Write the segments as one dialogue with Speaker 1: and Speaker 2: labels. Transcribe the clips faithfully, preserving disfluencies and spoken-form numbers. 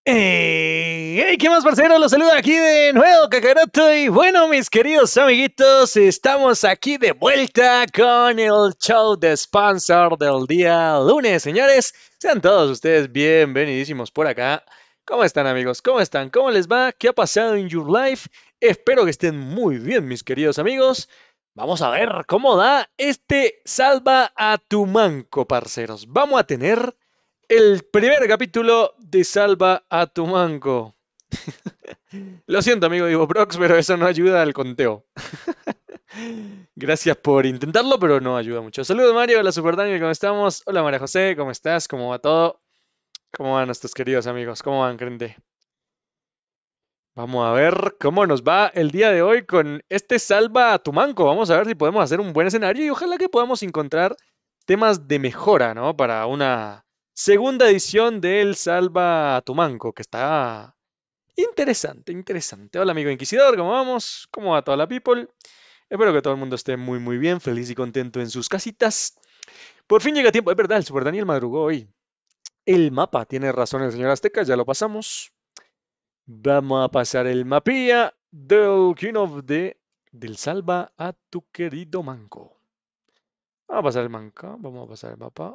Speaker 1: Hey, hey, ¿qué más, parcero? Los saluda aquí de nuevo, Kakaroto. Y bueno, mis queridos amiguitos, estamos aquí de vuelta con el show de sponsor del día lunes, señores. Sean todos ustedes bienvenidísimos por acá. ¿Cómo están, amigos? ¿Cómo están? ¿Cómo les va? ¿Qué ha pasado en your life? Espero que estén muy bien, mis queridos amigos. Vamos a ver cómo da este salva a tu manco, parceros. Vamos a tener el primer capítulo de Salva a tu manco. Lo siento, amigo Ivo Prox, pero eso no ayuda al conteo. Gracias por intentarlo, pero no ayuda mucho. Saludos, Mario. Hola, Super Daniel, ¿cómo estamos? Hola, María José, ¿cómo estás? ¿Cómo va todo? ¿Cómo van nuestros queridos amigos? ¿Cómo van, gente? Vamos a ver cómo nos va el día de hoy con este Salva a tu manco. Vamos a ver si podemos hacer un buen escenario y ojalá que podamos encontrar temas de mejora, ¿no? Para una segunda edición del Salva a tu manco, que está interesante, interesante. Hola, amigo Inquisidor, ¿cómo vamos? ¿Cómo va toda la people? Espero que todo el mundo esté muy, muy bien, feliz y contento en sus casitas. Por fin llega tiempo, es verdad, el Super Daniel madrugó hoy. El mapa, tiene razón el señor Azteca, ya lo pasamos. Vamos a pasar el mapilla del King of the... del Salva a tu querido manco. Vamos a pasar el manca, vamos a pasar el mapa.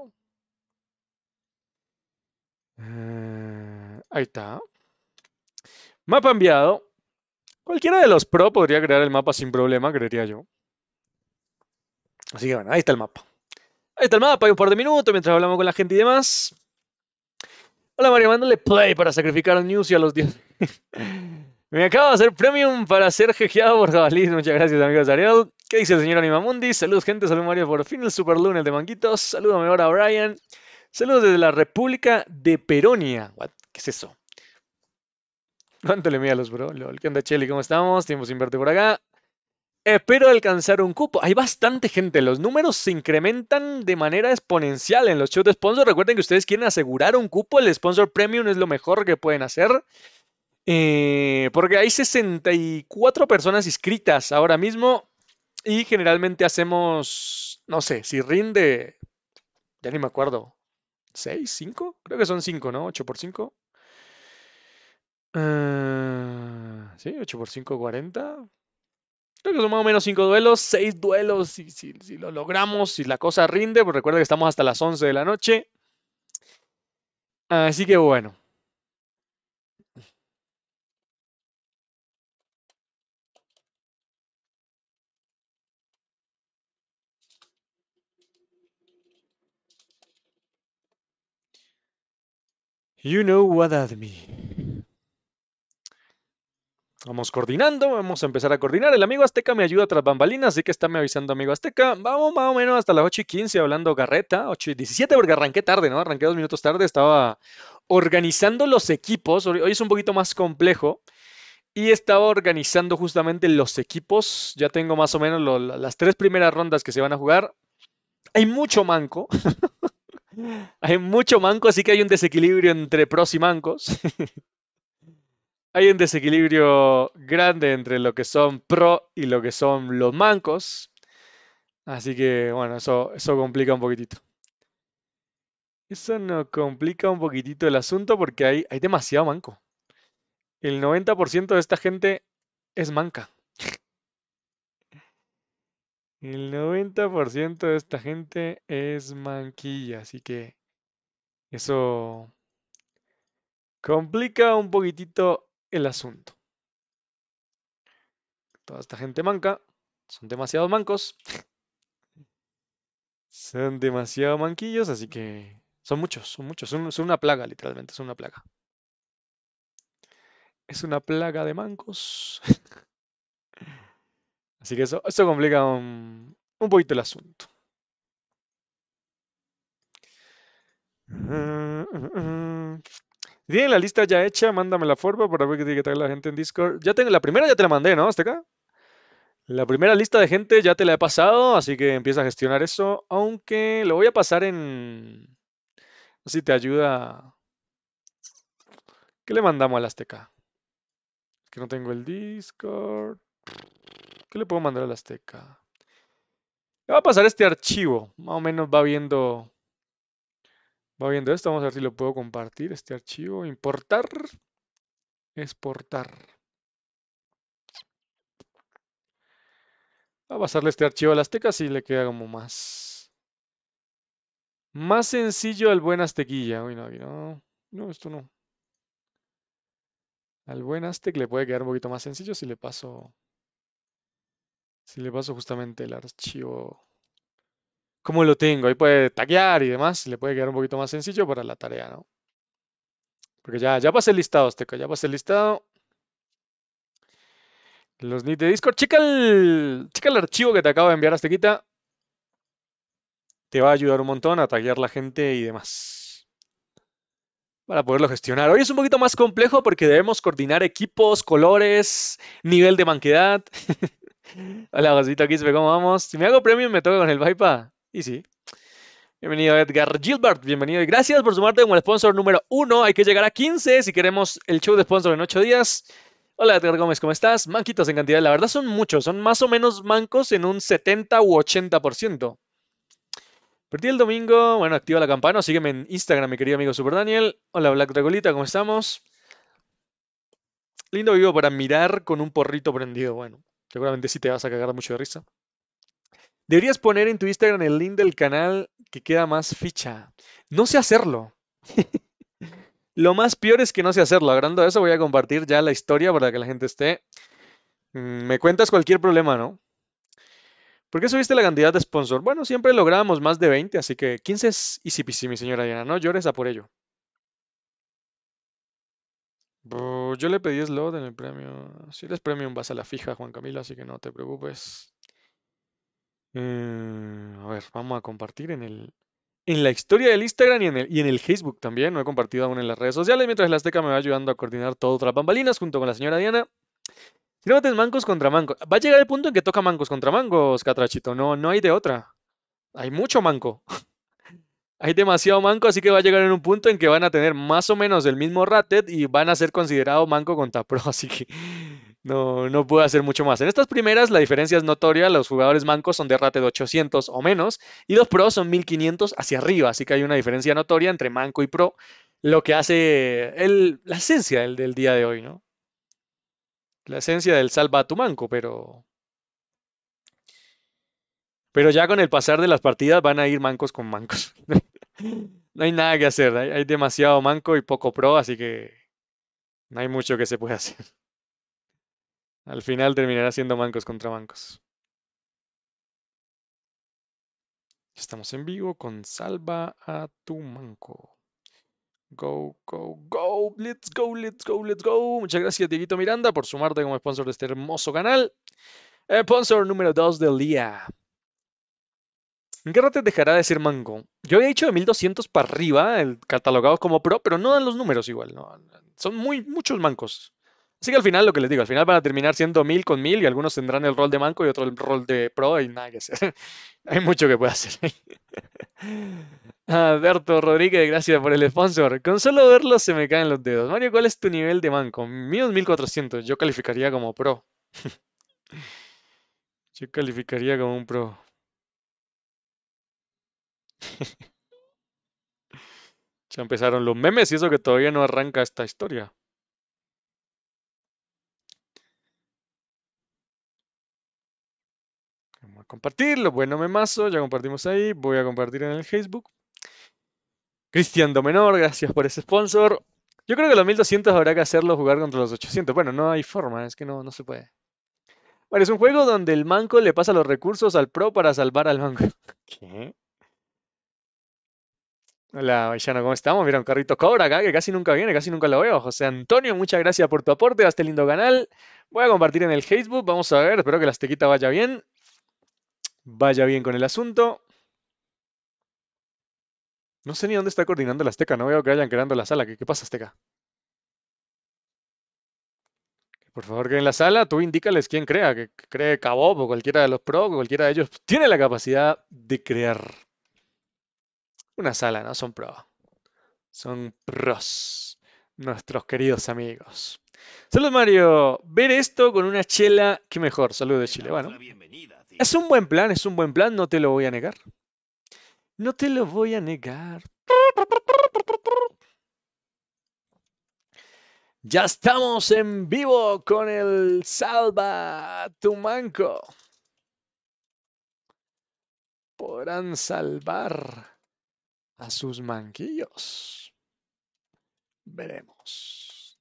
Speaker 1: Eh, ahí está. Mapa enviado. Cualquiera de los pro podría crear el mapa sin problema, creería yo. Así que bueno, ahí está el mapa. Ahí está el mapa, hay un par de minutos mientras hablamos con la gente y demás. Hola Mario, mándale play para sacrificar a News y a los diez. Me acabo de hacer premium para ser jejeado por jabalís. Muchas gracias, amigos de Ariel. ¿Qué dice el señor Animamundi? Saludos, gente. Saludos, Mario. Por fin el super lunes de Manquitos. Saludos ahora a Brian. Saludos desde la República de Peronia. What? ¿Qué es eso? ¿Cuánto le mide a los bro? Lol. ¿Qué onda, Cheli? ¿Cómo estamos? Tiempo sin verte por acá. Espero alcanzar un cupo. Hay bastante gente. Los números se incrementan de manera exponencial en los shows de sponsor. Recuerden que ustedes quieren asegurar un cupo. El sponsor premium es lo mejor que pueden hacer. Eh, porque hay sesenta y cuatro personas inscritas ahora mismo. Y generalmente hacemos, no sé, si rinde, ya ni me acuerdo, ¿seis? ¿cinco? Creo que son cinco, ¿no? Ocho por cinco. Ah, sí, ocho por cinco, cuarenta. Creo que son más o menos cinco duelos, seis duelos, si, si, si lo logramos, si la cosa rinde, pues recuerda que estamos hasta las once de la noche. Así que bueno. You know what I mean. Vamos coordinando, vamos a empezar a coordinar. El amigo Azteca me ayuda tras bambalinas, así que está me avisando, amigo Azteca. Vamos más o menos hasta las ocho y quince hablando carreta, ocho y diecisiete porque arranqué tarde, ¿no? Arranqué dos minutos tarde, estaba organizando los equipos. Hoy hoy es un poquito más complejo y estaba organizando justamente los equipos. Ya tengo más o menos lo- la- las tres primeras rondas que se van a jugar. Hay mucho manco, hay mucho manco, así que hay un desequilibrio entre pros y mancos. Hay un desequilibrio grande entre lo que son pro y lo que son los mancos. Así que, bueno, eso, eso complica un poquitito. Eso nos complica un poquitito el asunto porque hay, hay demasiado manco. El noventa por ciento de esta gente es manca. El noventa por ciento de esta gente es manquilla. Así que eso complica un poquitito el asunto. Toda esta gente manca. Son demasiados mancos. Son demasiado manquillos, así que son muchos, son muchos. Son, son una plaga, literalmente, son una plaga. Es una plaga de mancos. Así que eso, eso complica un, un poquito el asunto. Si tienen la lista ya hecha, mándame la forma para ver qué tiene que traer la gente en Discord. Ya tengo, la primera ya te la mandé, ¿no, Azteca? La primera lista de gente ya te la he pasado, así que empieza a gestionar eso. Aunque lo voy a pasar en... Si te ayuda. ¿Qué le mandamos al Azteca? Es que no tengo el Discord. ¿Qué le puedo mandar al Azteca? Le va a pasar este archivo. Más o menos va viendo, Va viendo esto, vamos a ver si lo puedo compartir, este archivo. Importar, exportar. Va a pasarle este archivo a las tecas y le queda como más... Más sencillo al buen Aztequilla. Uy, no, aquí no. No, esto no. Al buen Aztec le puede quedar un poquito más sencillo si le paso... Si le paso justamente el archivo... Como lo tengo, ahí puede taguear y demás. Le puede quedar un poquito más sencillo para la tarea, ¿no? Porque ya, ya pasé el listado, Azteca. Ya pasé el listado. Los nids de Discord. Checa el, checa el archivo que te acabo de enviar, Aztequita. Te va a ayudar un montón a taguear la gente y demás. Para poderlo gestionar. Hoy es un poquito más complejo porque debemos coordinar equipos, colores, nivel de manquedad. Hola, Josito Quispe, ¿cómo vamos? Si me hago premium, me toca con el Vaipa. Y sí. Bienvenido, Edgar Gilbert. Bienvenido y gracias por sumarte como el sponsor número uno. Hay que llegar a quince si queremos el show de sponsor en ocho días. Hola, Edgar Gómez, ¿cómo estás? Manquitos en cantidad. La verdad son muchos. Son más o menos mancos en un setenta u ochenta por ciento. Perdí el domingo. Bueno, activa la campana. Sígueme en Instagram, mi querido amigo Super Daniel. Hola, Black Dragolita, ¿cómo estamos? Lindo vivo para mirar con un porrito prendido. Bueno, seguramente sí te vas a cagar mucho de risa. Deberías poner en tu Instagram el link del canal que queda más ficha. No sé hacerlo. Lo más peor es que no sé hacerlo. Hablando de eso, voy a compartir ya la historia para que la gente esté. Mm, Me cuentas cualquier problema, ¿no? ¿Por qué subiste la cantidad de sponsor? Bueno, siempre lográbamos más de veinte, así que quince es easy peasy, mi señora Diana. No llores a por ello. Bro, yo le pedí slot en el premio. Si eres premium, vas a la fija, Juan Camilo, así que no te preocupes. Eh, a ver, vamos a compartir en el, en la historia del Instagram y en el, y en el Facebook también. No he compartido aún en las redes sociales, mientras el Azteca me va ayudando a coordinar todo tras bambalinas junto con la señora Diana. Si no metes mancos contra mancos. Va a llegar el punto en que toca mancos contra mancos, Catrachito. No, no hay de otra. Hay mucho manco. Hay demasiado manco, así que va a llegar en un punto en que van a tener más o menos el mismo rated y van a ser considerados manco contra pro, así que no, no puedo hacer mucho más. En estas primeras la diferencia es notoria, los jugadores mancos son de rated ochocientos o menos y los pros son mil quinientos hacia arriba, así que hay una diferencia notoria entre manco y pro, lo que hace el, la esencia del, del día de hoy, ¿no? La esencia del salva a tu manco, pero, pero ya con el pasar de las partidas van a ir mancos con mancos. No hay nada que hacer, hay, hay demasiado manco y poco pro, así que no hay mucho que se pueda hacer. Al final terminará siendo mancos contra mancos. Estamos en vivo con Salva a tu manco. Go, go, go. Let's go, let's go, let's go. Muchas gracias, Dieguito Miranda, por sumarte como sponsor de este hermoso canal. Sponsor número dos del día. ¿En qué rato dejará de ser manco? Yo había dicho de mil doscientos para arriba, el catalogado como pro, pero no dan los números igual, ¿no? Son muy, muchos mancos. Así que al final, lo que les digo, al final van a terminar siendo mil con mil y algunos tendrán el rol de manco y otro el rol de pro y nada que hacer. Hay mucho que puede hacer ahí. Alberto Rodríguez, gracias por el sponsor. Con solo verlo se me caen los dedos. Mario, ¿cuál es tu nivel de manco? Mío es mil cuatrocientos. Yo calificaría como pro. Yo calificaría como un pro. Ya empezaron los memes y eso que todavía no arranca esta historia. Vamos a compartirlo. Bueno, memazo. Ya compartimos ahí. Voy a compartir en el Facebook. Cristian Domenor, gracias por ese sponsor. Yo creo que los mil doscientos habrá que hacerlo jugar contra los ochocientos. Bueno, no hay forma, es que no, no se puede. Bueno, es un juego donde el manco le pasa los recursos al pro para salvar al manco. ¿Qué? Hola, Baillano, ¿cómo estamos? Mira, un carrito Cobra acá que casi nunca viene, casi nunca lo veo. José Antonio, muchas gracias por tu aporte a este lindo canal. Voy a compartir en el Facebook, vamos a ver, espero que la Aztequita vaya bien. Vaya bien con el asunto. No sé ni dónde está coordinando la Azteca, no veo que vayan creando la sala. ¿Qué, qué pasa, Azteca? Por favor, que en la sala tú indícales quién crea, que que cree Cabob o cualquiera de los pros, que cualquiera de ellos tiene la capacidad de crear una sala, ¿no? Son pros. Son pros. Nuestros queridos amigos. Saludos, Mario. Ver esto con una chela, qué mejor. Saludos de Chile. Bueno, es un buen plan, es un buen plan, no te lo voy a negar. No te lo voy a negar. Ya estamos en vivo con el Salva tu Manco. Podrán salvar a sus manquillos. Veremos.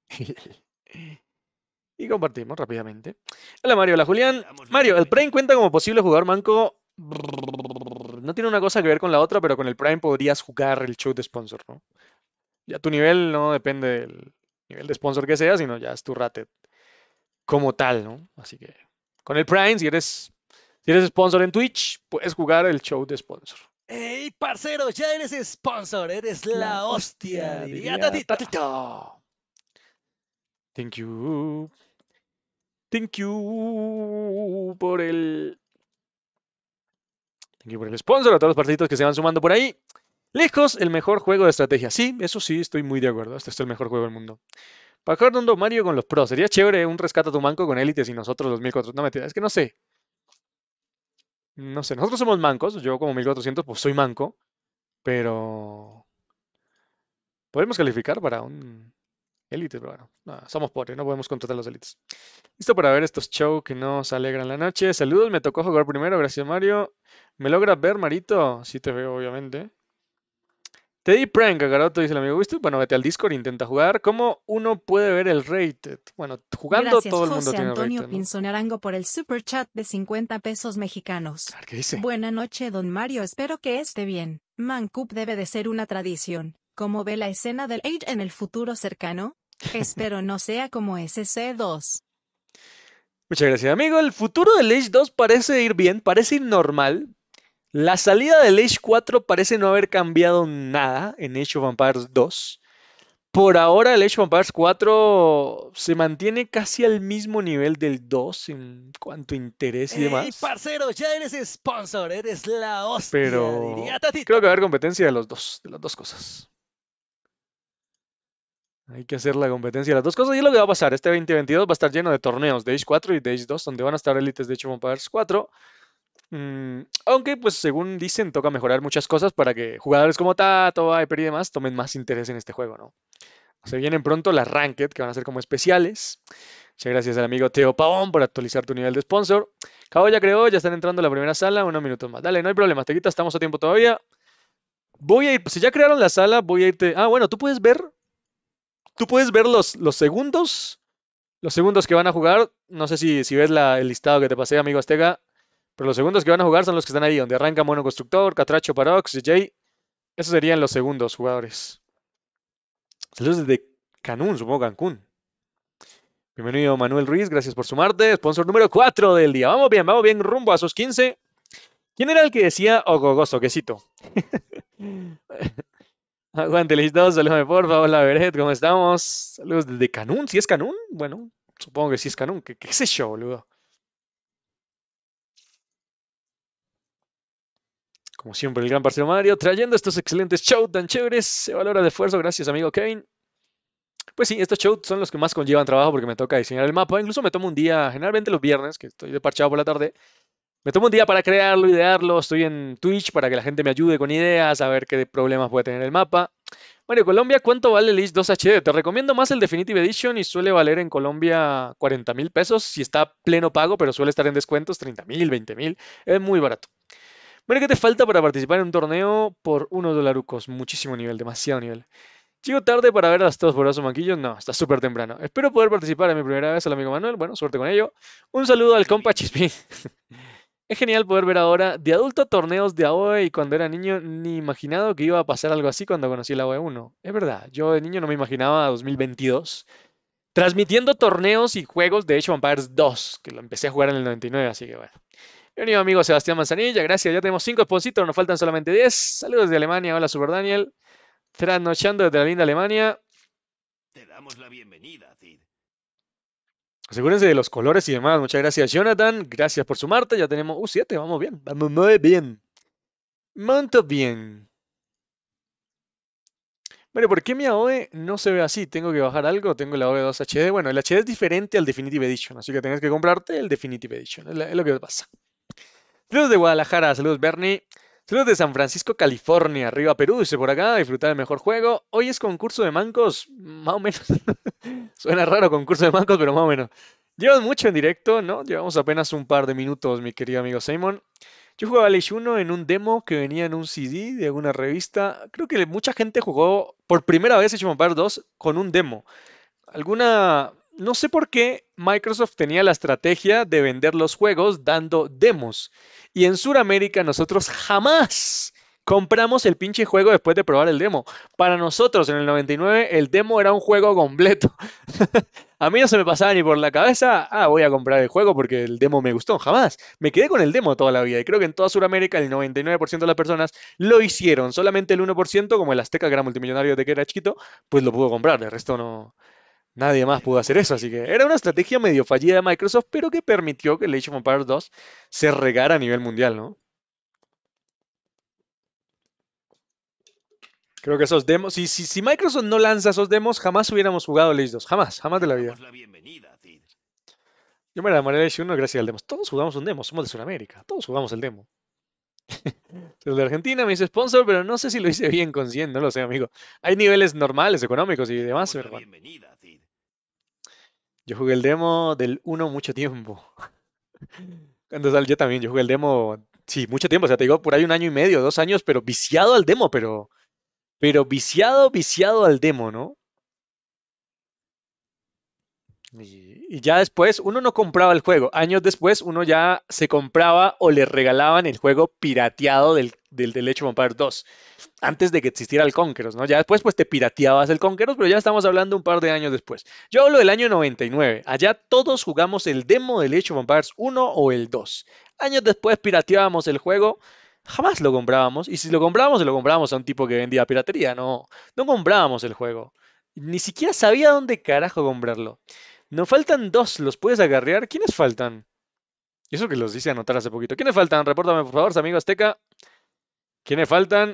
Speaker 1: Y compartimos rápidamente. Hola Mario, hola Julián. Mario, ¿el Prime cuenta como posible jugador manco? No tiene una cosa que ver con la otra, pero con el Prime podrías jugar el show de sponsor, ¿no? Ya tu nivel no depende del nivel de sponsor que sea, sino ya es tu rated como tal, ¿no? Así que con el Prime, si eres, si eres sponsor en Twitch, puedes jugar el show de sponsor.
Speaker 2: ¡Ey, parcero! Ya eres sponsor, eres la,
Speaker 1: La
Speaker 2: hostia,
Speaker 1: hostia,
Speaker 2: diría
Speaker 1: diría
Speaker 2: Tatito.
Speaker 1: Tatito. Thank you. Thank you por el. Thank you por el sponsor, a todos los partiditos que se van sumando por ahí. Lejos, el mejor juego de estrategia. Sí, eso sí, estoy muy de acuerdo. Este es el mejor juego del mundo. Para jugar Dondo Mario con los pros. Sería chévere un rescata tu manco con élites y nosotros los mil cuatrocientos. No, mentira, es que no sé. No sé, nosotros somos mancos. Yo como mil cuatrocientos, pues soy manco. Pero podemos calificar para un élite, pero bueno, no, somos pobres, no podemos contratar los élites. Listo para ver estos shows que nos alegran la noche. Saludos, me tocó jugar primero, gracias Mario. ¿Me logras ver, Marito? Sí te veo, obviamente. Te di prank, Kakaroto, dice el amigo Wisto. Bueno, vete al Discord, intenta jugar. ¿Cómo uno puede ver el rated? Bueno, jugando
Speaker 3: Gracias
Speaker 1: todo el mundo
Speaker 3: José
Speaker 1: tiene
Speaker 3: Antonio
Speaker 1: rated, ¿no?
Speaker 3: Pinzonarango por el super chat de cincuenta pesos mexicanos.
Speaker 1: A ver, ¿qué dice?
Speaker 3: Buena noche don Mario, espero que esté bien. Mancup debe de ser una tradición. ¿Cómo ve la escena del Age en el futuro cercano? Espero no sea como S C dos.
Speaker 1: Muchas gracias, amigo. El futuro del Age dos parece ir bien, parece ir normal. La salida del Age cuatro parece no haber cambiado nada en Age of Empires dos. Por ahora el Age of Empires cuatro se mantiene casi al mismo nivel del dos en cuanto a interés y
Speaker 2: ¡Ey,
Speaker 1: demás.
Speaker 2: parcero! Ya eres sponsor, eres la hostia, diría
Speaker 1: Pero
Speaker 2: Tatito.
Speaker 1: creo que va a haber competencia de los dos, de las dos cosas. Hay que hacer la competencia de las dos cosas y es lo que va a pasar. Este veinte veintidós va a estar lleno de torneos de Age cuatro y de Age dos, donde van a estar élites de Age of Empires cuatro. Mm, aunque, pues, según dicen, toca mejorar muchas cosas para que jugadores como Tato, Viper y demás tomen más interés en este juego, ¿no? Se vienen pronto las Ranked, que van a ser como especiales. Muchas gracias al amigo Teo Pavón por actualizar tu nivel de sponsor. Cabo ya creó, ya están entrando a la primera sala, unos minutos más. Dale, no hay problema, Tequita, estamos a tiempo todavía. Voy a ir, si ya crearon la sala, voy a irte. Ah, bueno, tú puedes ver, tú puedes ver los, los segundos, los segundos que van a jugar. No sé si, si ves la- el listado que te pasé, amigo Azteca, pero los segundos que van a jugar son los que están ahí, donde arranca Mono Constructor, Catracho, Parox, J J. Esos serían los segundos jugadores. Saludos desde Cancún, supongo Cancún. Bienvenido Manuel Ruiz, gracias por sumarte. Sponsor número cuatro del día. Vamos bien, vamos bien rumbo a sus quince. ¿Quién era el que decía Ogogoso? Quesito. Aguante, listo. Saludame por favor, la Beret, ¿cómo estamos? Saludos desde Cancún. ¿Sí es Cancún? Bueno, supongo que sí es Cancún. ¿Qué, qué es eso, boludo? Como siempre, el gran parcero Mario, trayendo estos excelentes shows tan chéveres. Se valora el esfuerzo, gracias, amigo Kevin. Pues sí, estos shows son los que más conllevan trabajo porque me toca diseñar el mapa. Incluso me tomo un día, generalmente los viernes, que estoy de parchado por la tarde. Me tomo un día para crearlo, idearlo. Estoy en Twitch para que la gente me ayude con ideas, a ver qué problemas puede tener el mapa. Mario, Colombia, ¿cuánto vale el Lich dos H D? Te recomiendo más el Definitive Edition y suele valer en Colombia cuarenta mil pesos si está pleno pago, pero suele estar en descuentos treinta mil, veinte mil. Es muy barato. Mario, ¿qué te falta para participar en un torneo por unos dolarucos? Muchísimo nivel, demasiado nivel. ¿Llego tarde para ver a las todos por esos manquillos? No, está súper temprano. Espero poder participar en mi primera vez al amigo Manuel. Bueno, suerte con ello. Un saludo al compa Chispín. Es genial poder ver ahora de adulto torneos de A O E y cuando era niño ni imaginado que iba a pasar algo así cuando conocí la A O E uno. Es verdad, yo de niño no me imaginaba dos mil veintidós transmitiendo torneos y juegos de Age of Empires dos, que lo empecé a jugar en el noventa y nueve, así que bueno. Bienvenido amigo Sebastián Manzanilla, gracias, ya tenemos cinco expositos, nos faltan solamente diez. Saludos de Alemania, hola Super Daniel. Trasnochando desde la linda Alemania.
Speaker 2: Te damos la bienvenida, Cid.
Speaker 1: Asegúrense de los colores y demás. Muchas gracias, Jonathan. Gracias por sumarte. Ya tenemos U siete. Vamos bien. Vamos muy bien. Muy bien. Bueno, ¿por qué mi A O E no se ve así? ¿Tengo que bajar algo? Tengo el A O E dos H D. Bueno, el H D es diferente al Definitive Edition, así que tenés que comprarte el Definitive Edition. Es, la- es lo que pasa. Saludos de Guadalajara. Saludos, Bernie. Saludos de San Francisco, California. Arriba Perú, dice por acá. Disfrutar del mejor juego. Hoy es concurso de mancos, más o menos. Suena raro concurso de mancos, pero más o menos. Llevas mucho en directo, ¿no? Llevamos apenas un par de minutos, mi querido amigo Simon. Yo jugaba Age uno en un demo que venía en un C D de alguna revista. Creo que mucha gente jugó por primera vez Age of Empires dos con un demo. Alguna... No sé por qué Microsoft tenía la estrategia de vender los juegos dando demos. Y en Sudamérica nosotros jamás compramos el pinche juego después de probar el demo. Para nosotros en el noventa y nueve el demo era un juego completo. A mí no se me pasaba ni por la cabeza, ah, voy a comprar el juego porque el demo me gustó. Jamás. Me quedé con el demo toda la vida. Y creo que en toda Sudamérica el noventa y nueve por ciento de las personas lo hicieron. Solamente el uno por ciento, como el Azteca, que era multimillonario de que era chiquito, pues lo pudo comprar. El resto no... Nadie más pudo hacer eso, así que era una estrategia medio fallida de Microsoft, pero que permitió que el Age of Empires dos se regara a nivel mundial, ¿no? Creo que esos demos, si, si, si Microsoft no lanza esos demos, jamás hubiéramos jugado el Age dos, jamás, jamás de la vida. Yo me enamoré del Age uno gracias al demo. Todos jugamos un demo, somos de Sudamérica, todos jugamos el demo. Los de Argentina me hice sponsor, pero no sé si lo hice bien con cien, no lo sé, amigo. Hay niveles normales, económicos y demás, pero bueno. Yo jugué el demo del uno mucho tiempo. Cuando sal, yo también, yo jugué el demo, sí, mucho tiempo, o sea, te digo, por ahí un año y medio, dos años, pero viciado al demo, pero, pero viciado, viciado al demo, ¿no? Y, y ya después, uno no compraba el juego, años después, uno ya se compraba o le regalaban el juego pirateado del, del, del Age of Empires dos, antes de que existiera el Conquerors, ¿no? Ya después, pues te pirateabas el Conquerors, pero ya estamos hablando un par de años después. Yo hablo del año noventa y nueve. Allá todos jugamos el demo del Age of Empires uno o el dos. Años después pirateábamos el juego, jamás lo comprábamos. Y si lo comprábamos, se lo comprábamos a un tipo que vendía piratería. No, no comprábamos el juego. Ni siquiera sabía dónde carajo comprarlo. Nos faltan dos, ¿los puedes agarrear? ¿Quiénes faltan? Y eso que los hice anotar hace poquito. ¿Quiénes faltan? Repórtame, por favor, amigo Azteca. ¿Quiénes faltan?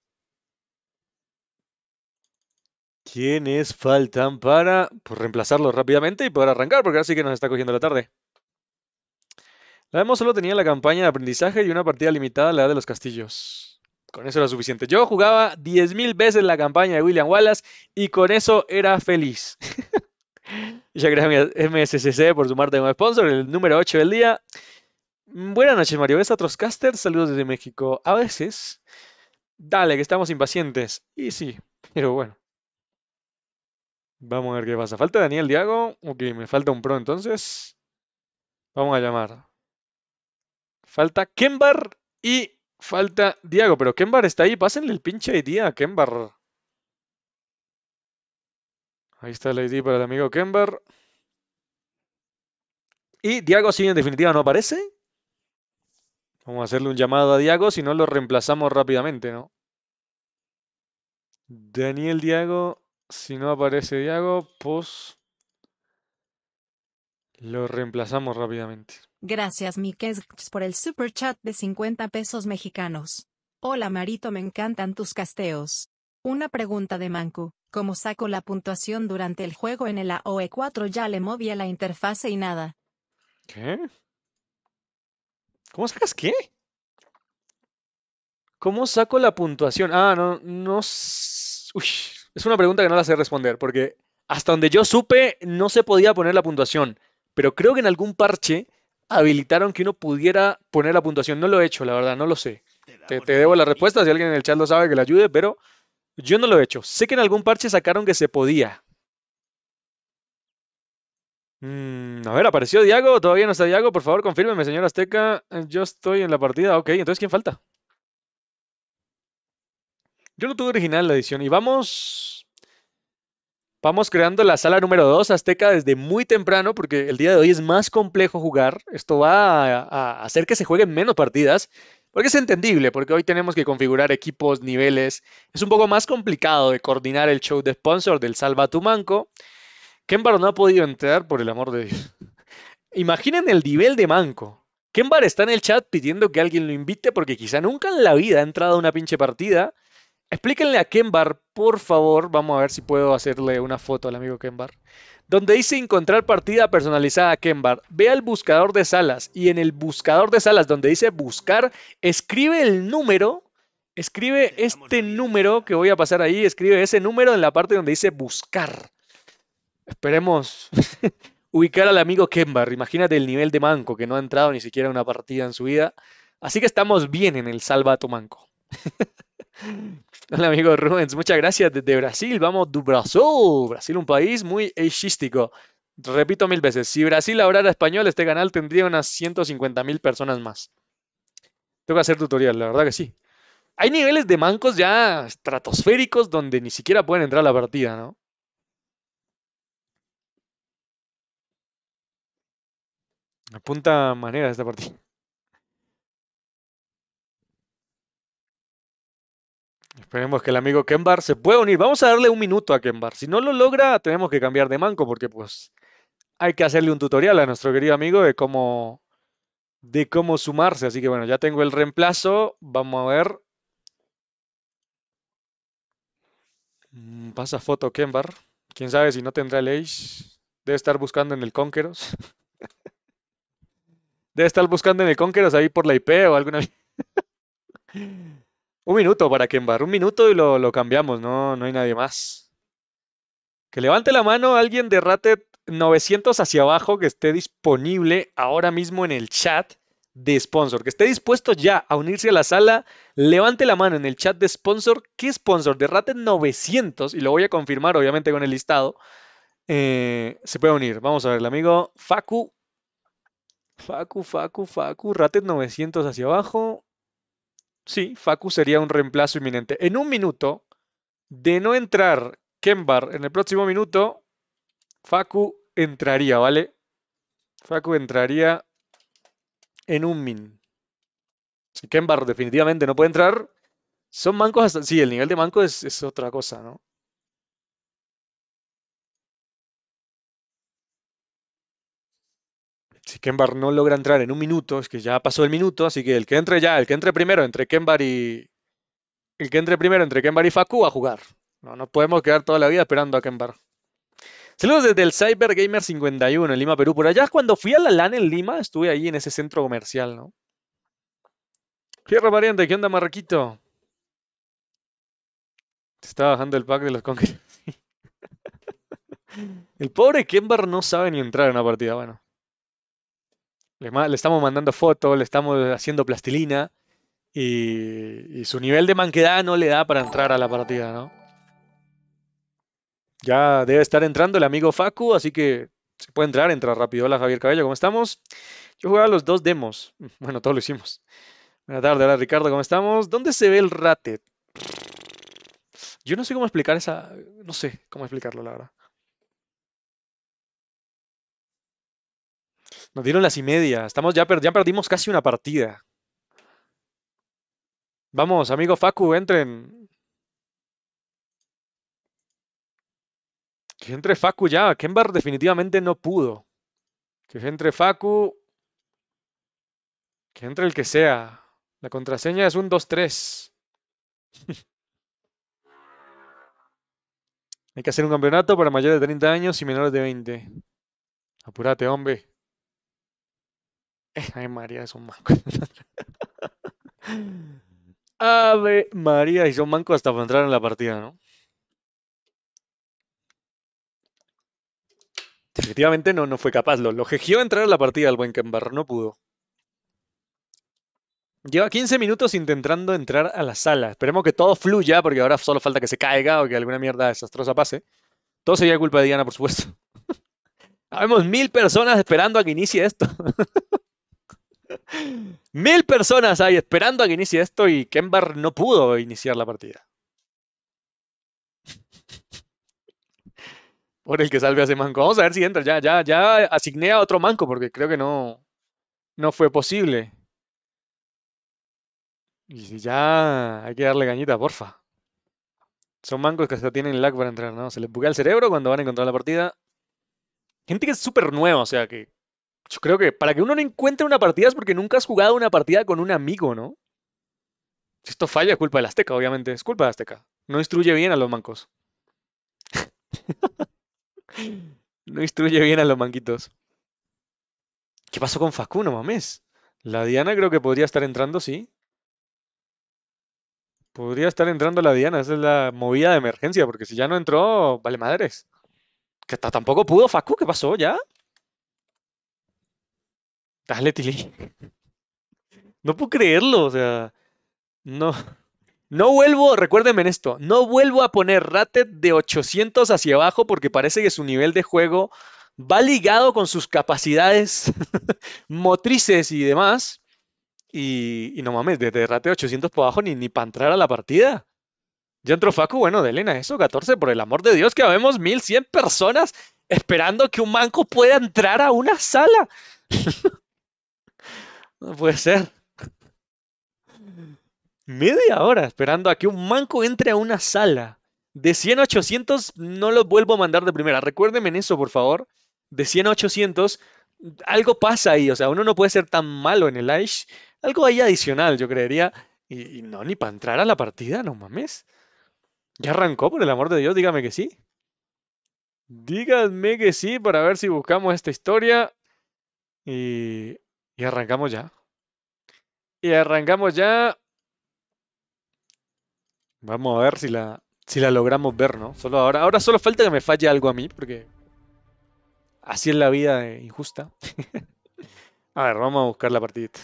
Speaker 1: ¿Quiénes faltan para pues, reemplazarlo rápidamente y poder arrancar? Porque ahora sí que nos está cogiendo la tarde. La demo solo tenía la campaña de aprendizaje y una partida limitada a la edad de los castillos. Con eso era suficiente. Yo jugaba diez mil veces la campaña de William Wallace y con eso era feliz. Ya gracias a M S C C por sumarte como sponsor, el número ocho del día. Buenas noches, Mario. ¿Ves a otros casters? Saludos desde México. A veces. Dale, que estamos impacientes. Y sí, pero bueno. Vamos a ver qué pasa. ¿Falta Daniel Diago? Ok, me falta un pro entonces. Vamos a llamar. Falta Kembar y falta Diago. Pero Kembar está ahí. Pásenle el pinche I D a Kembar. Ahí está el I D para el amigo Kembar. Y Diago sí, en definitiva no aparece. Vamos a hacerle un llamado a Diago, si no lo reemplazamos rápidamente, ¿no? Daniel Diago, si no aparece Diago, pues lo reemplazamos rápidamente.
Speaker 3: Gracias, Mikes, por el super chat de cincuenta pesos mexicanos. Hola, Marito, me encantan tus casteos. Una pregunta de Mancu. ¿Cómo saco la puntuación durante el juego en el A O E cuatro? Ya le moví a la interfase y nada.
Speaker 1: ¿Qué? ¿Cómo sacas qué? ¿Cómo saco la puntuación? Ah, no, no. s- Uy, es una pregunta que no la sé responder, porque hasta donde yo supe no se podía poner la puntuación, pero creo que en algún parche habilitaron que uno pudiera poner la puntuación. No lo he hecho, la verdad, no lo sé. Te, te debo la respuesta, si alguien en el chat lo sabe que le ayude, pero yo no lo he hecho. Sé que en algún parche sacaron que se podía. Mm, a ver, ¿apareció Diago? ¿Todavía no está Diago? Por favor, confírmeme, señor Azteca. Eh, Yo estoy en la partida. Ok, entonces ¿quién falta? Yo no tuve original la edición. Y vamos... Vamos creando la sala número dos Azteca desde muy temprano porque el día de hoy es más complejo jugar. Esto va a, a hacer que se jueguen menos partidas. Porque es entendible, porque hoy tenemos que configurar equipos, niveles. Es un poco más complicado de coordinar el show de sponsor del Salva tu Manco. Kembar no ha podido entrar, por el amor de Dios. Imaginen el nivel de Manco. Kembar está en el chat pidiendo que alguien lo invite porque quizá nunca en la vida ha entrado a una pinche partida. Explíquenle a Kembar, por favor. Vamos a ver si puedo hacerle una foto al amigo Kembar. Donde dice encontrar partida personalizada a Kembar. Ve al buscador de salas y en el buscador de salas donde dice buscar, escribe el número. Escribe este número que voy a pasar ahí. Escribe ese número en la parte donde dice buscar. Esperemos ubicar al amigo Kembar. Imagínate el nivel de manco que no ha entrado ni siquiera a una partida en su vida. Así que estamos bien en el Salva a tu manco. Hola amigo Rubens, muchas gracias desde Brasil. Vamos do Brasil. Brasil, un país muy eixístico. Repito mil veces, si Brasil hablara español, este canal tendría unas ciento cincuenta mil personas más. Tengo que hacer tutorial, la verdad que sí. Hay niveles de mancos ya estratosféricos donde ni siquiera pueden entrar a la partida, ¿no? Apunta manera esta partida. Esperemos que el amigo Kembar se pueda unir. Vamos a darle un minuto a Kembar. Si no lo logra, tenemos que cambiar de manco porque pues hay que hacerle un tutorial a nuestro querido amigo de cómo, de cómo sumarse. Así que bueno, ya tengo el reemplazo. Vamos a ver. Mm, Pasa foto Kembar. Quién sabe si no tendrá el Ace. Debe estar buscando en el Conqueros. Debe estar buscando en el Conqueros ahí por la I P o alguna. Un minuto para Kembar. Un minuto y lo, lo cambiamos. No, no hay nadie más. Que levante la mano alguien de Rated novecientos hacia abajo que esté disponible ahora mismo en el chat de sponsor. Que esté dispuesto ya a unirse a la sala. Levante la mano en el chat de sponsor. ¿Qué sponsor? De Rated novecientos. Y lo voy a confirmar obviamente con el listado. Eh, se puede unir. Vamos a ver, el amigo Facu. Facu, Facu, Facu. Rated novecientos hacia abajo. Sí, Facu sería un reemplazo inminente. En un minuto, de no entrar Kembar en el próximo minuto, Facu entraría, ¿vale? Facu entraría en un min. Si Kembar definitivamente no puede entrar, son mancos hasta... Sí, el nivel de manco es, es otra cosa, ¿no? Si Kembar no logra entrar en un minuto, es que ya pasó el minuto, así que el que entre ya, el que entre primero entre Kembar y... El que entre primero entre Kembar y Facu a jugar. No nos podemos quedar toda la vida esperando a Kembar. Saludos desde el Cyber Gamer cincuenta y uno en Lima, Perú. Por allá, cuando fui a la LAN en Lima, estuve ahí en ese centro comercial, ¿no? Fierro Variante, ¿qué onda, Marraquito? Se está bajando el pack de los Conquerors. El pobre Kembar no sabe ni entrar en una partida, bueno. Le, ma- le estamos mandando fotos, le estamos haciendo plastilina y, y su nivel de manquedad no le da para entrar a la partida, ¿no? Ya debe estar entrando el amigo Facu, así que se puede entrar, entra rápido. Hola Javier Cabello, ¿cómo estamos? Yo jugaba los dos demos. Bueno, todos lo hicimos. Buenas tardes, hola Ricardo, ¿cómo estamos? ¿Dónde se ve el Rated? Yo no sé cómo explicar esa... No sé cómo explicarlo, la verdad. Nos dieron las y media. Estamos ya, per- ya perdimos casi una partida. Vamos, amigo Facu, entren. Que entre Facu ya. Kembar definitivamente no pudo. Que entre Facu. Que entre el que sea. La contraseña es un dos tres. Hay que hacer un campeonato para mayores de treinta años y menores de veinte. Apúrate, hombre. Eh, ay, María, es un manco. Ave María, y son mancos hasta para entrar en la partida, ¿no? Definitivamente no, no fue capaz. Lo, lo jegió entrar a la partida el buen Kembar, no pudo. Lleva quince minutos intentando entrar a la sala. Esperemos que todo fluya, porque ahora solo falta que se caiga o que alguna mierda desastrosa pase. Todo sería culpa de Diana, por supuesto. Habemos mil personas esperando a que inicie esto. Mil personas hay esperando a que inicie esto y Kembar no pudo iniciar la partida. Por el que salve a ese manco. Vamos a ver si entra. Ya, ya, ya asigné a otro manco porque creo que no, no fue posible. Y si ya hay que darle cañita, porfa. Son mancos que hasta tienen lag para entrar, ¿no? Se les buguea el cerebro cuando van a encontrar la partida. Gente que es súper nueva, o sea que yo creo que para que uno no encuentre una partida es porque nunca has jugado una partida con un amigo, ¿no? Si esto falla, es culpa del Azteca, obviamente. Es culpa de Azteca. No instruye bien a los mancos. No instruye bien a los manquitos. ¿Qué pasó con Facu? No mames. La Diana creo que podría estar entrando, sí. Podría estar entrando la Diana. Esa es la movida de emergencia, porque si ya no entró, vale madres. Que hasta tampoco pudo Facu. ¿Qué pasó ya? Dale, Tilly. No puedo creerlo, o sea. No. No vuelvo, recuérdenme en esto, no vuelvo a poner Rated de ochocientos hacia abajo porque parece que su nivel de juego va ligado con sus capacidades motrices y demás. Y, y no mames, desde Rated ochocientos por abajo ni, ni para entrar a la partida. Ya entró Facu, bueno, de Elena, eso, catorce, por el amor de Dios, que habemos mil cien personas esperando que un manco pueda entrar a una sala. No puede ser. Media hora esperando a que un manco entre a una sala. De cien a ochocientos no los vuelvo a mandar de primera. Recuérdenme en eso, por favor. De cien a ochocientos, algo pasa ahí. O sea, uno no puede ser tan malo en el Aish. Algo ahí adicional, yo creería. Y, y no, ni para entrar a la partida, no mames. Ya arrancó, por el amor de Dios, dígame que sí. Díganme que sí para ver si buscamos esta historia. Y, y arrancamos ya. Y arrancamos ya. Vamos a ver si la, si la logramos ver, ¿no? Solo ahora, ahora solo falta que me falle algo a mí, porque así es la vida eh, injusta. A ver, vamos a buscar la partidita.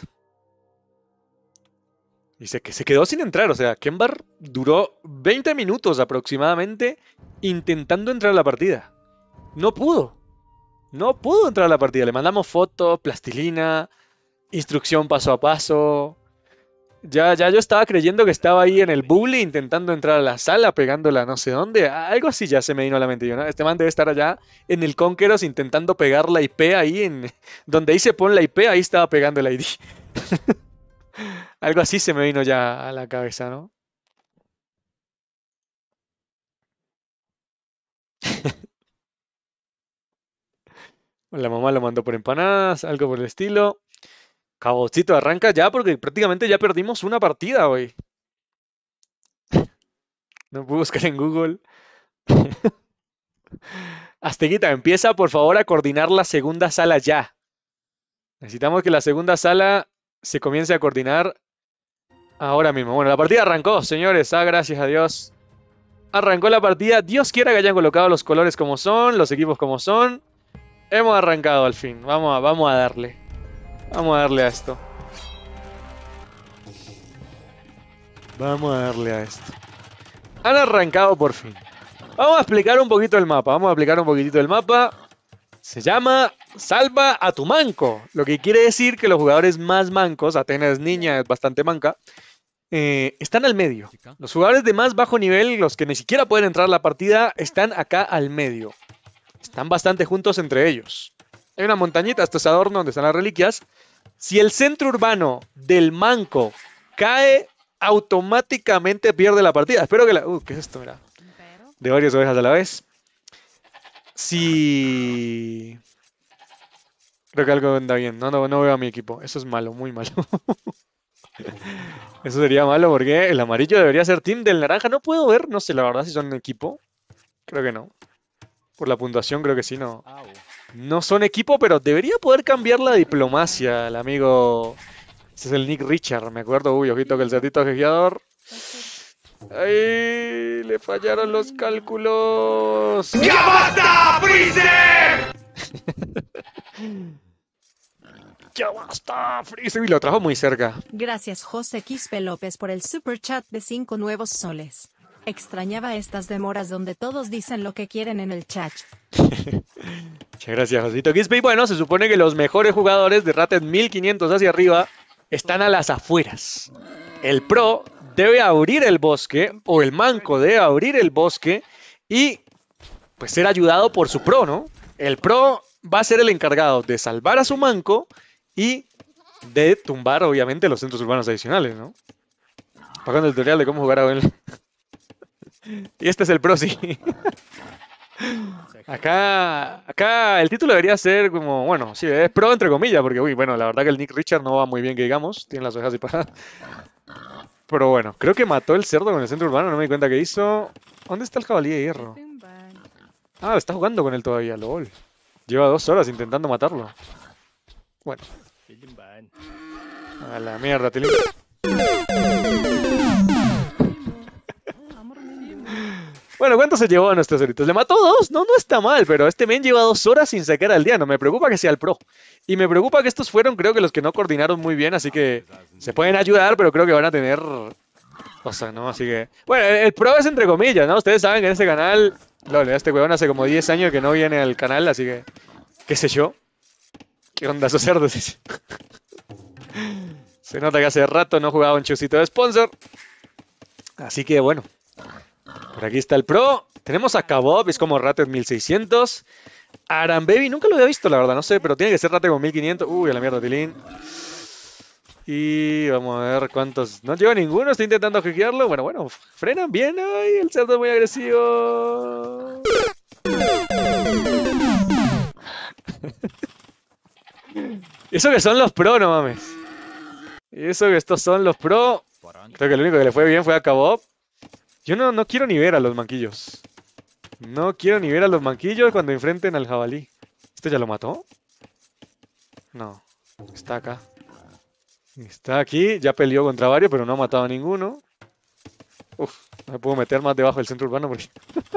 Speaker 1: Dice que se quedó sin entrar, o sea, Kembar duró veinte minutos aproximadamente intentando entrar a la partida. No pudo. No pudo entrar a la partida. Le mandamos fotos, plastilina, instrucción paso a paso. Ya, ya yo estaba creyendo que estaba ahí en el bully intentando entrar a la sala, pegándola no sé dónde. Algo así ya se me vino a la mente. Yo, ¿no? Este man debe estar allá en el Conqueros intentando pegar la I P ahí en donde ahí se pone la I P, ahí estaba pegando el I D. Algo así se me vino ya a la cabeza, ¿no? La mamá lo mandó por empanadas, algo por el estilo. Cabocito arranca ya porque prácticamente ya perdimos una partida hoy. No puedo buscar en Google. Aztequita, empieza por favor a coordinar la segunda sala ya. Necesitamos que la segunda sala se comience a coordinar ahora mismo. Bueno, la partida arrancó, señores. Ah, gracias a Dios. Arrancó la partida. Dios quiera que hayan colocado los colores como son, los equipos como son. Hemos arrancado al fin. Vamos a, vamos a darle. Vamos a darle a esto. Vamos a darle a esto. Han arrancado por fin. Vamos a explicar un poquito el mapa. Vamos a explicar un poquitito el mapa. Se llama Salva a tu manco. Lo que quiere decir que los jugadores más mancos, Athena es niña, es bastante manca, eh, están al medio. Los jugadores de más bajo nivel, los que ni siquiera pueden entrar a la partida, están acá al medio. Están bastante juntos entre ellos. Hay una montañita, esto es adorno donde están las reliquias. Si el centro urbano del manco cae, automáticamente pierde la partida. Espero que la... Uh, ¿qué es esto? Mira. De varias ovejas a la vez. Si... Creo que algo anda bien. No, no, no veo a mi equipo. Eso es malo, muy malo. Eso sería malo porque el amarillo debería ser team del naranja. No puedo ver, no sé la verdad si son equipo. Creo que no. Por la puntuación creo que sí, no. No son equipo, pero debería poder cambiar la diplomacia el amigo... Ese es el Nick Richard, me acuerdo. Uy, ojito que el cerdito jejeador. ¡Ay! Le fallaron los cálculos.
Speaker 2: ¡Ya basta, Freezer!
Speaker 1: ¡Ya basta, Freezer! Y lo trajo muy cerca.
Speaker 3: Gracias José Quispe López por el super chat de cinco nuevos soles. Extrañaba estas demoras donde todos dicen lo que quieren en el chat.
Speaker 1: Muchas gracias, Josito Quispe. Y bueno, se supone que los mejores jugadores de Rated mil quinientos hacia arriba están a las afueras. El pro debe abrir el bosque, o el manco debe abrir el bosque y pues ser ayudado por su pro, ¿no? El pro va a ser el encargado de salvar a su manco y de tumbar, obviamente, los centros urbanos adicionales, ¿no? Pagando el tutorial de cómo jugar a él. Y este es el pro, sí. Acá, acá el título debería ser como, bueno, sí, es pro entre comillas, porque, uy, bueno, la verdad que el Nick Richard no va muy bien, que digamos. Tiene las orejas separadas. Pero bueno, creo que mató el cerdo con el centro urbano, no me di cuenta qué hizo. ¿Dónde está el jabalí de hierro? Ah, está jugando con él todavía, lol. Lleva dos horas intentando matarlo. Bueno. A la mierda, Tilín. Bueno, ¿cuánto se llevó a nuestros cerditos? Le mató dos, no, no está mal, pero este men lleva dos horas sin sacar al aldeano. Me preocupa que sea el pro. Y me preocupa que estos fueron, creo que los que no coordinaron muy bien, así que se pueden ayudar, pero creo que van a tener... O sea, ¿no? Así que... Bueno, el, el pro es entre comillas, ¿no? Ustedes saben que en este canal... Lol, este huevón hace como diez años que no viene al canal, así que... ¿Qué sé yo? ¿Qué onda esos cerdos? Se nota que hace rato no jugaba un chusito de sponsor. Así que bueno. Por aquí está el pro. Tenemos a Kabob, es como Rated mil seiscientos. Arambebi, nunca lo había visto, la verdad, no sé, pero tiene que ser Rated con mil quinientos. Uy, a la mierda, Tilín. Y vamos a ver cuántos. No lleva ninguno, estoy intentando hackearlo. Bueno, bueno, frenan bien. Ay, el cerdo es muy agresivo. Eso que son los pro, no mames. Eso que estos son los pro. Creo que el único que le fue bien fue a Kabob. Yo no, no quiero ni ver a los manquillos. No quiero ni ver a los manquillos cuando enfrenten al jabalí. ¿Este ya lo mató? No. Está acá. Está aquí. Ya peleó contra varios, pero no ha matado a ninguno. Uf, no me puedo meter más debajo del centro urbano porque...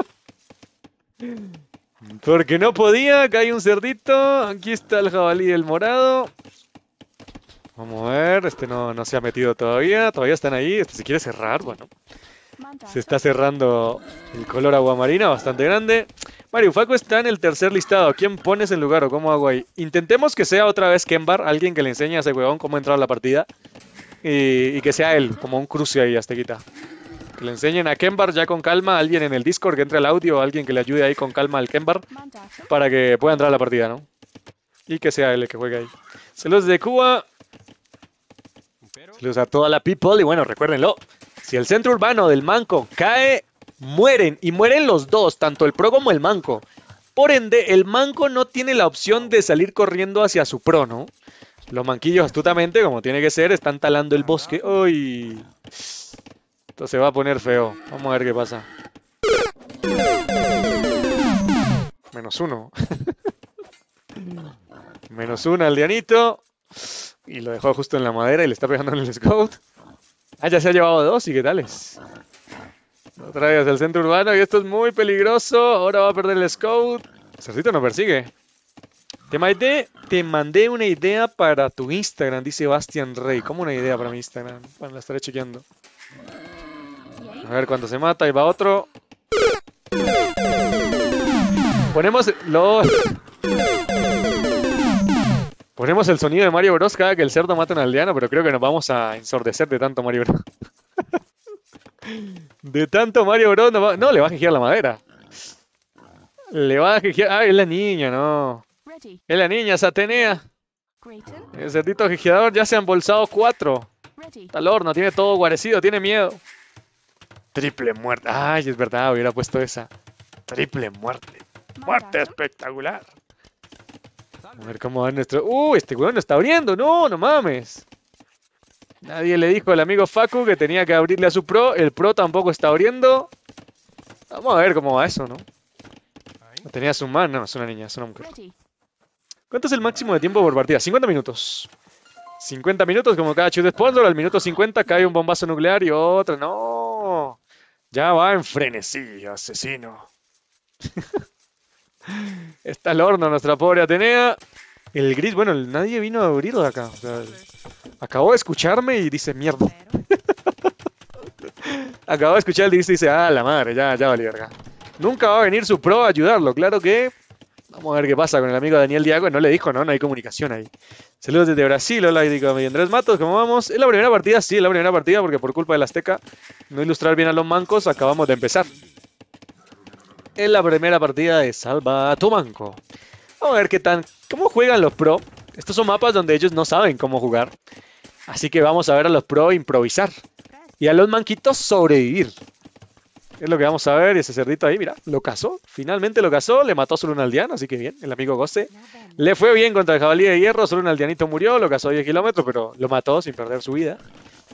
Speaker 1: porque no podía. Acá hay un cerdito. Aquí está el jabalí del morado. Vamos a ver. Este no, no se ha metido todavía. Todavía están ahí. Este se quiere cerrar. Bueno. Se está cerrando el color aguamarina, bastante grande. Mario, Facu está en el tercer listado. ¿Quién pones en lugar o cómo hago ahí? Intentemos que sea otra vez Kembar, alguien que le enseñe a ese huevón cómo entrar a la partida. Y, y que sea él, como un cruce ahí, Aztequita. Que le enseñen a Kembar ya con calma, alguien en el Discord que entre al audio, alguien que le ayude ahí con calma al Kembar, para que pueda entrar a la partida, ¿no? Y que sea él el que juegue ahí. Saludos de Cuba. Saludos a toda la people y bueno, recuérdenlo. Si el centro urbano del manco cae, mueren. Y mueren los dos, tanto el pro como el manco. Por ende, el manco no tiene la opción de salir corriendo hacia su pro, ¿no? Los manquillos astutamente, como tiene que ser, están talando el bosque. ¡Uy! Esto se va a poner feo. Vamos a ver qué pasa. Menos uno. Menos uno al Dianito. Y lo dejó justo en la madera y le está pegando en el scout. Ah, ya se ha llevado dos, ¿y qué tales? Otra vez al centro urbano y esto es muy peligroso. Ahora va a perder el scout. El cerdito no persigue. Te mandé, te mandé una idea para tu Instagram, dice Bastian Rey. ¿Cómo una idea para mi Instagram? Bueno, la estaré chequeando. A ver cuándo se mata. Ahí va otro. Ponemos lo... Ponemos el sonido de Mario Bros cada que el cerdo mata a un aldeano, pero creo que nos vamos a ensordecer de tanto Mario Bros. De tanto Mario Bros. No, va... no, le va a jejear la madera. Le va a jejear... Ah, es la niña, no. Es la niña, es Atenea. El cerdito jejeador ya se ha embolsado cuatro. Está al horno, tiene todo guarecido, tiene miedo. Triple muerte. Ay, es verdad, hubiera puesto esa. Triple muerte. Muerte espectacular. A ver cómo va nuestro... ¡Uh! Este weón no está abriendo. No, no mames. Nadie le dijo al amigo Facu que tenía que abrirle a su pro. El pro tampoco está abriendo. Vamos a ver cómo va eso, ¿no? Tenía su man. No, es una niña, es una mujer. ¿Cuánto es el máximo de tiempo por partida? cincuenta minutos. cincuenta minutos como cada chute sponsor. Al minuto cincuenta cae un bombazo nuclear y otra. ¡No! Ya va en frenesí, asesino. Está al horno nuestra pobre Atenea. El gris, bueno, nadie vino a abrirlo de acá. O sea, acabó de escucharme y dice, mierda. Acabó de escuchar el gris y dice, ah, la madre, ya, ya vale verga. Nunca va a venir su pro a ayudarlo, claro que... Vamos a ver qué pasa con el amigo Daniel Diago. No le dijo, no, no hay comunicación ahí. Saludos desde Brasil, hola, y digo, Andrés Matos, ¿cómo vamos? ¿Es la primera partida? Sí, es la primera partida porque por culpa del Azteca no ilustrar bien a los mancos, acabamos de empezar. Es la primera partida de Salva a tu manco. Vamos a ver qué tan... ¿Cómo juegan los pro? Estos son mapas donde ellos no saben cómo jugar. Así que vamos a ver a los pro improvisar. Y a los manquitos sobrevivir. Es lo que vamos a ver. Y ese cerdito ahí, mira, lo cazó. Finalmente lo cazó. Le mató solo un aldeano, así que bien. El amigo Goce. Le fue bien contra el jabalí de hierro. Solo un aldeanito murió. Lo cazó a diez kilómetros, pero lo mató sin perder su vida.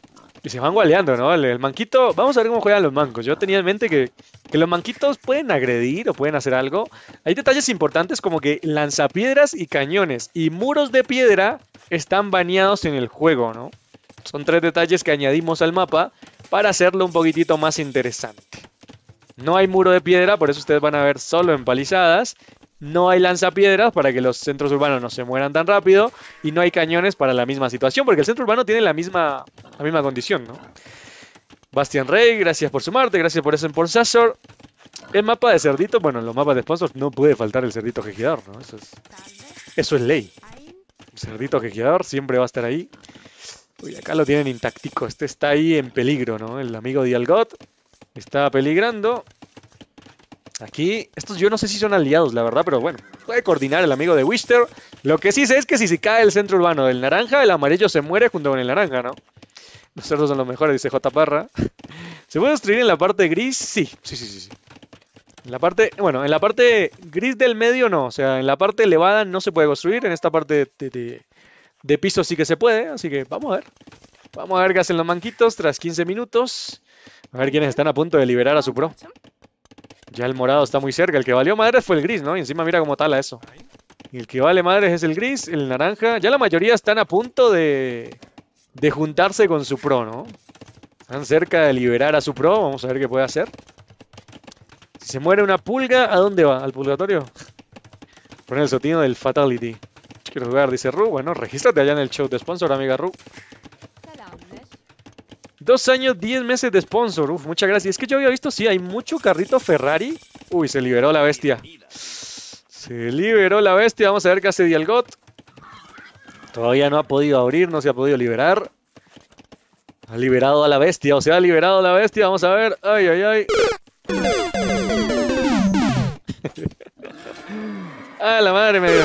Speaker 1: Y se van gualeando, ¿no? El, el manquito, vamos a ver cómo juegan los mancos. Yo tenía en mente que, que los manquitos pueden agredir o pueden hacer algo. Hay detalles importantes como que lanzapiedras y cañones y muros de piedra están baneados en el juego, ¿no? Son tres detalles que añadimos al mapa para hacerlo un poquitito más interesante. No hay muro de piedra, por eso ustedes van a ver solo empalizadas. No hay lanzapiedras para que los centros urbanos no se mueran tan rápido. Y no hay cañones para la misma situación, porque el centro urbano tiene la misma, la misma condición, ¿no? Bastian Rey, gracias por sumarte, gracias por ese Sazor. El mapa de cerdito, bueno, en los mapas de sponsors no puede faltar el cerdito jejeador, ¿no? Eso es, eso es ley. El cerdito jejeador siempre va a estar ahí. Uy, acá lo tienen intactico, este está ahí en peligro, ¿no? El amigo Dialgot está peligrando. Aquí, estos yo no sé si son aliados, la verdad, pero bueno, puede coordinar el amigo de Wister. Lo que sí sé es que si se cae el centro urbano del naranja, el amarillo se muere junto con el naranja, ¿no? Los cerdos son los mejores, dice J. Parra. ¿Se puede construir en la parte gris? Sí, sí, sí, sí. sí. En la parte, bueno, en la parte gris del medio no, o sea, en la parte elevada no se puede construir, en esta parte de, de, de piso sí que se puede, así que vamos a ver. Vamos a ver qué hacen los manquitos tras quince minutos. A ver quiénes están a punto de liberar a su pro. Ya el morado está muy cerca. El que valió madres fue el gris, ¿no? Y encima mira cómo tala eso. Y el que vale madres es el gris, el naranja. Ya la mayoría están a punto de, de juntarse con su pro, ¿no? Están cerca de liberar a su pro. Vamos a ver qué puede hacer. Si se muere una pulga, ¿a dónde va? ¿Al purgatorio? Poner el sotino del Fatality. Quiero jugar, dice Ru. Bueno, regístrate allá en el show de sponsor, amiga Ru. Dos años, diez meses de sponsor. Uf, muchas gracias. Es que yo había visto, sí, hay mucho carrito Ferrari. Uy, se liberó la bestia. Se liberó la bestia. Vamos a ver qué hace Dialgot. Todavía no ha podido abrir, no se ha podido liberar. Ha liberado a la bestia, o sea, ha liberado a la bestia. Vamos a ver. Ay, ay, ay. Ah, la madre me...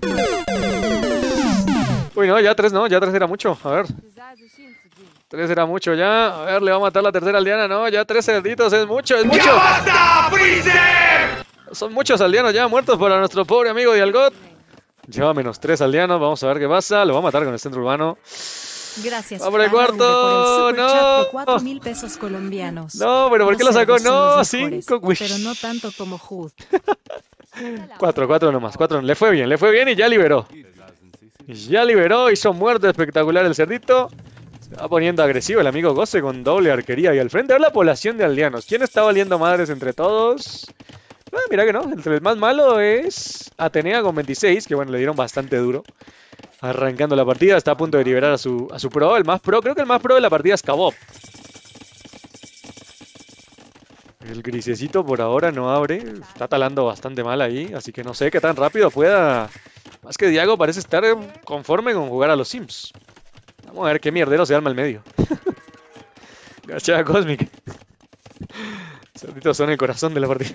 Speaker 1: Uy, no, ya tres no, ya tres era mucho. A ver. Tres era mucho ya. A ver, le va a matar la tercera aldeana. No, ya tres cerditos es mucho, es mucho.
Speaker 4: ¡Ya basta, Freezer!
Speaker 1: Son muchos aldeanos ya muertos para nuestro pobre amigo Dialgot. Lleva menos tres aldeanos. Vamos a ver qué pasa. Lo va a matar con el centro urbano.
Speaker 3: Gracias.
Speaker 1: ¡Va por el
Speaker 3: Fran
Speaker 1: cuarto!
Speaker 3: por el super chat
Speaker 1: ¡No!
Speaker 3: de cuatro mil pesos colombianos.
Speaker 1: No, pero ¿por qué lo
Speaker 3: Los
Speaker 1: sacó?
Speaker 3: cerdos son
Speaker 1: No,
Speaker 3: los mejores,
Speaker 1: cinco. Uy.
Speaker 3: pero no tanto como Hood.
Speaker 1: Cuatro, cuatro nomás. Cuatro. Le fue bien, le fue bien y ya liberó. Ya liberó, hizo muerte espectacular el cerdito. Se va poniendo agresivo el amigo Gosse con doble arquería. Y al frente a ver la población de aldeanos. ¿Quién está valiendo madres entre todos? Ah, mira que no, entre el más malo es Atenea con veintiséis, que bueno, le dieron bastante duro. Arrancando la partida, está a punto de liberar a su, a su pro. El más pro, creo que el más pro de la partida es Kabop. El grisecito por ahora no abre, está talando bastante mal ahí, así que no sé qué tan rápido pueda... Más que Diago parece estar conforme con jugar a los Sims. Vamos a ver qué mierdero se arma al medio. Gachada Cosmic. Cerditos son el corazón de la partida.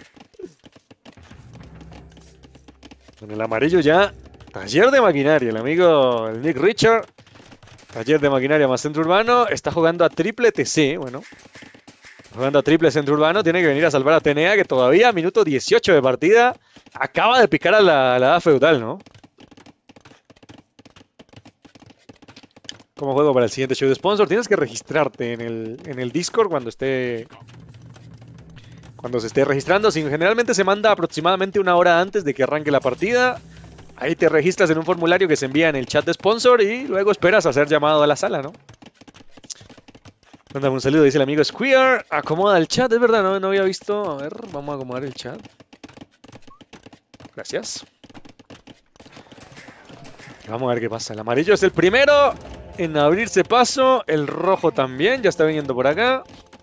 Speaker 1: Con el amarillo ya, taller de maquinaria, el amigo el Nick Richard. Taller de maquinaria más centro urbano, está jugando a triple T C, bueno. Jugando a triple centro urbano, tiene que venir a salvar a Atenea, que todavía, minuto dieciocho de partida, acaba de picar a la, a la edad feudal, ¿no? Como juego para el siguiente show de sponsor, tienes que registrarte en el, en el Discord cuando esté... Cuando se esté registrando. Si generalmente se manda aproximadamente una hora antes de que arranque la partida. Ahí te registras en un formulario que se envía en el chat de sponsor y luego esperas a ser llamado a la sala, ¿no? Mándame un saludo, dice el amigo Square. Acomoda el chat, es verdad, no, no había visto. A ver, vamos a acomodar el chat. Gracias. Vamos a ver qué pasa. El amarillo es el primero en abrirse paso. El rojo también, ya está viniendo por acá.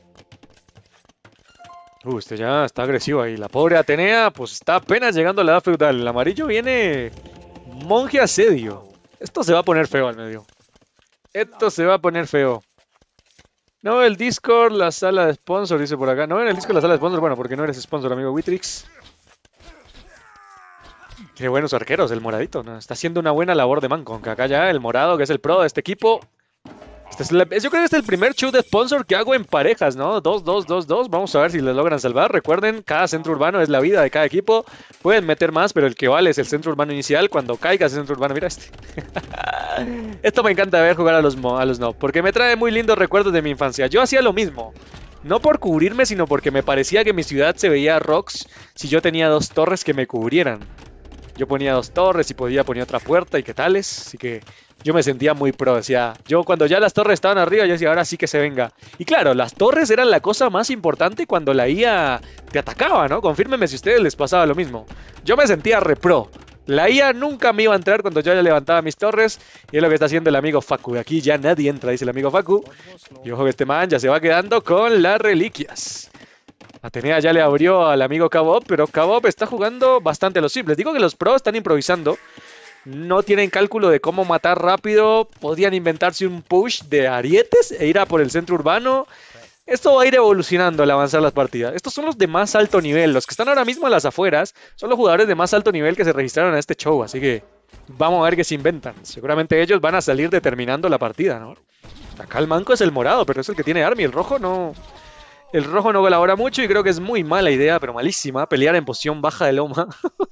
Speaker 1: Uh, este ya está agresivo ahí. La pobre Atenea, pues está apenas llegando a la edad feudal. El amarillo viene monje asedio. Esto se va a poner feo al medio. Esto se va a poner feo. No, el Discord, la sala de sponsor, dice por acá. No, en el Discord, la sala de sponsor. Bueno, porque no eres sponsor, amigo Witrix. Qué buenos arqueros, el moradito, ¿no? Está haciendo una buena labor de manco. Aunque acá ya el morado, que es el pro de este equipo, Este es la- yo creo que este es el primer show de sponsor que hago en parejas, ¿no? Dos, dos, dos, dos. Vamos a ver si lo logran salvar. Recuerden, cada centro urbano es la vida de cada equipo. Pueden meter más, pero el que vale es el centro urbano inicial. Cuando caiga ese centro urbano, mira este. Esto me encanta ver jugar a los, mo- a los no, porque me trae muy lindos recuerdos de mi infancia. Yo hacía lo mismo. No por cubrirme, sino porque me parecía que mi ciudad se veía rocks si yo tenía dos torres que me cubrieran. Yo ponía dos torres y podía poner otra puerta y qué tales. Así que yo me sentía muy pro. Decía, yo cuando ya las torres estaban arriba, yo decía, ahora sí que se venga. Y claro, las torres eran la cosa más importante cuando la I A te atacaba, ¿no? Confírmenme si a ustedes les pasaba lo mismo. Yo me sentía re pro. La I A nunca me iba a entrar cuando yo ya levantaba mis torres. Y es lo que está haciendo el amigo Facu. Aquí ya nadie entra, dice el amigo Facu. Y ojo que este man ya se va quedando con las reliquias. Atenea ya le abrió al amigo Kabop, pero Kabop está jugando bastante a lo simple. Digo que los pros están improvisando. No tienen cálculo de cómo matar rápido. Podrían inventarse un push de arietes e ir a por el centro urbano. Esto va a ir evolucionando al avanzar las partidas. Estos son los de más alto nivel. Los que están ahora mismo en las afueras son los jugadores de más alto nivel que se registraron a este show. Así que vamos a ver qué se inventan. Seguramente ellos van a salir determinando la partida, ¿no? Acá el manco es el morado, pero es el que tiene Army. El rojo no... El rojo no colabora mucho y creo que es muy mala idea, pero malísima, pelear en posición baja de loma.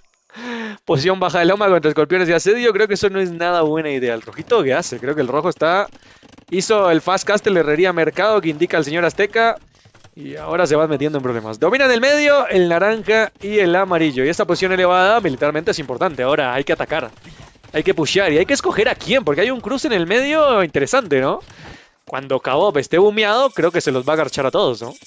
Speaker 1: Posición baja de loma contra escorpiones y asedio, creo que eso no es nada buena idea. ¿El rojito qué hace? Creo que el rojo está... Hizo el Fast Castle Herrería Mercado que indica el señor Azteca. Y ahora se va metiendo en problemas. Dominan el medio, el naranja y el amarillo. Y esta posición elevada militarmente es importante. Ahora hay que atacar. Hay que pushear y hay que escoger a quién, porque hay un cruce en el medio interesante, ¿no? Cuando Kabop esté bumeado, creo que se los va a garchar a todos, ¿no?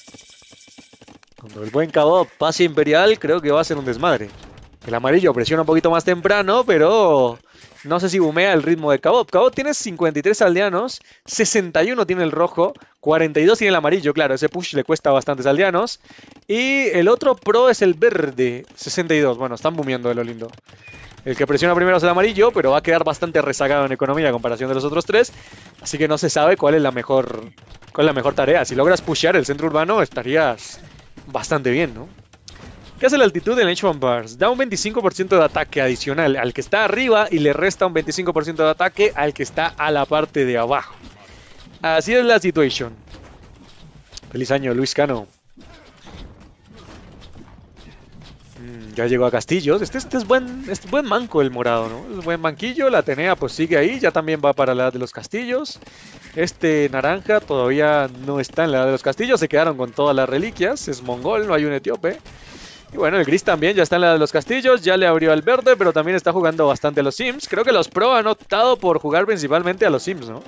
Speaker 1: Cuando el buen Kabop pase Imperial, creo que va a ser un desmadre. El amarillo presiona un poquito más temprano, pero no sé si bumea el ritmo de Kabop. Kabop tiene cincuenta y tres aldeanos, sesenta y uno tiene el rojo, cuarenta y dos tiene el amarillo. Claro, ese push le cuesta bastantes aldeanos. Y el otro pro es el verde, sesenta y dos. Bueno, están bumeando de lo lindo. El que presiona primero es el amarillo, pero va a quedar bastante rezagado en economía a comparación de los otros tres. Así que no se sabe cuál es la mejor, cuál es la mejor tarea. Si logras pushear el centro urbano, estarías bastante bien, ¿no? ¿Qué hace la altitud en Age of Empires? Da un veinticinco por ciento de ataque adicional al que está arriba y le resta un veinticinco por ciento de ataque al que está a la parte de abajo. Así es la situación. Feliz año, Luis Cano. Ya llegó a Castillos. Este, este es buen este buen manco el morado, ¿no? Es buen manquillo. La Atenea pues sigue ahí. Ya también va para la edad de los castillos. Este naranja todavía no está en la edad de los castillos. Se quedaron con todas las reliquias. Es mongol, no hay un etíope. Y bueno, el gris también ya está en la edad de los castillos. Ya le abrió al verde, pero también está jugando bastante a los sims. Creo que los pro han optado por jugar principalmente a los sims, ¿no?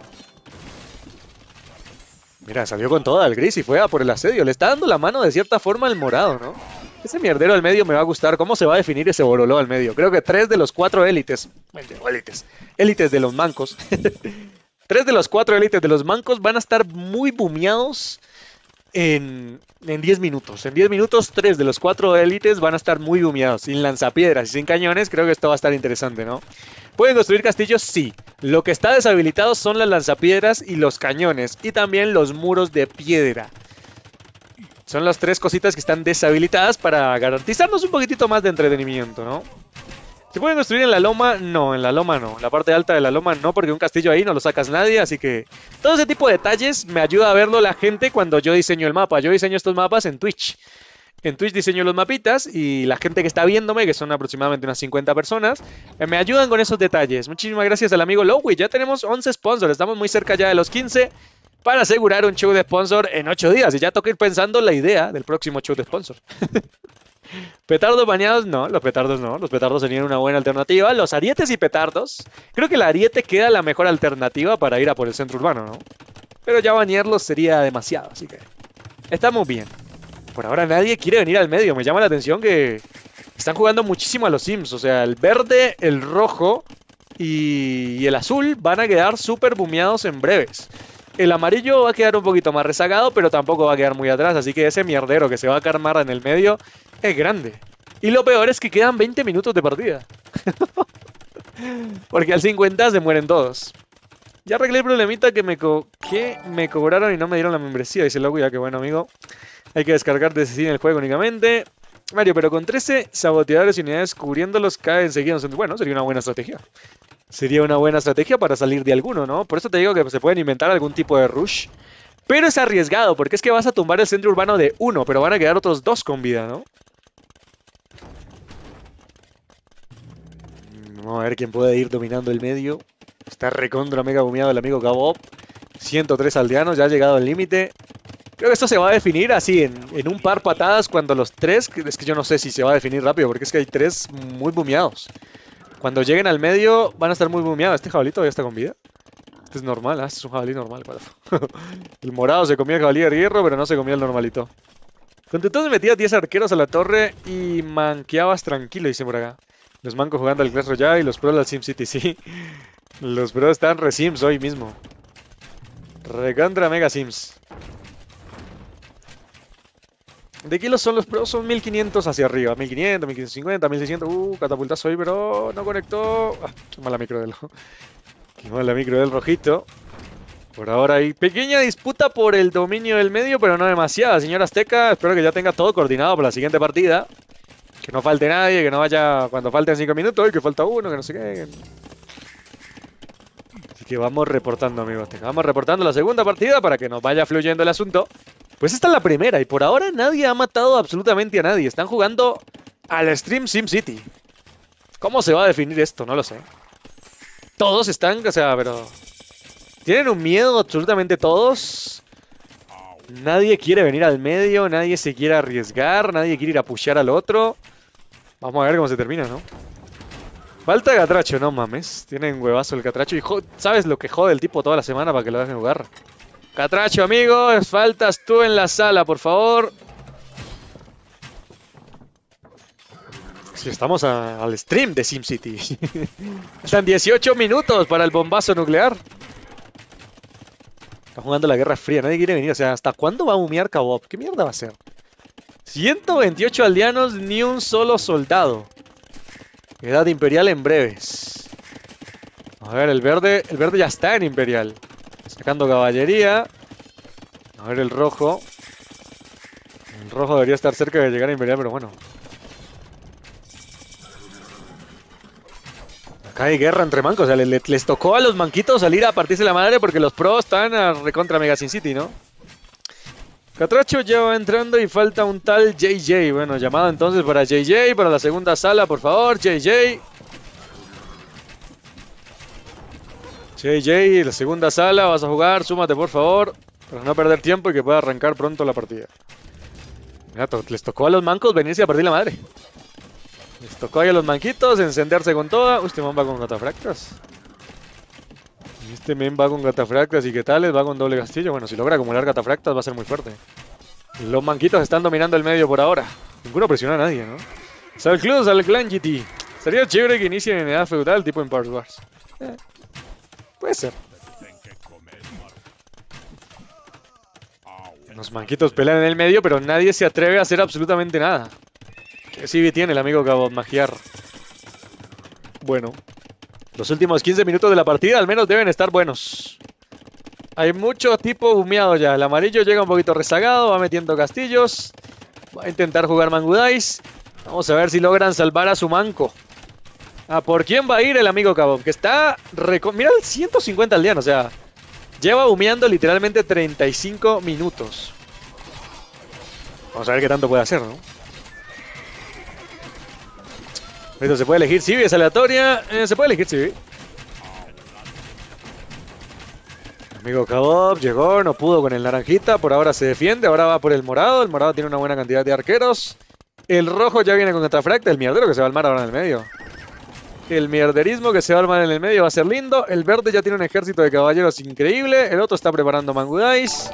Speaker 1: Mira, salió con toda el gris y fue a por el asedio. Le está dando la mano de cierta forma al morado, ¿no? Ese mierdero al medio me va a gustar. ¿Cómo se va a definir ese bololó al medio? Creo que tres de los cuatro élites. Élites. Élites de los mancos. Tres de los cuatro élites de los mancos van a estar muy bumeados en, en diez minutos. En diez minutos, tres de los cuatro élites van a estar muy bumeados. Sin lanzapiedras y sin cañones, creo que esto va a estar interesante, ¿no? ¿Pueden construir castillos? Sí. Lo que está deshabilitado son las lanzapiedras y los cañones. Y también los muros de piedra. Son las tres cositas que están deshabilitadas para garantizarnos un poquitito más de entretenimiento, ¿no? ¿Se pueden construir en la loma? No, en la loma no. La parte alta de la loma no, porque un castillo ahí no lo sacas nadie, así que... Todo ese tipo de detalles me ayuda a verlo la gente cuando yo diseño el mapa. Yo diseño estos mapas en Twitch. En Twitch diseño los mapitas y la gente que está viéndome, que son aproximadamente unas cincuenta personas, me ayudan con esos detalles. Muchísimas gracias al amigo Lowy. Ya tenemos once sponsors, estamos muy cerca ya de los quince. Para asegurar un show de sponsor en ocho días. Y ya toca ir pensando la idea del próximo show de sponsor. ¿Petardos bañados? No, los petardos no. Los petardos serían una buena alternativa. Los arietes y petardos. Creo que el ariete queda la mejor alternativa para ir a por el centro urbano, ¿no? Pero ya bañarlos sería demasiado, así que... Estamos bien. Por ahora nadie quiere venir al medio. Me llama la atención que están jugando muchísimo a los sims. O sea, el verde, el rojo y, y el azul van a quedar súper bumeados en breves. El amarillo va a quedar un poquito más rezagado, pero tampoco va a quedar muy atrás. Así que ese mierdero que se va a carmar en el medio es grande. Y lo peor es que quedan veinte minutos de partida. Porque al cincuenta se mueren todos. Ya arreglé el problemita que me, co que me cobraron y no me dieron la membresía. Dice loco, ya que bueno, amigo. Hay que descargar desde Steam el juego únicamente. Mario, pero con trece saboteadores y unidades cubriéndolos cae enseguida. Bueno, sería una buena estrategia. sería una buena estrategia para salir de alguno, ¿no? Por eso te digo que se pueden inventar algún tipo de rush. Pero es arriesgado, porque es que vas a tumbar el centro urbano de uno, pero van a quedar otros dos con vida, ¿no? Vamos a ver quién puede ir dominando el medio. Está recontra mega bumeado el amigo Kabob. ciento tres aldeanos, ya ha llegado al límite. Creo que esto se va a definir así, en, en un par patadas, cuando los tres... Es que yo no sé si se va a definir rápido, porque es que hay tres muy bumeados. Cuando lleguen al medio, van a estar muy bumeados. ¿Este jabalí todavía está con vida? Este es normal, ¿eh? Este es un jabalí normal. El morado se comía el jabalí de hierro, pero no se comía el normalito. Con tu entonces metías diez arqueros a la torre y manqueabas tranquilo, dice por acá. Los mancos jugando al Clash Royale y los pros al SimCity, sí. Los pros están re Sims hoy mismo. Recontra Mega Sims. ¿De kilos son los pros? Son mil quinientos hacia arriba. mil quinientos, mil quinientos cincuenta, mil seiscientos. Uh, catapultazo hoy, pero no conectó. Ah, qué mala micro del... Qué mala micro del rojito. Por ahora hay pequeña disputa por el dominio del medio, pero no demasiada. Señor Azteca, espero que ya tenga todo coordinado para la siguiente partida. Que no falte nadie, que no vaya cuando falten cinco minutos, y que falta uno, que no sé qué. Así que vamos reportando, amigos. Vamos reportando la segunda partida para que nos vaya fluyendo el asunto. Pues esta es la primera, y por ahora nadie ha matado absolutamente a nadie. Están jugando al Stream SimCity. ¿Cómo se va a definir esto? No lo sé. Todos están, o sea, pero... Tienen un miedo absolutamente todos. Nadie quiere venir al medio, nadie se quiere arriesgar, nadie quiere ir a pushear al otro. Vamos a ver cómo se termina, ¿no? Falta Catracho, no mames. Tienen huevazo el Catracho. Y ¿sabes lo que jode el tipo toda la semana para que lo dejen jugar? Catracho, amigo, faltas tú en la sala, por favor. Si estamos a, al stream de SimCity. Están dieciocho minutos para el bombazo nuclear. Está jugando la Guerra Fría, nadie quiere venir. O sea, ¿hasta cuándo va a humear Kabob? ¿Qué mierda va a ser? ciento veintiocho aldeanos, ni un solo soldado. Edad imperial en breves. A ver, el verde, el verde ya está en imperial. Sacando caballería. A ver el rojo. El rojo debería estar cerca de llegar a imperial, pero bueno. Acá hay guerra entre mancos. O sea, les, les tocó a los manquitos salir a partirse la madre porque los pros están a recontra Mega SimCity, ¿no? Catracho ya va entrando y falta un tal J J. Bueno, llamado entonces para J J, para la segunda sala, por favor, J J. J J, la segunda sala, vas a jugar, súmate por favor, para no perder tiempo y que pueda arrancar pronto la partida. Mira, les tocó a los mancos venirse a partir la madre. Les tocó ahí a los manquitos encenderse con toda. Uy, este man va con catafractas. Este men va con catafractas y qué tal, va con doble castillo. Bueno, si logra acumular catafractas va a ser muy fuerte. Los manquitos están dominando el medio por ahora. Ninguno presiona a nadie, ¿no? Saludos al clan G T. Sería chévere que inicien en edad feudal tipo en Parts Wars. Eh, puede ser. Los manquitos pelean en el medio, pero nadie se atreve a hacer absolutamente nada. ¿Qué C V tiene el amigo Cabo Magiar? Bueno. Los últimos quince minutos de la partida al menos deben estar buenos. Hay mucho tipo bumeado ya. El amarillo llega un poquito rezagado, va metiendo castillos. Va a intentar jugar Mangudais. Vamos a ver si logran salvar a su manco. ¿A por quién va a ir el amigo Cabo? Que está... Mira el ciento cincuenta aldeanos, o sea... Lleva bumeando literalmente treinta y cinco minutos. Vamos a ver qué tanto puede hacer, ¿no? Esto se puede elegir C V, es aleatoria. Eh, se puede elegir C V. Amigo Kabob llegó, no pudo con el naranjita. Por ahora se defiende, ahora va por el morado. El morado tiene una buena cantidad de arqueros. El rojo ya viene con catafracta. El mierdero que se va al mar ahora en el medio. El mierderismo que se va al mar en el medio va a ser lindo. El verde ya tiene un ejército de caballeros increíble. El otro está preparando Mangudais.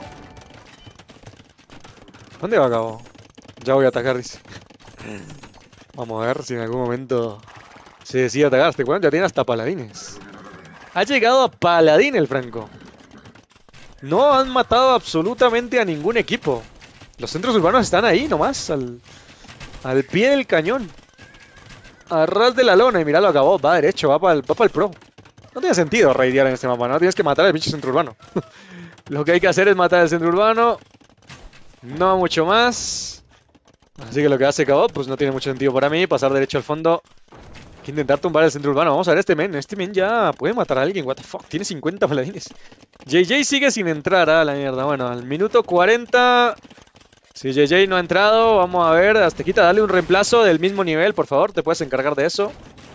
Speaker 1: ¿Dónde va Cabo? Ya voy a atacar, dice. Vamos a ver si en algún momento se decide atacar. Este cuento ya tiene hasta paladines. Ha llegado a paladín el Franco. No han matado absolutamente a ningún equipo. Los centros urbanos están ahí nomás, al, al pie del cañón. A ras de la lona y mirá, lo acabó. Va derecho, va para el, va para el pro. No tiene sentido raidear en este mapa, ¿no? Tienes que matar al pinche centro urbano. Lo que hay que hacer es matar al centro urbano. No mucho más. Así que lo que hace Cabot, pues no tiene mucho sentido para mí. Pasar derecho al fondo. que intentar tumbar el centro urbano. Vamos a ver este men. Este men ya puede matar a alguien. What the fuck. Tiene cincuenta paladines. J J sigue sin entrar a la mierda. Bueno, al minuto cuarenta. Si J J no ha entrado, vamos a ver. Aztequita, dale un reemplazo del mismo nivel, por favor. Te puedes encargar de eso.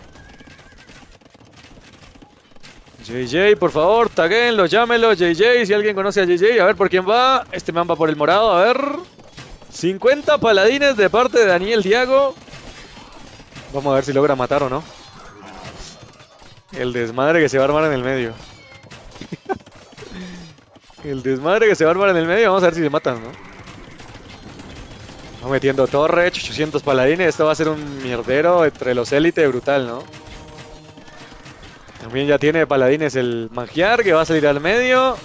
Speaker 1: J J, por favor, taguenlo, llámelo. J J, si alguien conoce a J J, a ver por quién va. Este man va por el morado, a ver. cincuenta paladines de parte de Daniel Diago. Vamos a ver si logra matar o no. El desmadre que se va a armar en el medio. El desmadre que se va a armar en el medio. Vamos a ver si se matan, ¿no? Va metiendo torre, ochocientos paladines. Esto va a ser un mierdero entre los élite brutal, ¿no? También ya tiene paladines el Magiar que va a salir al medio.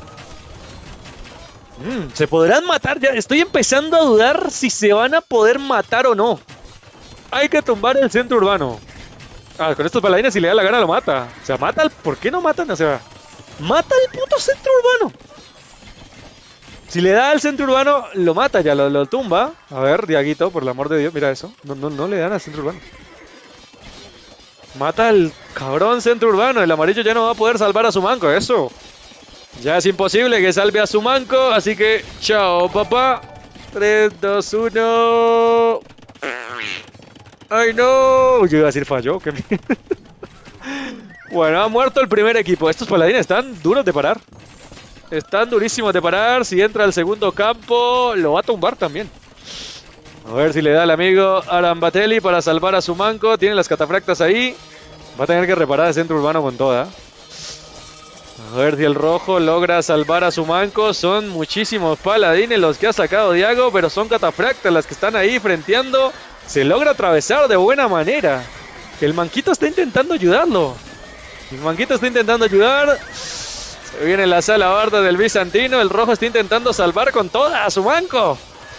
Speaker 1: Mm, ¿Se podrán matar? Ya estoy empezando a dudar si se van a poder matar o no. Hay que tumbar el centro urbano. Ah, con estos paladines si le da la gana lo mata. O sea, mata al... ¿Por qué no matan? O sea, mata el puto centro urbano. Si le da al centro urbano, lo mata ya, lo, lo tumba. A ver, Diaguito, por el amor de Dios, mira eso. No, no, no le dan al centro urbano. Mata al cabrón centro urbano. El amarillo ya no va a poder salvar a su manco. Eso. Ya es imposible que salve a su manco. Así que, chao, papá. tres, dos, uno. ¡Ay, no! Yo iba a decir falló. ¿Qué mierda? Bueno, ha muerto el primer equipo. Estos paladines están duros de parar. Están durísimos de parar. Si entra al segundo campo, lo va a tumbar también. A ver si le da el amigo Arambatelli para salvar a su manco. Tiene las catafractas ahí. Va a tener que reparar el centro urbano con toda. A ver si el rojo logra salvar a su manco. Son muchísimos paladines los que ha sacado Diago, pero son catafractas las que están ahí frenteando. Se logra atravesar de buena manera. El manquito está intentando ayudarlo. El manquito está intentando ayudar. Se viene la sala barda del bizantino. El rojo está intentando salvar con toda a su manco.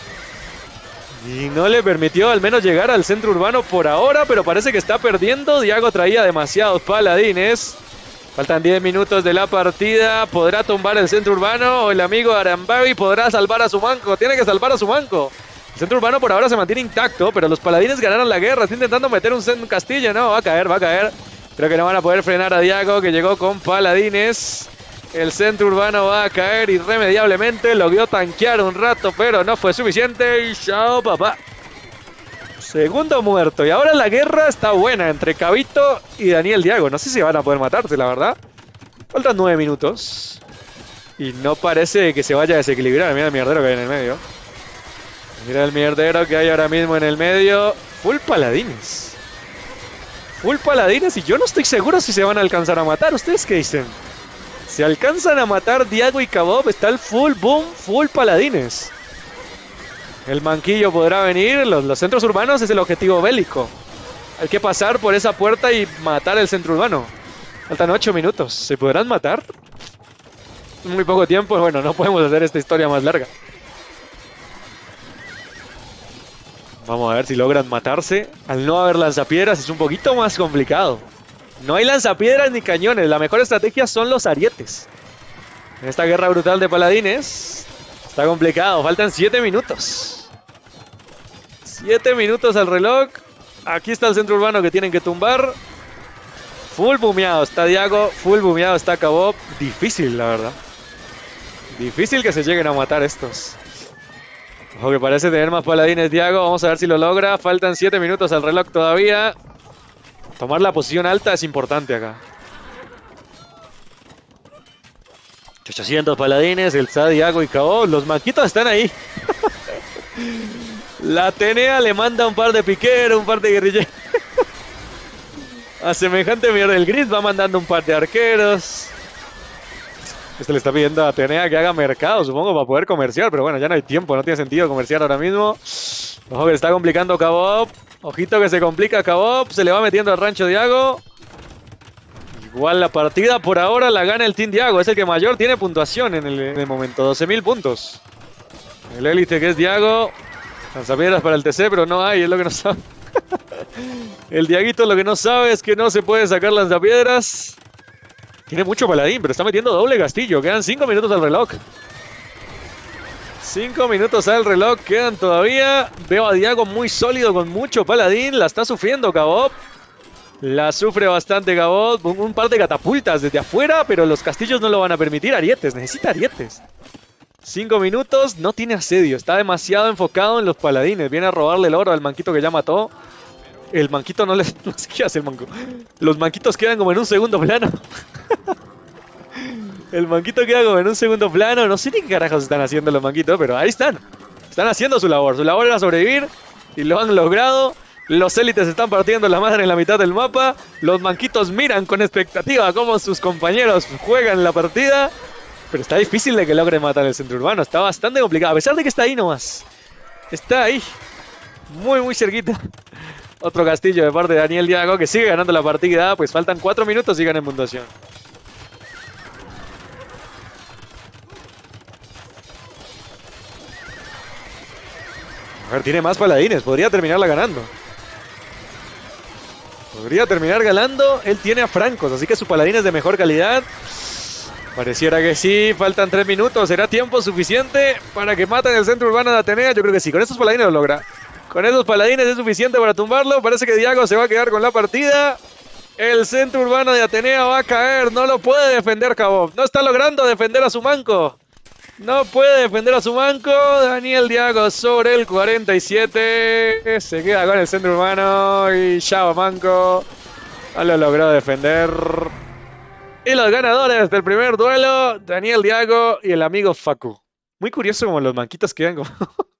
Speaker 1: Y no le permitió al menos llegar al centro urbano por ahora, pero parece que está perdiendo. Diago traía demasiados paladines. Faltan diez minutos de la partida. ¿Podrá tumbar el centro urbano o el amigo Arambavi podrá salvar a su manco? Tiene que salvar a su manco. El centro urbano por ahora se mantiene intacto, pero los paladines ganaron la guerra. Está intentando meter un, un castillo. No, va a caer, va a caer. Creo que no van a poder frenar a Diago, que llegó con paladines. El centro urbano va a caer irremediablemente. Logró tanquear un rato, pero no fue suficiente. Y chao, papá. Segundo muerto. Y ahora la guerra está buena entre Cabito y Daniel Diago. No sé si van a poder matarse, la verdad. Faltan nueve minutos. Y no parece que se vaya a desequilibrar. Mira el mierdero que hay en el medio. Mira el mierdero que hay ahora mismo en el medio. Full paladines. Full paladines y yo no estoy seguro si se van a alcanzar a matar. ¿Ustedes qué dicen? Si alcanzan a matar Diago y Kabob, está el full boom, full paladines. El manquillo podrá venir. Los, los centros urbanos es el objetivo bélico. Hay que pasar por esa puerta y matar el centro urbano. Faltan ocho minutos. ¿Se podrán matar? Muy poco tiempo. Bueno, no podemos hacer esta historia más larga. Vamos a ver si logran matarse. Al no haber lanzapiedras es un poquito más complicado. No hay lanzapiedras ni cañones. La mejor estrategia son los arietes. En esta guerra brutal de paladines está complicado. Faltan siete minutos. siete minutos al reloj. Aquí está el centro urbano que tienen que tumbar. Full bumeado está Diago. Full bumeado está Kabob. Difícil, la verdad. Difícil que se lleguen a matar estos. Ojo que parece tener más paladines Diago. Vamos a ver si lo logra. Faltan siete minutos al reloj todavía. Tomar la posición alta es importante acá. ochocientos paladines, el Sa, Diago y Kabob. Los manquitos están ahí. La Atenea le manda un par de piqueros, un par de guerrilleros. A semejante mierda, el Gris va mandando un par de arqueros. Este le está pidiendo a Atenea que haga mercado, supongo, para poder comerciar. Pero bueno, ya no hay tiempo, no tiene sentido comerciar ahora mismo. Ojo que le está complicando Kabob. Ojito que se complica Kabob. Se le va metiendo al rancho Diago. Igual la partida por ahora la gana el Team Diago. Es el que mayor tiene puntuación en el, en el momento. doce mil puntos. El élite que es Diago. Lanzapiedras para el T C, pero no hay, es lo que no sabe. El Diaguito lo que no sabe es que no se puede sacar lanzapiedras. Tiene mucho paladín, pero está metiendo doble castillo. Quedan cinco minutos al reloj. cinco minutos al reloj, quedan todavía. Veo a Diago muy sólido con mucho paladín. La está sufriendo Kabob. La sufre bastante Gabot. Un, un par de catapultas desde afuera, pero los castillos no lo van a permitir. Arietes, necesita arietes. Cinco minutos, no tiene asedio. Está demasiado enfocado en los paladines. Viene a robarle el oro al manquito que ya mató. El manquito no le... No sé qué hace el manco. Los manquitos quedan como en un segundo plano. El manquito queda como en un segundo plano. No sé ni qué carajos están haciendo los manquitos, pero ahí están. Están haciendo su labor. Su labor era sobrevivir y lo han logrado. Los élites están partiendo la madre en la mitad del mapa. Los manquitos miran con expectativa cómo sus compañeros juegan la partida. Pero está difícil de que logre matar el centro urbano. Está bastante complicado. A pesar de que está ahí nomás. Está ahí. Muy, muy cerquita. Otro castillo de parte de Daniel Diago que sigue ganando la partida. Pues faltan cuatro minutos y gana en puntuación. A ver, tiene más paladines. Podría terminarla ganando. Podría terminar ganando. Él tiene a francos, así que su paladín es de mejor calidad. Pareciera que sí. Faltan tres minutos. ¿Será tiempo suficiente para que maten el centro urbano de Atenea? Yo creo que sí. Con estos paladines lo logra. Con esos paladines es suficiente para tumbarlo. Parece que Diago se va a quedar con la partida. El centro urbano de Atenea va a caer. No lo puede defender Kabov. No está logrando defender a su manco. No puede defender a su manco. Daniel Diago sobre el cuarenta y siete. Se queda con el centro urbano. Y Chao manco. No lo logró defender. Y los ganadores del primer duelo. Daniel Diago y el amigo Facu. Muy curioso como los manquitos quedan como...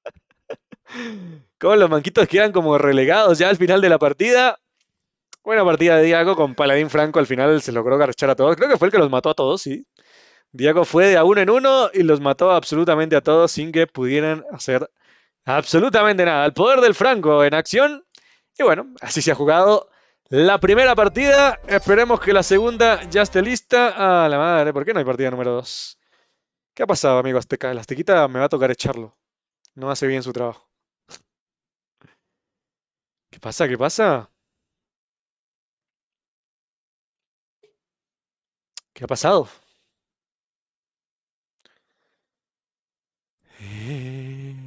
Speaker 1: como los manquitos quedan como relegados ya al final de la partida. Buena partida de Diago con Paladín Franco. Al final se logró garchar a todos. Creo que fue el que los mató a todos, sí. Diago fue de a uno en uno y los mató absolutamente a todos sin que pudieran hacer absolutamente nada. El poder del Franco en acción. Y bueno, así se ha jugado la primera partida. Esperemos que la segunda ya esté lista. Ah, la madre, ¿por qué no hay partida número dos? ¿Qué ha pasado, amigo Azteca? El Aztequita me va a tocar echarlo. No hace bien su trabajo. ¿Qué pasa? ¿Qué pasa? ¿Qué ha pasado? Eh...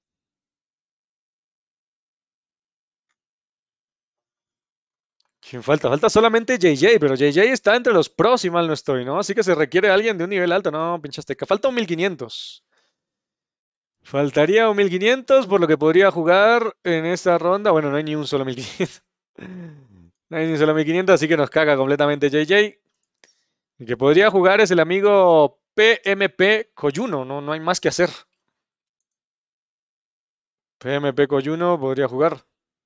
Speaker 1: ¿Quién falta? Falta solamente J J, pero J J está entre los pros y mal no estoy, ¿no? Así que se requiere alguien de un nivel alto. No, pinche Azteca. Falta un mil quinientos. Faltaría un mil quinientos por lo que podría jugar en esta ronda. Bueno, no hay ni un solo mil quinientos. No hay ni un solo mil quinientos, así que nos caga completamente J J. El que podría jugar es el amigo P M P Coyuno. No, no hay más que hacer. P M P Coyuno podría jugar.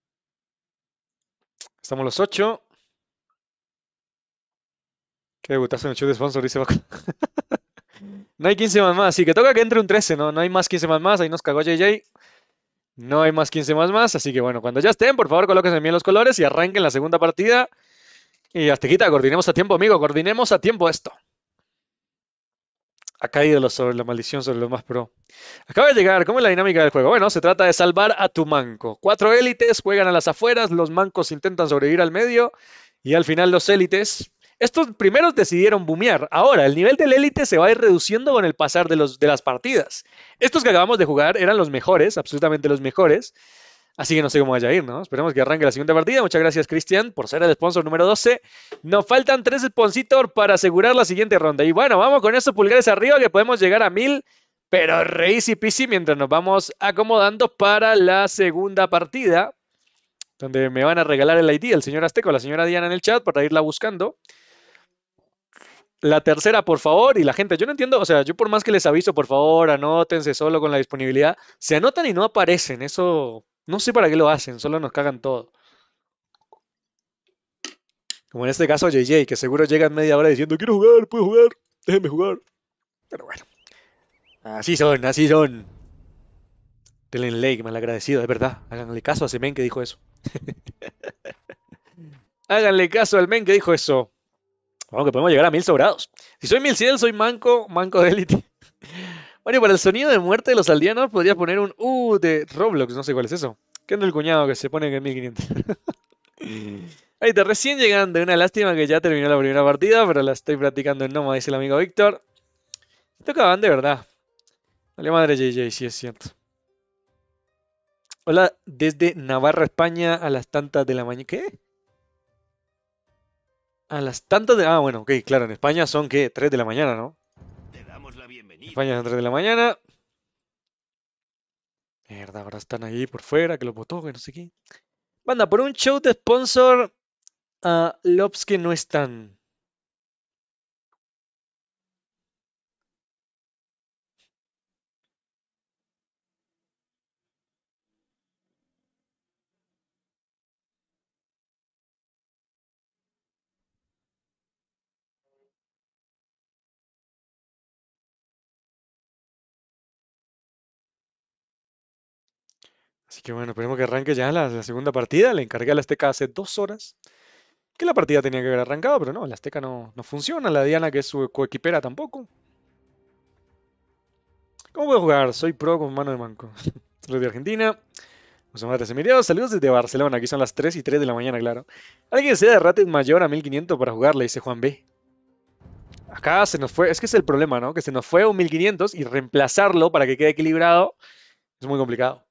Speaker 1: Estamos los ocho. Qué debutazo en el show de sponsor, dice Baco. No hay quince más más, así que toca que entre un trece, ¿no? No hay más quince más más, ahí nos cagó J J. No hay más quince más más, así que bueno, cuando ya estén, por favor, colóquense bien los colores y arranquen la segunda partida. Y Aztequita, coordinemos a tiempo, amigo, coordinemos a tiempo esto. Ha caído lo sobre la maldición sobre los más pro. Acaba de llegar, ¿cómo es la dinámica del juego? Bueno, se trata de salvar a tu manco. Cuatro élites juegan a las afueras, los mancos intentan sobrevivir al medio y al final los élites... Estos primeros decidieron boomear. Ahora, el nivel del élite se va a ir reduciendo con el pasar de, los, de las partidas. Estos que acabamos de jugar eran los mejores, absolutamente los mejores. Así que no sé cómo vaya a ir, ¿no? Esperemos que arranque la siguiente partida. Muchas gracias, Cristian, por ser el sponsor número doce. Nos faltan tres sponsors para asegurar la siguiente ronda. Y bueno, vamos con esos pulgares arriba que podemos llegar a mil. Pero re easy peasy mientras nos vamos acomodando para la segunda partida. Donde me van a regalar el I D, el señor Azteco, la señora Diana en el chat para irla buscando. La tercera, por favor, y la gente, yo no entiendo, o sea, yo por más que les aviso, por favor, anótense solo con la disponibilidad, se anotan y no aparecen, eso, no sé para qué lo hacen, solo nos cagan todo. Como en este caso J J, que seguro llega en media hora diciendo, quiero jugar, puedo jugar, déjenme jugar. Pero bueno, así son, así son. Denle like, malagradecido, es verdad, háganle caso a ese men que dijo eso. Háganle caso al men que dijo eso. Vamos, que podemos llegar a mil sobrados. Si soy mil cien, soy manco, manco de élite. Bueno, y para el sonido de muerte de los aldeanos podría poner un U de Roblox, no sé cuál es eso. ¿Qué anda el cuñado que se pone en mil quinientos? Ahí está, recién llegando. Una lástima que ya terminó la primera partida, pero la estoy practicando en Noma, dice el amigo Víctor. Tocaban de verdad. Vale madre J J, sí es cierto. Hola, desde Navarra, España, a las tantas de la mañana. ¿Qué? A las tantas de... Ah, bueno, ok, claro, en España son, ¿qué? tres de la mañana, ¿no?
Speaker 4: Te damos la bienvenida.
Speaker 1: España son tres de la mañana. Mierda, ahora están ahí por fuera, que los votó, que no sé qué. Banda, por un show de sponsor, a Lops que no están. Así que bueno, esperemos que arranque ya la, la segunda partida. Le encargué a la Azteca hace dos horas que la partida tenía que haber arrancado, pero no, la Azteca no, no funciona. La Diana, que es su coequipera, tampoco. ¿Cómo puedo jugar? Soy pro con mano de manco. Saludos de Argentina. José Manuel Emiliano, saludos desde Barcelona. Aquí son las tres y tres de la mañana, claro. Alguien sea de rated mayor a mil quinientos para jugar, le dice Juan B. Acá se nos fue, es que es el problema, ¿no? Que se nos fue un mil quinientos y reemplazarlo para que quede equilibrado es muy complicado.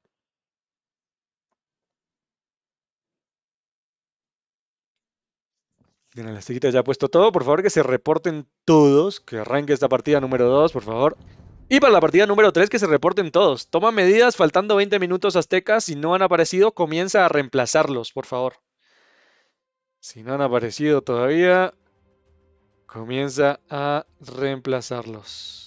Speaker 1: Bien, la Aztequita ya ha puesto todo. Por favor, que se reporten todos. Que arranque esta partida número dos, por favor. Y para la partida número tres, que se reporten todos. Toma medidas, faltando veinte minutos Aztecas. Si no han aparecido, comienza a reemplazarlos, por favor. Si no han aparecido todavía, comienza a reemplazarlos.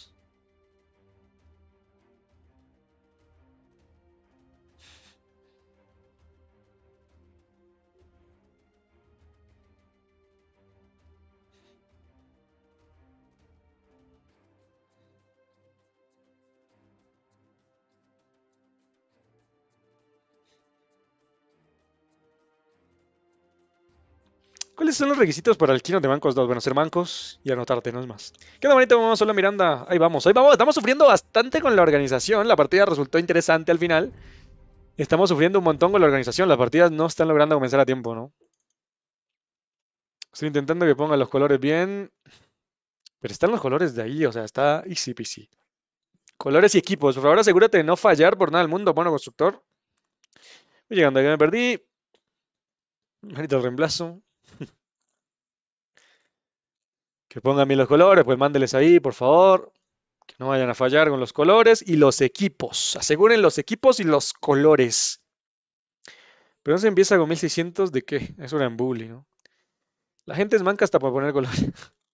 Speaker 1: ¿Cuáles son los requisitos para el Kino de Mancos dos? Bueno, ser mancos y anotarte, no es más. ¿Qué onda, bonito? Vamos, hola Miranda. Ahí vamos, ahí vamos. Estamos sufriendo bastante con la organización. La partida resultó interesante al final. Estamos sufriendo un montón con la organización. Las partidas no están logrando comenzar a tiempo, ¿no? Estoy intentando que pongan los colores bien. Pero están los colores de ahí, o sea, está easy peasy. Colores y equipos. Por favor, asegúrate de no fallar por nada del mundo, bueno, constructor. Voy llegando, aquí me perdí. Ahorita el reemplazo. Que pongan bien los colores, pues mándeles ahí, por favor. Que no vayan a fallar con los colores y los equipos. Aseguren los equipos y los colores. Pero no se empieza con mil seiscientos de qué. Eso era en bully, ¿no? La gente es manca hasta para poner colores.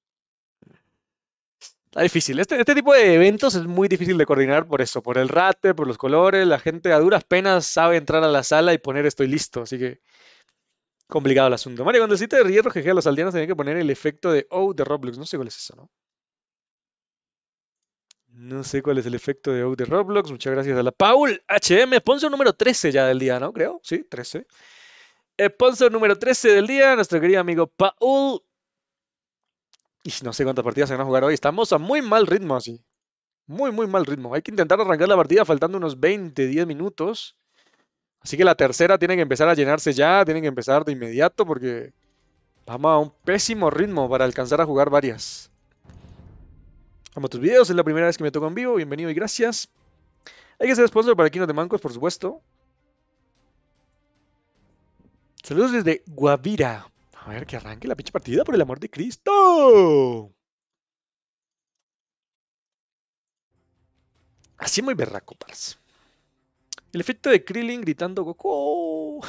Speaker 1: Está difícil. Este, este tipo de eventos es muy difícil de coordinar por eso. Por el rate, por los colores. La gente a duras penas sabe entrar a la sala y poner estoy listo. Así que complicado el asunto. Mario, cuando el sitio de hierro jeje a los aldeanos tenía que poner el efecto de O de Roblox. No sé cuál es eso, ¿no? No sé cuál es el efecto de O de Roblox. Muchas gracias a la Paul H M. Sponsor número trece ya del día, ¿no? Creo. Sí, trece. Sponsor número trece del día. Nuestro querido amigo Paul. Y no sé cuántas partidas se van a jugar hoy. Estamos a muy mal ritmo así. Muy, muy mal ritmo. Hay que intentar arrancar la partida faltando unos veinte, diez minutos. Así que la tercera tiene que empezar a llenarse ya. Tiene que empezar de inmediato porque vamos a un pésimo ritmo para alcanzar a jugar varias. Amo tus videos, es la primera vez que me toco en vivo. Bienvenido y gracias. Hay que ser sponsor para Kino de Mancos, por supuesto. Saludos desde Guavira. A ver, que arranque la pinche partida, por el amor de Cristo. Así muy berraco, parce. El efecto de Krillin gritando Goku.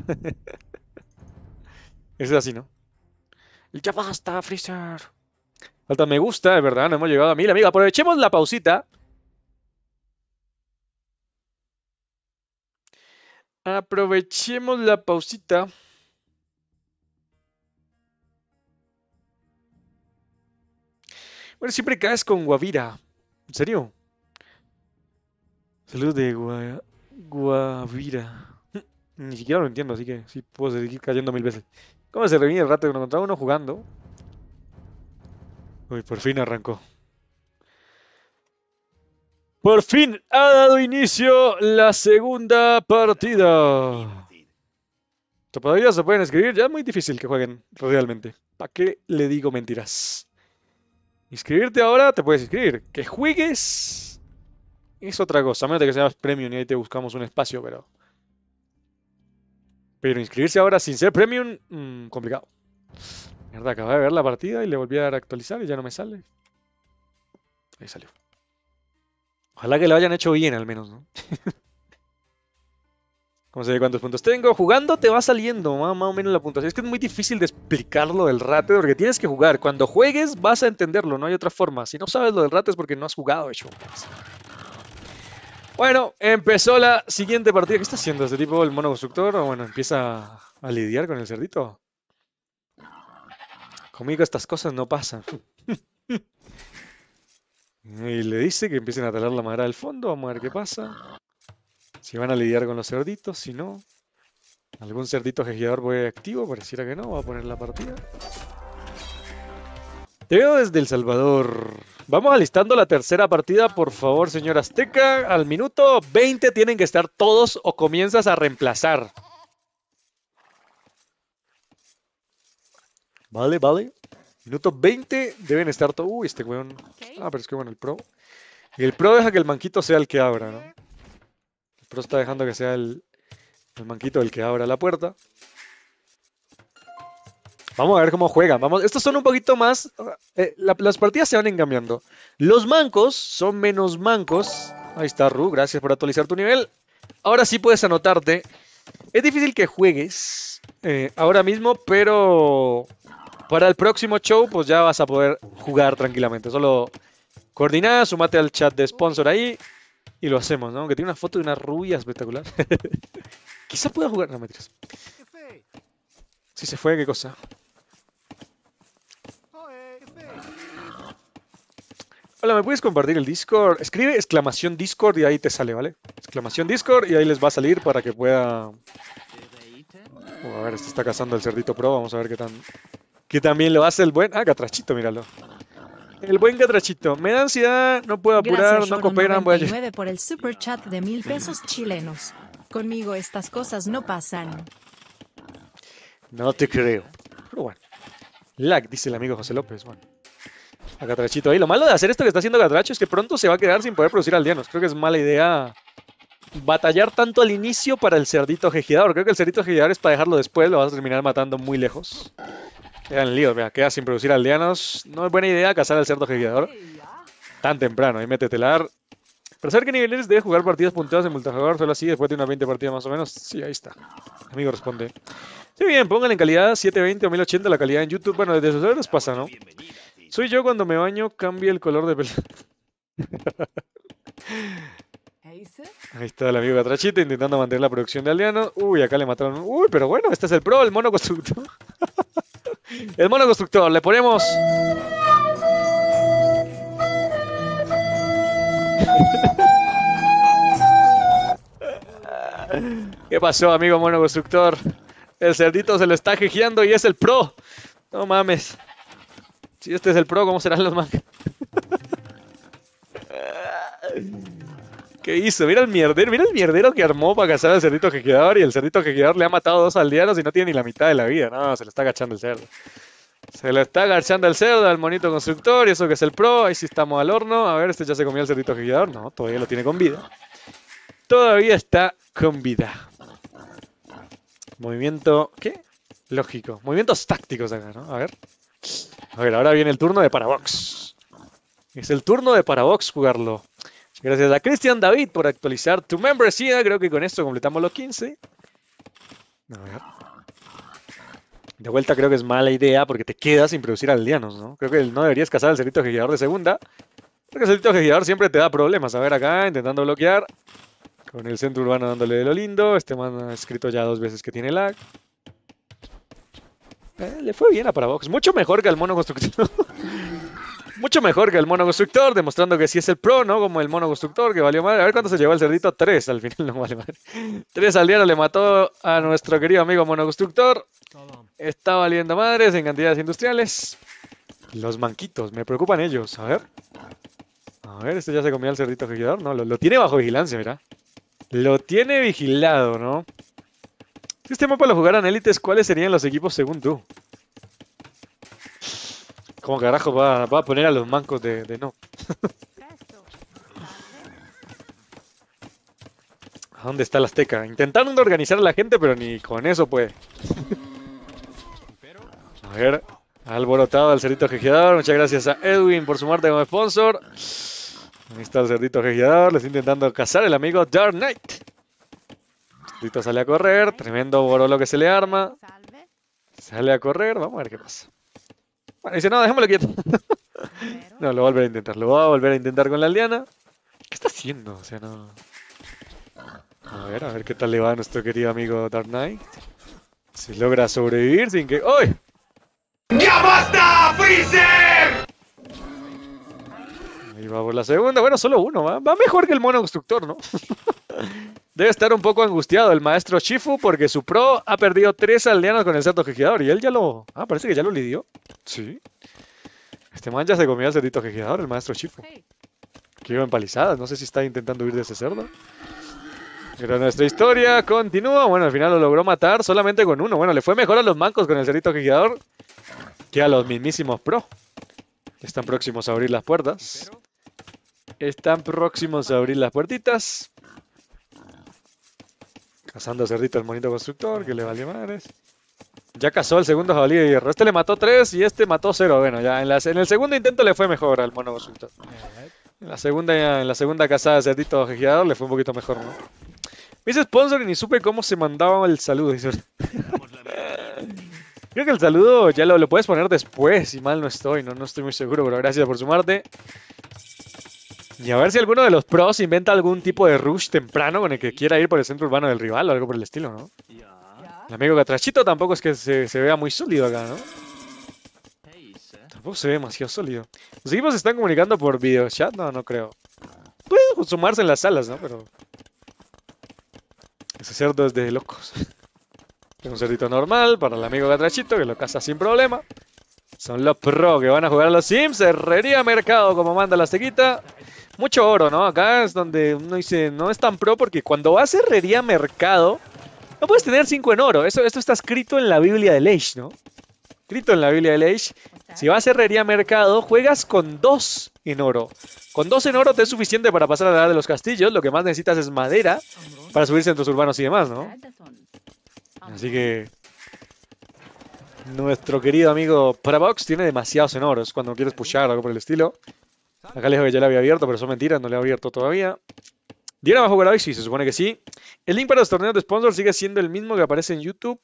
Speaker 1: Ese es así, ¿no? El ya basta, Freezer. Falta me gusta, de verdad, no hemos llegado a mil, amiga. Aprovechemos la pausita. Aprovechemos la pausita. Bueno, siempre caes con Guavira. ¿En serio? Saludos de Gua... Guavira. Ni siquiera lo entiendo, así que sí puedo seguir cayendo mil veces. ¿Cómo se reviene el rato que nos encontraba uno jugando? Uy, por fin arrancó. Por fin ha dado inicio la segunda partida. Todavía se pueden escribir, ya es muy difícil que jueguen realmente. ¿Para qué le digo mentiras? Inscribirte ahora, te puedes inscribir. Que juegues es otra cosa, a menos de que seas premium y ahí te buscamos un espacio, pero... Pero inscribirse ahora sin ser premium, mmm, complicado. Mierda, acabé de ver la partida y le volví a dar a actualizar y ya no me sale. Ahí salió. Ojalá que lo hayan hecho bien al menos, ¿no? ¿Cómo se ve cuántos puntos tengo? Jugando te va saliendo más, más o menos la puntuación. Es que es muy difícil de explicarlo del rate porque tienes que jugar. Cuando juegues vas a entenderlo, no hay otra forma. Si no sabes lo del rate es porque no has jugado, hecho. Bueno, empezó la siguiente partida. ¿Qué está haciendo este tipo, el mono constructor? O bueno, empieza a lidiar con el cerdito. Conmigo estas cosas no pasan. Y le dice que empiecen a talar la madera del fondo. Vamos a ver qué pasa. Si van a lidiar con los cerditos, si no. ¿Algún cerdito jejeador voy activo? Pareciera que no. Voy a poner la partida. Te veo desde El Salvador. Vamos alistando la tercera partida, por favor, señor Azteca. Al minuto veinte tienen que estar todos o comienzas a reemplazar. Vale, vale. Minuto veinte deben estar todos. Uy, este weón. Ah, pero es que bueno, el pro. Y el pro deja que el manquito sea el que abra, ¿no? El pro está dejando que sea el, el manquito el que abra la puerta. Vamos a ver cómo juegan. Vamos, estos son un poquito más. Eh, la, las partidas se van engañando. Los mancos son menos mancos. Ahí está, Ru. Gracias por actualizar tu nivel. Ahora sí puedes anotarte. Es difícil que juegues eh, ahora mismo, pero para el próximo show, pues ya vas a poder jugar tranquilamente. Solo coordinada, sumate al chat de sponsor ahí y lo hacemos, ¿no? Que tiene una foto de una rubia espectacular. Quizá pueda jugar. No, mentiras. Si se fue, ¿qué cosa? Hola, ¿me puedes compartir el Discord? Escribe exclamación Discord y ahí te sale, ¿vale? Exclamación Discord y ahí les va a salir para que pueda... Oh, a ver, este está cazando el cerdito pro. Vamos a ver qué tan... qué también lo hace el buen... Ah, Catrachito, míralo. El buen Catrachito. Me da ansiedad, no puedo apurar,
Speaker 3: Gracias,
Speaker 1: no
Speaker 3: Roro
Speaker 1: cooperan. Voy a...
Speaker 3: noventa y nueve por el super chat de mil pesos chilenos. Conmigo estas cosas no pasan.
Speaker 1: No te creo. Pero bueno. Lag, dice el amigo José López. Bueno. A Catrachito ahí. Lo malo de hacer esto que está haciendo Catracho es que pronto se va a quedar sin poder producir aldeanos. Creo que es mala idea batallar tanto al inicio para el cerdito jejeador. Creo que el cerdito jejeador es para dejarlo después. Lo vas a terminar matando muy lejos. Queda en lío, vea. Queda sin producir aldeanos. No es buena idea cazar al cerdo jejeador tan temprano. Ahí métetelar. Para saber qué nivel eres, debes jugar partidas punteadas en multijugador. Solo así, después de unas veinte partidas más o menos. Sí, ahí está. Amigo responde. Sí, bien, pónganle en calidad setecientos veinte o mil ochenta la calidad en YouTube. Bueno, desde sus horas pasa, ¿no? Soy yo cuando me baño, cambia el color de pelo. Ahí está el amigo Catrachito intentando mantener la producción de aldeanos. Uy, acá le mataron. Uy, pero bueno, este es el pro, el mono constructor. El mono constructor, le ponemos... ¿Qué pasó, amigo mono constructor? El cerdito se lo está jejeando y es el pro. No mames. Si este es el pro, ¿cómo serán los mangas? ¿Qué hizo? Mira el mierdero, mira el mierdero que armó para cazar al cerdito jejeador y el cerdito jejeador le ha matado dos aldeanos y no tiene ni la mitad de la vida. No, se le está agachando el cerdo. Se le está agachando el cerdo al monito constructor y eso que es el pro. Ahí sí estamos al horno. A ver, este ya se comió el cerdito jejeador. No, todavía lo tiene con vida. Todavía está con vida. Movimiento... ¿Qué? Lógico. Movimientos tácticos acá, ¿no? A ver. A ver, ahora viene el turno de Parabox. Es el turno de Parabox jugarlo. Gracias a Cristian David por actualizar tu membresía. Creo que con esto completamos los quince. A ver. De vuelta creo que es mala idea porque te quedas sin producir aldeanos, ¿no? Creo que no deberías cazar al cerdito jejeador de segunda. Porque el cerdito jejeador siempre te da problemas. A ver acá, intentando bloquear. Con el centro urbano dándole de lo lindo. Este man ha escrito ya dos veces que tiene lag. Eh, le fue bien a Parabox. Mucho mejor que al mono constructor. Mucho mejor que el mono constructor, demostrando que sí es el pro, ¿no? Como el mono constructor, que valió madre. A ver cuánto se llevó el cerdito. Tres, al final no vale madre. Tres aldeanos le mató a nuestro querido amigo mono constructor. Está valiendo madres en cantidades industriales. Los manquitos, me preocupan ellos. A ver. A ver, este ya se comió el cerdito jejeador. No, lo, lo tiene bajo vigilancia, mira. Lo tiene vigilado, ¿no? Si este mapa lo jugaran élites, ¿cuáles serían los equipos según tú? ¿Cómo carajo va, va a poner a los mancos de, de no? ¿A dónde está el Azteca? Intentaron organizar a la gente, pero ni con eso puede. A ver, Alborotado al cerdito jejeador. Muchas gracias a Edwin por sumarte como sponsor. Ahí está el cerdito jejeador. Le está intentando cazar el amigo Dark Knight. El cerdito sale a correr. Tremendo borolo que se le arma. Sale a correr. Vamos a ver qué pasa. Bueno, dice, no, dejémoslo quieto. No, lo va a volver a intentar. Lo va a volver a intentar con la aldeana. ¿Qué está haciendo? O sea, no... A ver, a ver qué tal le va a nuestro querido amigo Dark Knight. Si logra sobrevivir sin que... ¡Uy!
Speaker 4: ¡Ya basta, Freezer!
Speaker 1: Ahí va por la segunda. Bueno, solo uno. Va, va mejor que el mono constructor, ¿no? Debe estar un poco angustiado el maestro Shifu porque su pro ha perdido tres aldeanos con el cerdo jejeador. Y él ya lo... Ah, parece que ya lo lidió. Sí. Este man ya se comió al cerdito jejeador, el maestro Shifu. Que iba en palizadas. No sé si está intentando huir de ese cerdo. Pero nuestra historia continúa. Bueno, al final lo logró matar solamente con uno. Bueno, le fue mejor a los mancos con el cerdito jejeador que a los mismísimos pro. Están próximos a abrir las puertas. Están próximos a abrir las puertitas. Cazando cerdito el monito constructor, que le valió madres. Ya cazó el segundo jabalí de hierro. Este le mató tres y este mató cero. Bueno, ya en, la, en el segundo intento le fue mejor al mono constructor. En la segunda, en la segunda cazada de cerdito jejeador le fue un poquito mejor, ¿no? Me hice sponsor y ni supe cómo se mandaba el saludo. Dice. Creo que el saludo ya lo, lo puedes poner después, si mal no estoy. No, no estoy muy seguro, pero gracias por sumarte. Y a ver si alguno de los pros inventa algún tipo de rush temprano con el que quiera ir por el centro urbano del rival o algo por el estilo, ¿no? El amigo Gatrachito tampoco es que se, se vea muy sólido acá, ¿no? Tampoco se ve demasiado sólido. ¿Los equipos se están comunicando por videochat? No, no creo. Pueden sumarse en las salas, ¿no? Pero... ese cerdo es de locos. Es un cerdito normal para el amigo Gatrachito que lo caza sin problema. Son los pro que van a jugar a los Sims. Herrería Mercado, como manda la ceguita. Mucho oro, ¿no? Acá es donde uno dice, no es tan pro porque cuando vas a Herrería Mercado, no puedes tener cinco en oro. Eso, esto está escrito en la Biblia de Leish, ¿no? Escrito en la Biblia de Leish. Si vas a Herrería Mercado, juegas con dos en oro. Con dos en oro te es suficiente para pasar a la edad de los castillos. Lo que más necesitas es madera para subir centros urbanos y demás, ¿no? Así que... nuestro querido amigo Parabox tiene demasiados en oro. Es cuando quieres pushar o algo por el estilo. Acá le dijo que ya le había abierto, pero son mentiras, no le ha abierto todavía. ¿Diera va a jugar hoy? Sí, se supone que sí. El link para los torneos de sponsor sigue siendo el mismo que aparece en YouTube.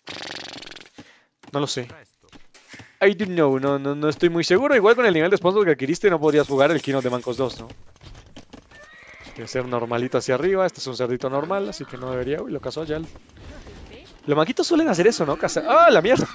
Speaker 1: No lo sé. I don't know, no, no, no estoy muy seguro. Igual con el nivel de sponsor que adquiriste no podrías jugar el Keynote de Mancos dos, ¿no? Debe ser normalito hacia arriba. Este es un cerdito normal, así que no debería. Uy, lo cazó ya. El... los maquitos suelen hacer eso, ¿no? Cazar... ¡ah, la mierda!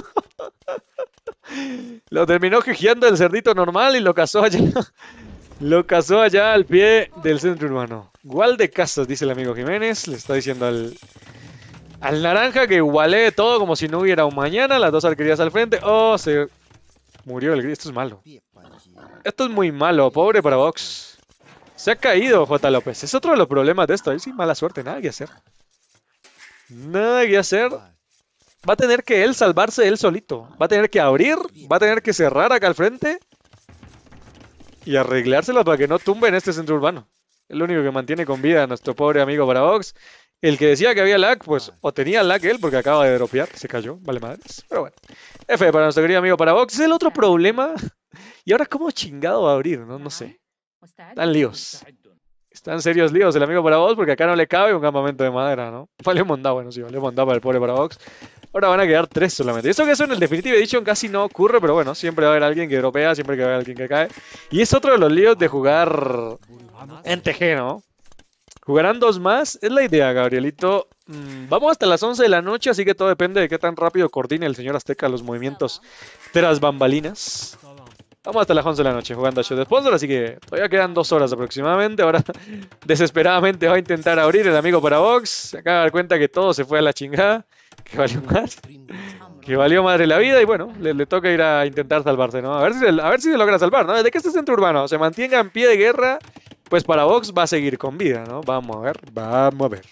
Speaker 1: Lo terminó jejeando el cerdito normal y lo cazó allá. Lo cazó allá al pie del centro urbano. Igual de casas, dice el amigo Jiménez. Le está diciendo al, al naranja que igualee todo como si no hubiera un mañana. Las dos arquerías al frente. Oh, se murió el gris. Esto es malo. Esto es muy malo. Pobre para Vox. Se ha caído J. López. Es otro de los problemas de esto. Ahí sí, mala suerte. Nada que hacer. Nada que hacer. Va a tener que él salvarse él solito. Va a tener que abrir. Va a tener que cerrar acá al frente. Y arreglárselo para que no tumbe en este centro urbano. Es lo único que mantiene con vida a nuestro pobre amigo Parabox. El que decía que había lag, pues o tenía lag él porque acaba de dropear. Se cayó, vale madres. Pero bueno. F para nuestro querido amigo Parabox. Es el otro problema. Y ahora cómo chingado va a abrir, ¿no? No sé. Están líos. Están serios líos el amigo Parabox porque acá no le cabe un campamento de madera, ¿no? Vale mondá, bueno, sí, vale mondá para el pobre Parabox. Ahora van a quedar tres solamente. Y eso que eso en el Definitive Edition casi no ocurre, pero bueno, siempre va a haber alguien que dropea, siempre que va a haber alguien que cae. Y es otro de los líos de jugar en T G, ¿no? Jugarán dos más, es la idea, Gabrielito. Mm, vamos hasta las once de la noche, así que todo depende de qué tan rápido coordine el señor Azteca los movimientos tras bambalinas. Vamos hasta las once de la noche jugando a Show de Sponsor, así que todavía quedan dos horas aproximadamente. Ahora desesperadamente va a intentar abrir el amigo Parabox. Se acaba de dar cuenta que todo se fue a la chingada. Que valió más. Que valió madre la vida y bueno, le, le toca ir a intentar salvarse, ¿no? A ver si, a ver si se logra salvar, ¿no? Desde que este centro urbano se mantenga en pie de guerra, pues Parabox va a seguir con vida, ¿no? Vamos a ver, vamos a ver.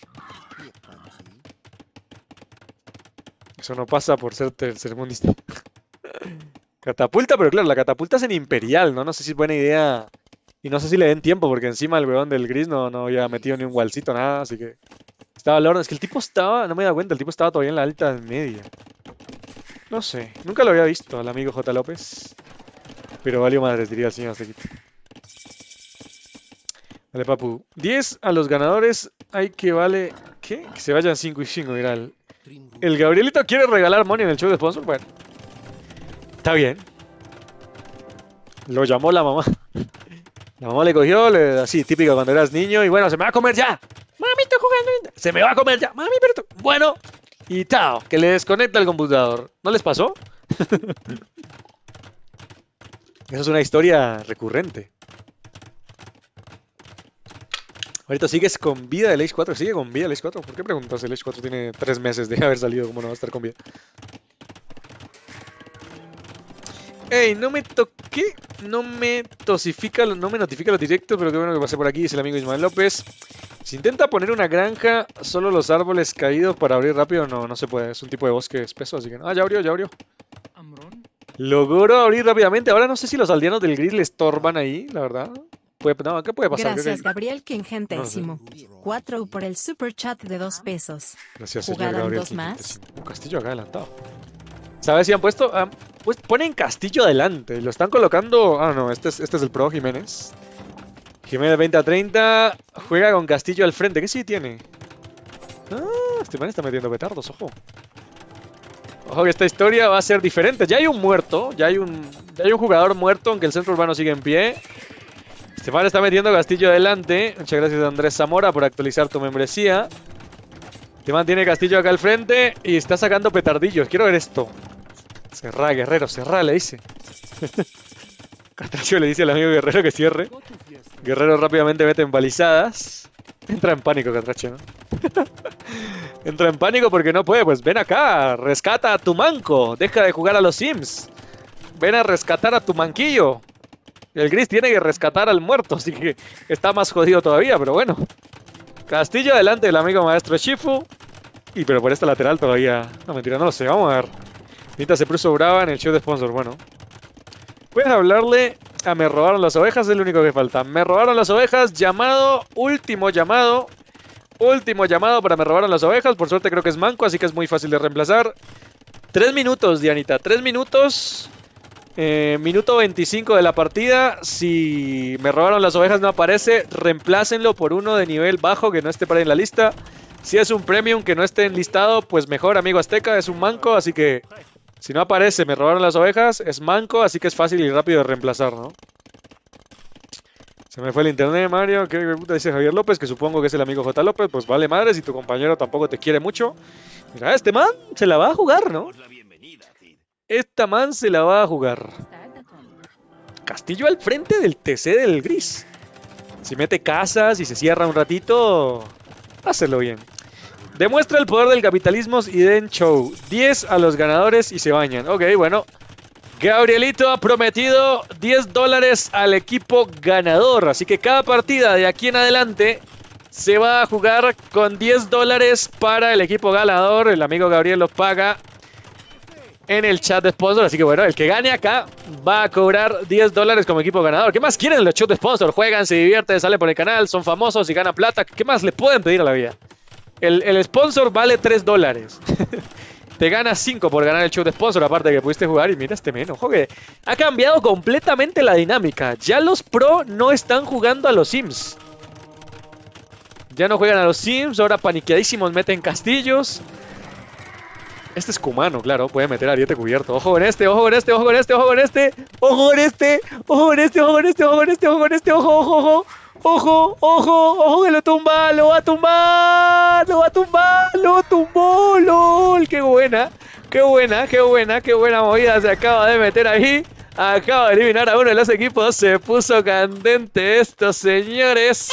Speaker 1: Eso no pasa por ser tercermundista. Catapulta, pero claro, la catapulta es en Imperial, ¿no? No sé si es buena idea. Y no sé si le den tiempo, porque encima el weón del gris no, no había metido ni un walcito, nada, así que... estaba al orden. Es que el tipo estaba, no me he dado cuenta, el tipo estaba todavía en la alta media. No sé, nunca lo había visto al amigo J. López. Pero valió madres, diría el señor Aztequita. Vale, papu. diez a los ganadores hay que vale... ¿Qué? Que se vayan cinco y cinco, mira. El, el Gabrielito quiere regalar money en el show de sponsor. Bueno. Está bien. Lo llamó la mamá. La mamá le cogió, le, así, típico cuando eras niño. Y bueno, se me va a comer ya. Mami, estoy jugando. Se me va a comer ya. Mami, pero... tú- Bueno. Y tao, que le desconecta el computador. ¿No les pasó? Eso es una historia recurrente. Ahorita sigues con vida el Age cuatro. ¿Sigue con vida el Age cuatro? ¿Por qué preguntas? El Age cuatro tiene tres meses de haber salido. ¿Cómo no va a estar con vida? Ey, no me toqué. No me tosifica, no me notifica los directos, pero qué bueno que pasé por aquí. Dice el amigo Ismael López. Si intenta poner una granja, solo los árboles caídos para abrir rápido, no, no se puede. Es un tipo de bosque espeso, así que no. Ah, ya abrió, ya abrió. Logró abrir rápidamente. Ahora no sé si los aldeanos del gris le estorban ahí, la verdad. Puede, no, ¿qué puede pasar? Creo
Speaker 3: Gracias,
Speaker 1: que-
Speaker 3: Gabriel Quingentésimo. cuatro por el super chat de dos pesos.
Speaker 1: Gracias, señor
Speaker 3: ¿Jugarán
Speaker 1: Gabriel.
Speaker 3: dos más?
Speaker 1: Un castillo acá adelantado. ¿Sabes si han puesto? Ah, pues ponen castillo adelante. Lo están colocando. Ah, no, este es, este es el pro Jiménez. Jiménez veinte a treinta. Juega con castillo al frente. ¿Qué sí tiene? Ah, este man está metiendo petardos, ojo. Ojo que esta historia va a ser diferente. Ya hay un muerto. Ya hay un, ya hay un jugador muerto, aunque el centro urbano sigue en pie. Este man está metiendo castillo adelante. Muchas gracias a Andrés Zamora por actualizar tu membresía. Este man tiene castillo acá al frente y está sacando petardillos. Quiero ver esto. Cerrá, guerrero, cerrá, le dice. Catracio le dice al amigo Guerrero que cierre. Guerrero rápidamente mete en balizadas. Entra en pánico, Catracho, ¿no? Entra en pánico porque no puede. Pues ven acá, rescata a tu manco. Deja de jugar a los Sims. Ven a rescatar a tu manquillo. El gris tiene que rescatar al muerto, así que está más jodido todavía, pero bueno. Castillo adelante del amigo maestro Shifu. Y pero por esta lateral todavía... No, mentira, no lo sé, vamos a ver. Nita se puso brava en el show de sponsor, bueno. Puedes hablarle a me robaron las ovejas, es lo único que falta. Me robaron las ovejas, llamado, último llamado. Último llamado para me robaron las ovejas. Por suerte creo que es manco, así que es muy fácil de reemplazar. Tres minutos, Dianita, tres minutos. Eh, minuto veinticinco de la partida. Si me robaron las ovejas no aparece, reemplácenlo por uno de nivel bajo que no esté por ahí en la lista. Si es un premium que no esté enlistado, pues mejor, amigo Azteca, es un manco, así que si no aparece me robaron las ovejas, es manco, así que es fácil y rápido de reemplazar, ¿no? Se me fue el internet, Mario. ¿Qué puta dice Javier López? Que supongo que es el amigo J. López. Pues vale madre si tu compañero tampoco te quiere mucho. Mira, este man se la va a jugar, ¿no? Esta man se la va a jugar. Castillo al frente del T C del gris. Si mete casas y se cierra un ratito, hácelo bien. Demuestra el poder del capitalismo y den show. diez a los ganadores y se bañan. Ok, bueno. Gabrielito ha prometido diez dólares al equipo ganador. Así que cada partida de aquí en adelante se va a jugar con diez dólares para el equipo ganador. El amigo Gabriel los paga en el chat de sponsor. Así que bueno, el que gane acá va a cobrar diez dólares como equipo ganador. ¿Qué más quieren los chats de sponsor? Juegan, se divierten, salen por el canal, son famosos y ganan plata. ¿Qué más le pueden pedir a la vida? El, el sponsor vale tres dólares. Te ganas cinco por ganar el show de sponsor, aparte de que pudiste jugar. Y mira este men, ojo que ha cambiado completamente la dinámica. Ya los pro no están jugando a los Sims. Ya no juegan a los Sims, ahora paniqueadísimos meten castillos. Este es Kumano, claro, puede meter ariete cubierto. Ojo con este, ojo con este, ojo con este, ojo con este. Ojo con este, ojo con este, ojo con este, ojo con este, ojo con este, ojo, ojo, ojo. Ojo, ojo, ojo que lo tumba, lo va a tumbar, lo va a tumbar, lo tumbó, lol. Qué buena, qué buena, qué buena, qué buena movida se acaba de meter ahí. Acaba de eliminar a uno de los equipos. Se puso candente esto, señores.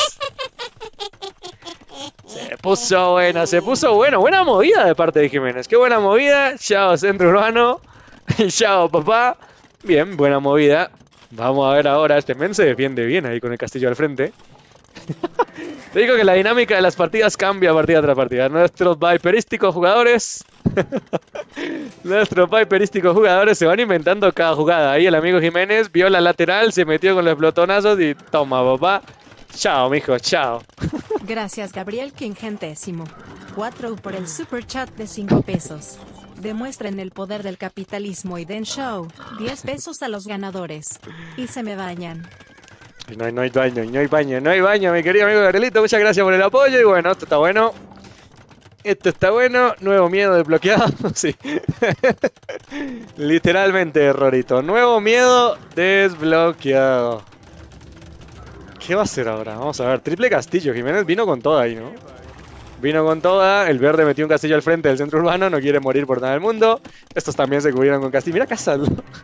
Speaker 1: Se puso buena, se puso bueno. Buena movida de parte de Jiménez. Qué buena movida. Chao, centro urbano. Chao, papá. Bien, buena movida. Vamos a ver ahora. Este men se defiende bien ahí con el castillo al frente. Te digo que la dinámica de las partidas cambia partida tras partida. Nuestros viperísticos jugadores. Nuestros viperísticos jugadores se van inventando cada jugada. Ahí el amigo Jiménez vio la lateral, se metió con los explotonazos y toma, papá. Chao, mijo, chao.
Speaker 3: Gracias, Gabriel Quingentésimo. cuatro por el super chat de cinco pesos. Demuestren el poder del capitalismo y den show. diez pesos a los ganadores. Y se me bañan.
Speaker 1: No hay, no hay baño, no hay baño, no hay baño, mi querido amigo Gabrielito. Muchas gracias por el apoyo. Y bueno, esto está bueno. Esto está bueno. Nuevo miedo desbloqueado. Sí. Literalmente, errorito. Nuevo miedo desbloqueado. ¿Qué va a hacer ahora? Vamos a ver. Triple castillo. Jiménez vino con toda ahí, ¿no? Vino con toda. El verde metió un castillo al frente del centro urbano. No quiere morir por nada del mundo. Estos también se cubrieron con castillo. Mira casas.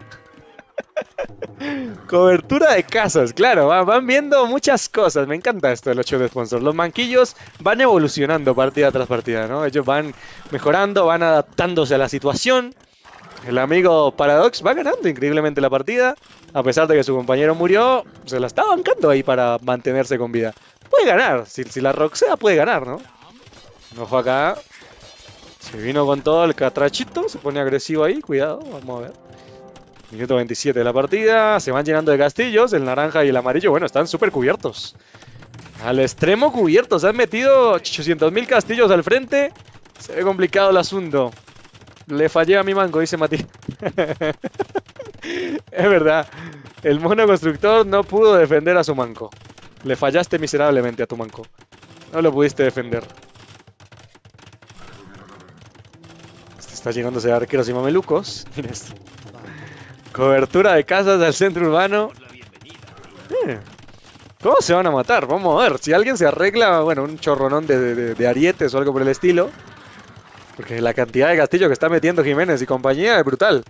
Speaker 1: Cobertura de casas, claro, van viendo muchas cosas. Me encanta esto del ocho de sponsor. Los manquillos van evolucionando partida tras partida, ¿no? Ellos van mejorando, van adaptándose a la situación. El amigo Paradox va ganando increíblemente la partida. A pesar de que su compañero murió, se la está bancando ahí para mantenerse con vida. Puede ganar, si, si la roxea puede ganar, ¿no? Ojo acá. Se vino con todo el catrachito, se pone agresivo ahí, cuidado, vamos a ver. Minuto veintisiete de la partida, se van llenando de castillos, el naranja y el amarillo, bueno, están súper cubiertos. Al extremo cubiertos, han metido ochocientos mil castillos al frente. Se ve complicado el asunto. Le fallé a mi manco, dice Mati. Es verdad, el mono constructor no pudo defender a su manco. Le fallaste miserablemente a tu manco. No lo pudiste defender. Este está llenándose de arqueros y mamelucos. Mira esto. Cobertura de casas al centro urbano. Eh, ¿Cómo se van a matar? Vamos a ver. Si alguien se arregla, bueno, un chorronón de, de, de arietes o algo por el estilo. Porque la cantidad de castillos que está metiendo Jiménez y compañía es brutal.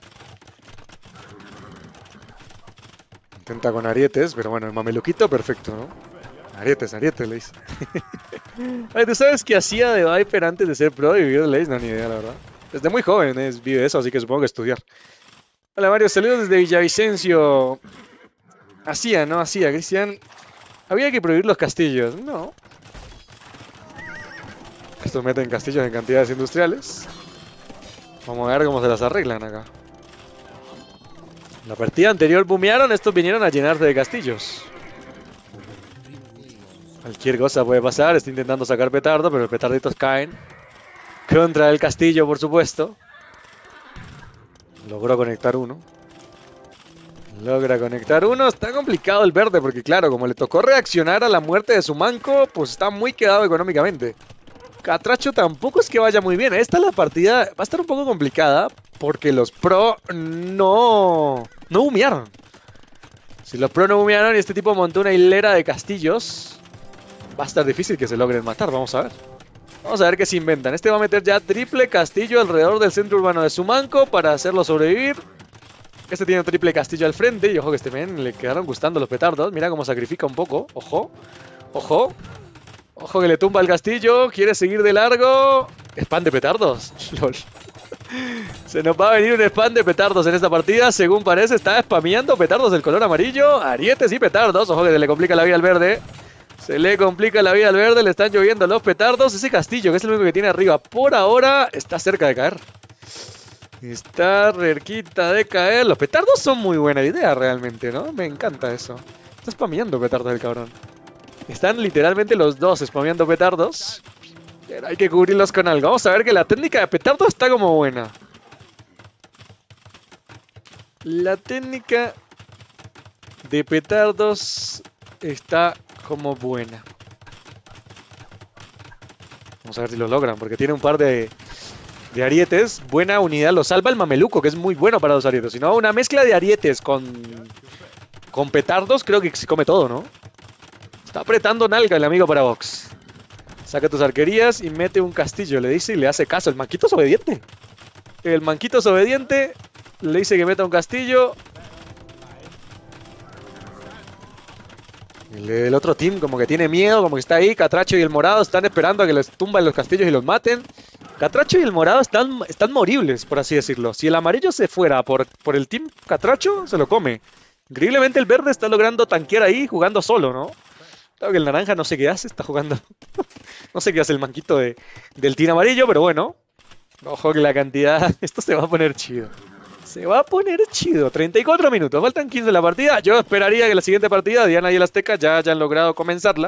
Speaker 1: Intenta con arietes, pero bueno, el mameluquito perfecto, ¿no? Arietes, arietes, le dice. Ay, ¿tú sabes qué hacía de Viper antes de ser pro y vivir de Lace? No, ni idea, la verdad. Desde muy joven es, vive eso, así que supongo que estudiar. Hola Mario, saludos desde Villavicencio. Hacía, ¿no? Hacía, Cristian. Había que prohibir los castillos. No. Estos meten castillos en cantidades industriales. Vamos a ver cómo se las arreglan acá. La partida anterior boomearon, estos vinieron a llenarse de castillos. Cualquier cosa puede pasar, está intentando sacar petardo, pero los petarditos caen. Contra el castillo, por supuesto. Logró conectar uno. Logra conectar uno. Está complicado el verde porque claro, como le tocó reaccionar a la muerte de su manco, pues está muy quedado económicamente. Catracho tampoco es que vaya muy bien. Esta es la partida, va a estar un poco complicada porque los pro no, no humearon. Si los pro no humearon y este tipo montó una hilera de castillos, va a estar difícil que se logren matar. Vamos a ver. Vamos a ver qué se inventan. Este va a meter ya triple castillo alrededor del centro urbano de su manco para hacerlo sobrevivir. Este tiene un triple castillo al frente. Y ojo que este men le quedaron gustando los petardos. Mira cómo sacrifica un poco. Ojo. Ojo. Ojo que le tumba el castillo. Quiere seguir de largo. Spam de petardos. Lol. Se nos va a venir un spam de petardos en esta partida. Según parece está spameando petardos del color amarillo. Arietes y petardos. Ojo que se le complica la vida al verde. Se le complica la vida al verde, le están lloviendo los petardos. Ese castillo, que es el único que tiene arriba por ahora, está cerca de caer. Está cerquita de caer. Los petardos son muy buena idea realmente, ¿no? Me encanta eso. Está spameando petardos el cabrón. Están literalmente los dos spameando petardos. Pero hay que cubrirlos con algo. Vamos a ver que la técnica de petardo está como buena. La técnica de petardos está como buena. Vamos a ver si lo logran, porque tiene un par de, de arietes. Buena unidad, lo salva el mameluco, que es muy bueno para los arietes. Si no, una mezcla de arietes con, con petardos, creo que se come todo, ¿no? Está apretando nalga el amigo para Vox. Saca tus arquerías y mete un castillo, le dice y le hace caso. El manquito es obediente. El manquito es obediente. Le dice que meta un castillo. El, el otro team como que tiene miedo, como que está ahí. Catracho y el morado están esperando a que les tumban los castillos y los maten. Catracho y el morado están, están moribles, por así decirlo. Si el amarillo se fuera por, por el team Catracho, se lo come. Increíblemente el verde está logrando tanquear ahí jugando solo, ¿no? Claro que el naranja no sé qué hace, está jugando. No sé qué hace el manquito de, del team amarillo, pero bueno. Ojo que la cantidad... Esto se va a poner chido. Se va a poner chido. treinta y cuatro minutos. Faltan quince de la partida. Yo esperaría que la siguiente partida, Diana y el Azteca, ya hayan logrado comenzarla.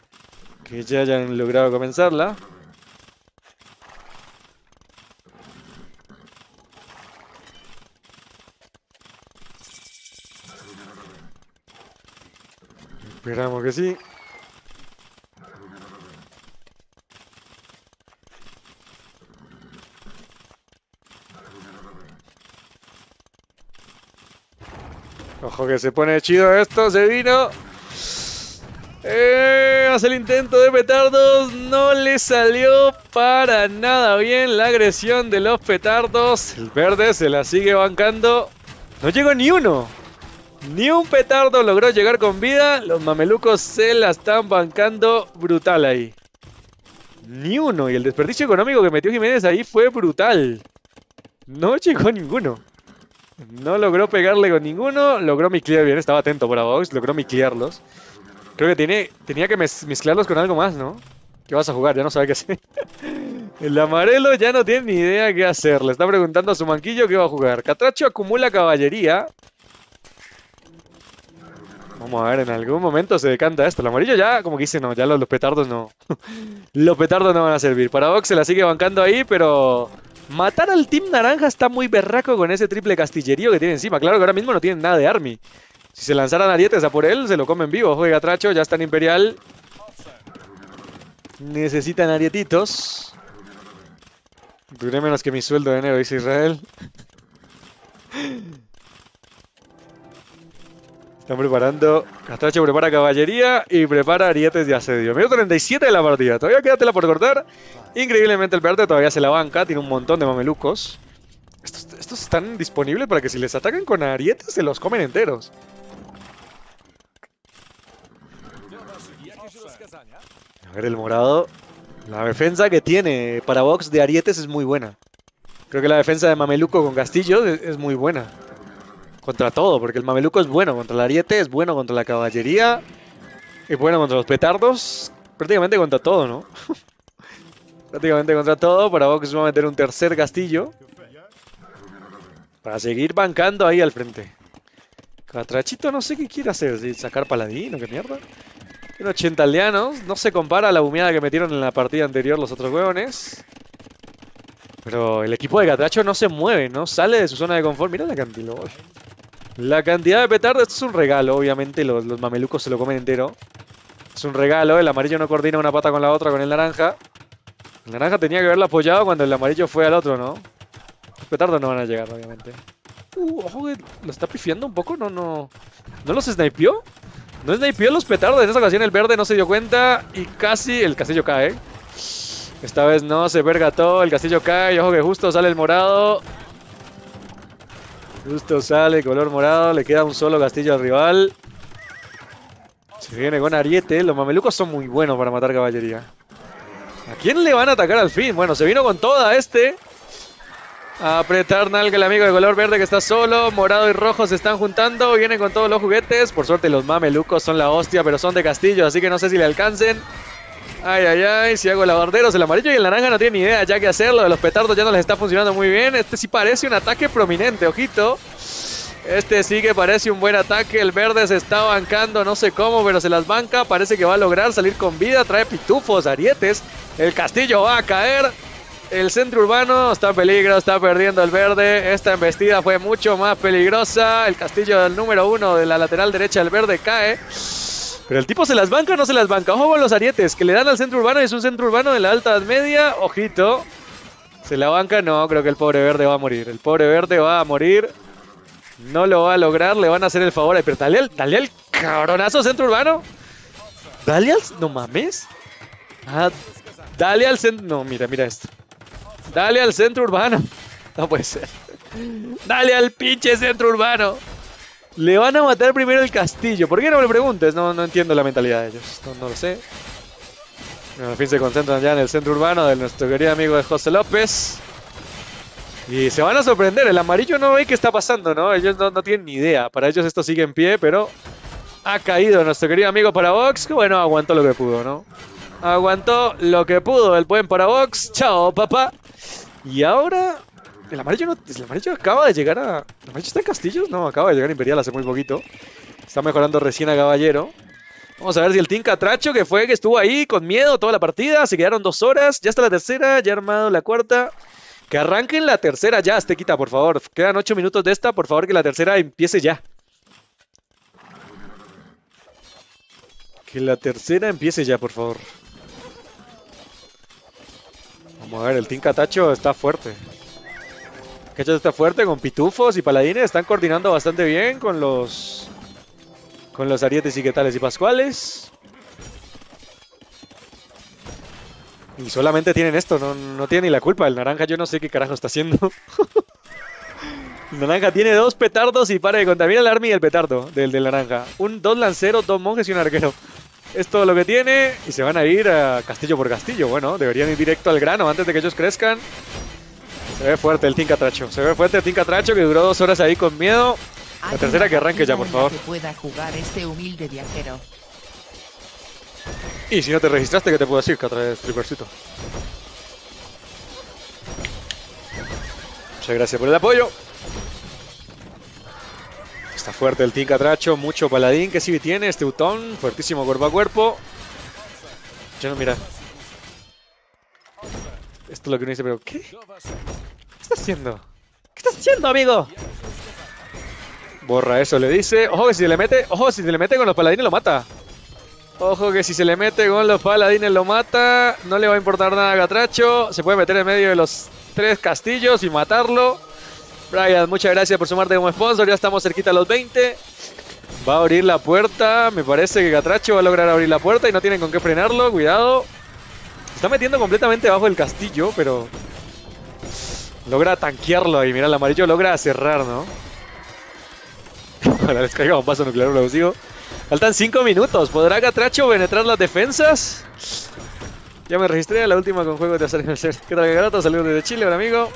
Speaker 1: Que ya hayan logrado comenzarla. Esperamos que sí. Ojo que se pone chido esto, se vino. Eh, hace el intento de petardos, no le salió para nada bien la agresión de los petardos. El verde se la sigue bancando. No llegó ni uno. Ni un petardo logró llegar con vida. Los mamelucos se la están bancando brutal ahí. Ni uno. Y el desperdicio económico que metió Jiménez ahí fue brutal. No llegó ninguno. No logró pegarle con ninguno. Logró miclear bien. Estaba atento para Vox. Logró miclearlos. Creo que tiene, tenía que mezclarlos con algo más, ¿no? ¿Qué vas a jugar? Ya no sabe qué hacer. El amarelo ya no tiene ni idea qué hacer. Le está preguntando a su manquillo qué va a jugar. Catracho acumula caballería. Vamos a ver, en algún momento se decanta esto. El amarillo ya, como que dice, no, ya los, los petardos no. Los petardos no van a servir. Para Vox se la sigue bancando ahí, pero... matar al Team Naranja está muy berraco con ese triple castillerío que tiene encima. Claro que ahora mismo no tienen nada de army. Si se lanzaran arietes a por él, se lo comen vivo. Juega Catracho, ya está en Imperial. Necesitan arietitos. Duré menos que mi sueldo de enero, dice Israel. Están preparando. Castracho prepara caballería y prepara arietes de asedio. Minuto treinta y siete de la partida. Todavía queda tela por cortar. Increíblemente el verde todavía se la banca. Tiene un montón de mamelucos. Estos, estos están disponibles para que si les atacan con arietes se los comen enteros. A ver el morado. La defensa que tiene para Vox de arietes es muy buena. Creo que la defensa de mameluco con castillo es, es muy buena. Contra todo, porque el mameluco es bueno contra el ariete, es bueno contra la caballería, es bueno contra los petardos, prácticamente contra todo, ¿no? Prácticamente contra todo. Para Vox va a meter un tercer castillo para seguir bancando ahí al frente. Catrachito no sé qué quiere hacer, si sacar paladín o qué mierda. Tiene ochenta aldeanos, no se compara a la humeada que metieron en la partida anterior los otros huevones. Pero el equipo de Catracho no se mueve, no sale de su zona de confort. Mira la cantidad. La cantidad de petardos, esto es un regalo, obviamente los, los mamelucos se lo comen entero. Es un regalo, el amarillo no coordina una pata con la otra con el naranja. El naranja tenía que haberlo apoyado cuando el amarillo fue al otro, ¿no? Los petardos no van a llegar, obviamente. Uh, ojo que lo está pifiando un poco, no, no... ¿No los snipeó? No snipeó los petardos, en esta ocasión el verde no se dio cuenta y casi el castillo cae. Esta vez no, se pergató, el castillo cae y ojo que justo sale el morado. Justo sale color morado, le queda un solo castillo al rival. Se viene con ariete, los mamelucos son muy buenos para matar caballería. ¿A quién le van a atacar al fin? Bueno, se vino con toda este. A apretar nalga el amigo de color verde que está solo. Morado y rojo se están juntando. Vienen con todos los juguetes. Por suerte los mamelucos son la hostia, pero son de castillo, así que no sé si le alcancen. Ay, ay, ay. Si hago lavarderos, el amarillo y el naranja no tienen ni idea ya qué hacer. Lo de los petardos ya no les está funcionando muy bien. Este sí parece un ataque prominente, ojito. Este sí que parece un buen ataque. El verde se está bancando, no sé cómo, pero se las banca. Parece que va a lograr salir con vida. Trae pitufos, arietes. El castillo va a caer. El centro urbano está en peligro, está perdiendo el verde. Esta embestida fue mucho más peligrosa. El castillo del número uno de la lateral derecha del verde cae. Pero el tipo se las banca o no se las banca. Ojo con los arietes que le dan al centro urbano. Y es un centro urbano de la alta edad media. Ojito. ¿Se la banca? No, creo que el pobre verde va a morir. El pobre verde va a morir. No lo va a lograr. Le van a hacer el favor. Pero dale al, dale al cabronazo centro urbano. Dale al... No mames. Ah, dale al centro... No, mira, mira esto. Dale al centro urbano. No puede ser. Dale al pinche centro urbano. Le van a matar primero el castillo. ¿Por qué no me preguntes? No, no entiendo la mentalidad de ellos. No, no lo sé. Bueno, al fin se concentran ya en el centro urbano de nuestro querido amigo de José López. Y se van a sorprender. El amarillo no ve qué está pasando, ¿no? Ellos no, no tienen ni idea. Para ellos esto sigue en pie, pero ha caído nuestro querido amigo para Vox. Que bueno, aguantó lo que pudo, ¿no? Aguantó lo que pudo el buen para Vox. Chao, papá. Y ahora... El amarillo, no, el amarillo acaba de llegar a... ¿El amarillo está en Castillos? No, acaba de llegar a Imperial hace muy poquito. Está mejorando recién a Caballero. Vamos a ver si el Team Catracho, que fue que estuvo ahí con miedo toda la partida. Se quedaron dos horas. Ya está la tercera, ya armado la cuarta. Que arranquen la tercera ya, Aztequita, por favor. Quedan ocho minutos de esta. Por favor, que la tercera empiece ya. Que la tercera empiece ya, por favor. Vamos a ver, el Team Catacho está fuerte. Catacho está fuerte con pitufos y paladines. Están coordinando bastante bien con los... Con los arietes y quetales y pascuales. Y solamente tienen esto, no, no tienen ni la culpa. El naranja yo no sé qué carajo está haciendo. El naranja tiene dos petardos y para de contar. Mira el army y el petardo del, del naranja. Un, dos lanceros, dos monjes y un arquero. Es todo lo que tiene y se van a ir a castillo por castillo. Bueno, deberían ir directo al grano antes de que ellos crezcan. Se ve fuerte el Team Catracho. Se ve fuerte el Team Catracho que duró dos horas ahí con miedo. La tercera que arranque ya, por favor.
Speaker 5: Que pueda jugar este humilde viajero.
Speaker 1: Y si no te registraste, ¿qué te puedo decir? Que atraes tripercito. Muchas gracias por el apoyo. Está fuerte el Team Catracho, mucho paladín que sí tiene, este Teutón, fuertísimo cuerpo a cuerpo. Ya no, mira. Esto es lo que uno dice, pero ¿qué? ¿Qué estás haciendo? ¿Qué estás haciendo, amigo? Borra eso, le dice. Ojo que si se le mete, ojo, si se le mete con los paladines lo mata. Ojo que si se le mete con los paladines lo mata. No le va a importar nada a Catracho. Se puede meter en medio de los tres castillos y matarlo. Brian, muchas gracias por sumarte como sponsor. Ya estamos cerquita a los veinte. Va a abrir la puerta. Me parece que Catracho va a lograr abrir la puerta y no tienen con qué frenarlo. Cuidado. Se está metiendo completamente abajo del castillo, pero logra tanquearlo ahí. Mira, el amarillo logra cerrar, ¿no? Ojalá les caiga un paso nuclear explosivo. Faltan cinco minutos. ¿Podrá Catracho penetrar las defensas? Ya me registré a la última con juegos de azar en el ser. ¿Qué tal, Garato? Saludos desde Chile, buen amigo.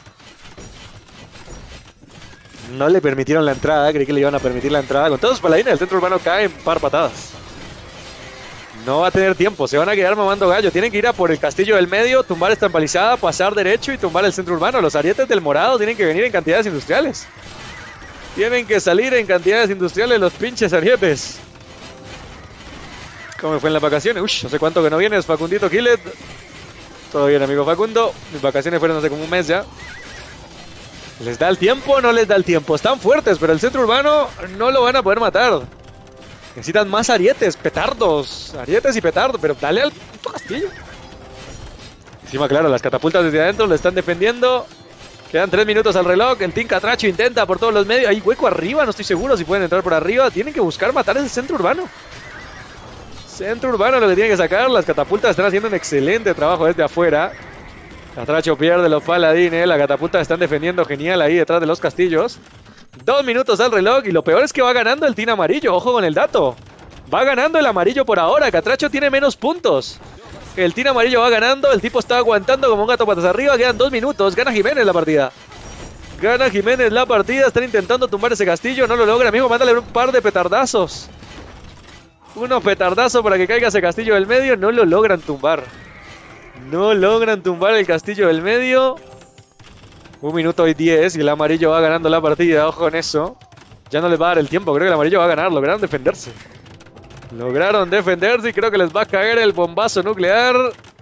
Speaker 1: No le permitieron la entrada. Creí que le iban a permitir la entrada. Con todos los paladines, el centro urbano cae en par patadas. No va a tener tiempo. Se van a quedar mamando gallo. Tienen que ir a por el castillo del medio, tumbar esta empalizada, pasar derecho y tumbar el centro urbano. Los arietes del morado tienen que venir en cantidades industriales. Tienen que salir en cantidades industriales los pinches arietes. ¿Cómo me fue en las vacaciones? Uy, no sé cuánto que no vienes, Facundito Killet. Todo bien, amigo Facundo. Mis vacaciones fueron hace como un mes ya. ¿Les da el tiempo o no les da el tiempo? Están fuertes, pero el centro urbano no lo van a poder matar. Necesitan más arietes, petardos. Arietes y petardos, pero dale al puto castillo. Encima, claro, las catapultas desde adentro lo están defendiendo. Quedan tres minutos al reloj. El Team Catracho intenta por todos los medios. Hay hueco arriba, no estoy seguro si pueden entrar por arriba. Tienen que buscar matar ese centro urbano. Centro urbano lo que tienen que sacar. Las catapultas están haciendo un excelente trabajo desde afuera. Catracho pierde los paladines. Las catapultas están defendiendo genial ahí detrás de los castillos. Dos minutos al reloj. Y lo peor es que va ganando el Team Amarillo. Ojo con el dato. Va ganando el amarillo por ahora. Catracho tiene menos puntos. El Team Amarillo va ganando. El tipo está aguantando como un gato patas arriba. Quedan dos minutos. Gana Jiménez la partida. Gana Jiménez la partida. Están intentando tumbar ese castillo. No lo logra. Amigo, mándale un par de petardazos. Unos petardazos para que caiga ese castillo del medio. No lo logran tumbar. No logran tumbar el castillo del medio. Un minuto y diez. Y el amarillo va ganando la partida. Ojo con eso. Ya no les va a dar el tiempo. Creo que el amarillo va a ganar. Lograron defenderse. Lograron defenderse y creo que les va a caer el bombazo nuclear.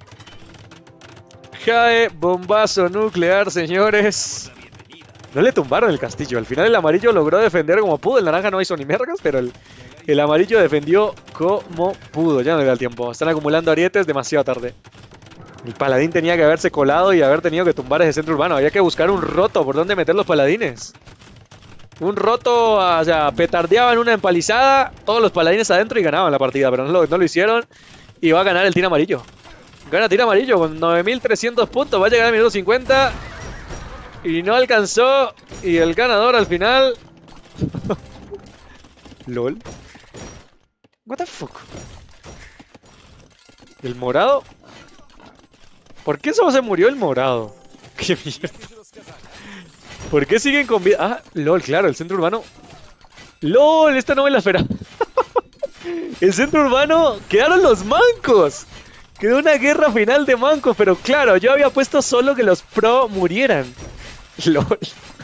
Speaker 1: Cae bombazo nuclear, señores. No le tumbaron el castillo. Al final el amarillo logró defender como pudo. El naranja no hizo ni mergas, pero el, el amarillo defendió como pudo. Ya no le da el tiempo. Están acumulando arietes demasiado tarde. El paladín tenía que haberse colado y haber tenido que tumbar ese centro urbano. Había que buscar un roto por donde meter los paladines. Un roto, o sea, petardeaban una empalizada, todos los paladines adentro y ganaban la partida, pero no lo, no lo hicieron. Y va a ganar el Team Amarillo. Gana Team Amarillo con nueve mil trescientos puntos, va a llegar al minuto cincuenta. Y no alcanzó. Y el ganador al final... LOL. What the fuck. ¿El morado? ¿Por qué solo se murió el morado? Qué mierda. ¿Por qué siguen con vida? Ah, LOL, claro, el centro urbano. LOL, esta no me la esperaba. El centro urbano, quedaron los mancos. Quedó una guerra final de mancos, pero claro, yo había puesto solo que los pro murieran. LOL.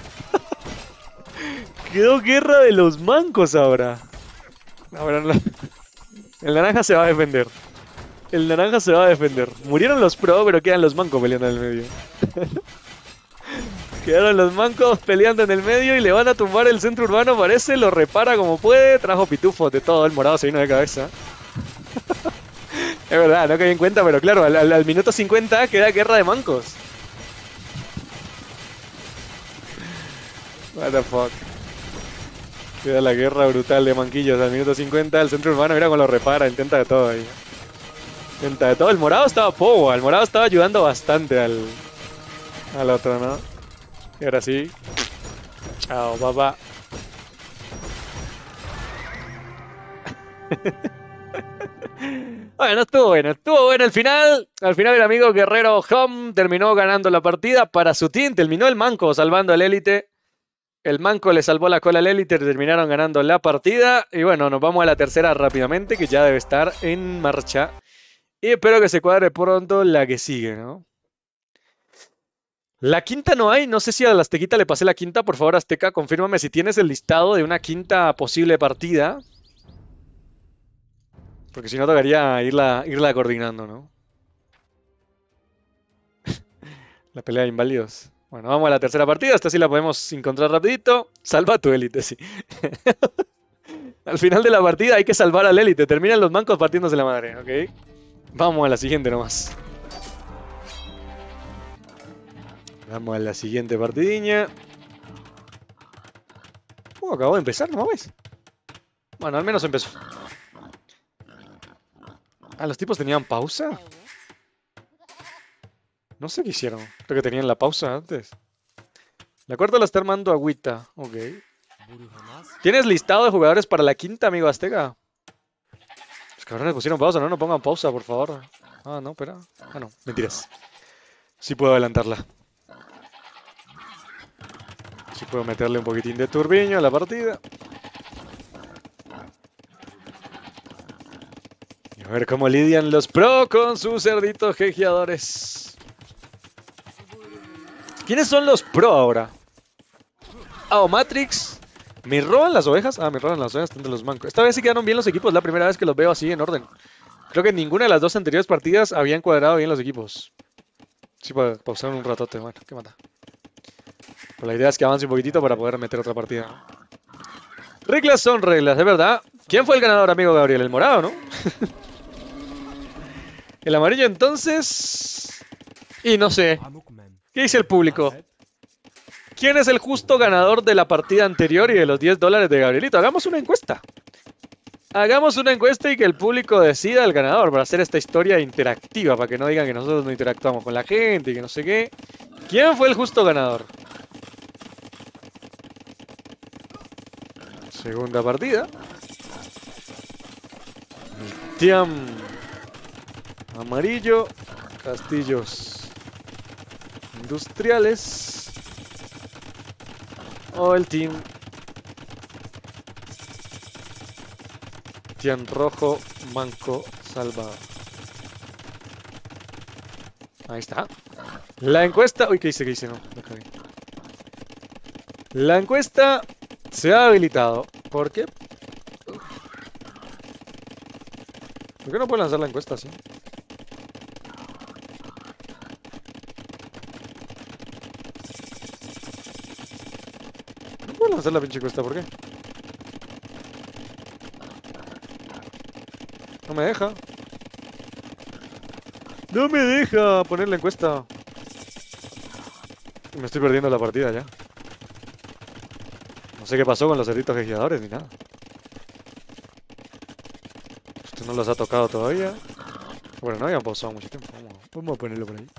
Speaker 1: Quedó guerra de los mancos ahora. Ahora no. El naranja se va a defender. El naranja se va a defender. Murieron los pro, pero quedan los mancos peleando en el medio. Quedaron los mancos peleando en el medio y le van a tumbar el centro urbano, parece. Lo repara como puede. Trajo pitufos de todo. El morado se vino de cabeza. Es verdad, no caí en cuenta, pero claro, al, al, al minuto cincuenta queda guerra de mancos. What the fuck. Queda la guerra brutal de manquillos al minuto cincuenta. El centro urbano, mira cómo lo repara, intenta de todo ahí. Intenta de todo. El morado estaba poco, el morado estaba ayudando bastante al, al otro, ¿no? Y ahora sí. Chao, papá. Bueno, estuvo bueno, estuvo bueno el final. Al final el amigo Guerrero Home terminó ganando la partida para su team. Terminó el manco salvando al élite. El manco le salvó la cola al élite, terminaron ganando la partida. Y bueno, nos vamos a la tercera rápidamente, que ya debe estar en marcha. Y espero que se cuadre pronto la que sigue, ¿no? La quinta no hay, no sé si a la Aztequita le pasé la quinta. Por favor, Azteca, confírmame si tienes el listado de una quinta posible partida. Porque si no, tocaría irla, irla coordinando, ¿no? La pelea de inválidos. Bueno, vamos a la tercera partida. Esta sí la podemos encontrar rapidito. Salva a tu élite, sí. Al final de la partida hay que salvar al élite. Terminan los mancos partiéndose la madre, ¿ok? Vamos a la siguiente nomás. Vamos a la siguiente partidiña. Uh, acabó de empezar, ¿no ves? Bueno, al menos empezó. Ah, ¿los tipos tenían pausa? No sé qué hicieron. Creo que tenían la pausa antes. La cuarta la está armando Agüita. Ok. ¿Tienes listado de jugadores para la quinta, amigo Azteca? Los cabrones pusieron pausa, no, no pongan pausa, por favor. Ah, no, espera. Ah, no, mentiras. Sí puedo adelantarla. Sí puedo meterle un poquitín de turbiño a la partida. Y a ver cómo lidian los pro con sus cerditos jejeadores. ¿Quiénes son los pro ahora? Ah, o Matrix. ¿Me roban las ovejas? Ah, me roban las ovejas entre los mancos. Esta vez sí quedaron bien los equipos. La primera vez que los veo así en orden. Creo que en ninguna de las dos anteriores partidas habían cuadrado bien los equipos. Sí, para pausar un ratote. Bueno, ¿qué mata? Pero la idea es que avance un poquitito para poder meter otra partida. Reglas son reglas, de verdad. ¿Quién fue el ganador, amigo Gabriel? El morado, ¿no? El amarillo, entonces... Y no sé. ¿Qué dice el público? ¿Quién es el justo ganador de la partida anterior y de los diez dólares de Gabrielito? Hagamos una encuesta. Hagamos una encuesta y que el público decida el ganador para hacer esta historia interactiva, para que no digan que nosotros no interactuamos con la gente y que no sé qué. ¿Quién fue el justo ganador? Segunda partida. Tiam. Amarillo. Castillos industriales. O el team Tian rojo, manco, salvado. Ahí está. La encuesta... Uy, ¿qué hice? ¿Qué hice? No, no cagué. La encuesta se ha habilitado. ¿Por qué? ¿Por qué no puedo lanzar la encuesta así? No puedo lanzar la pinche encuesta, ¿por qué? No me deja. No me deja poner la encuesta. Me estoy perdiendo la partida ya. No sé qué pasó con los cerditos jejeadores ni nada. Esto no los ha tocado todavía. Bueno, no habían pausado mucho tiempo. Vamos, vamos a ponerlo por ahí.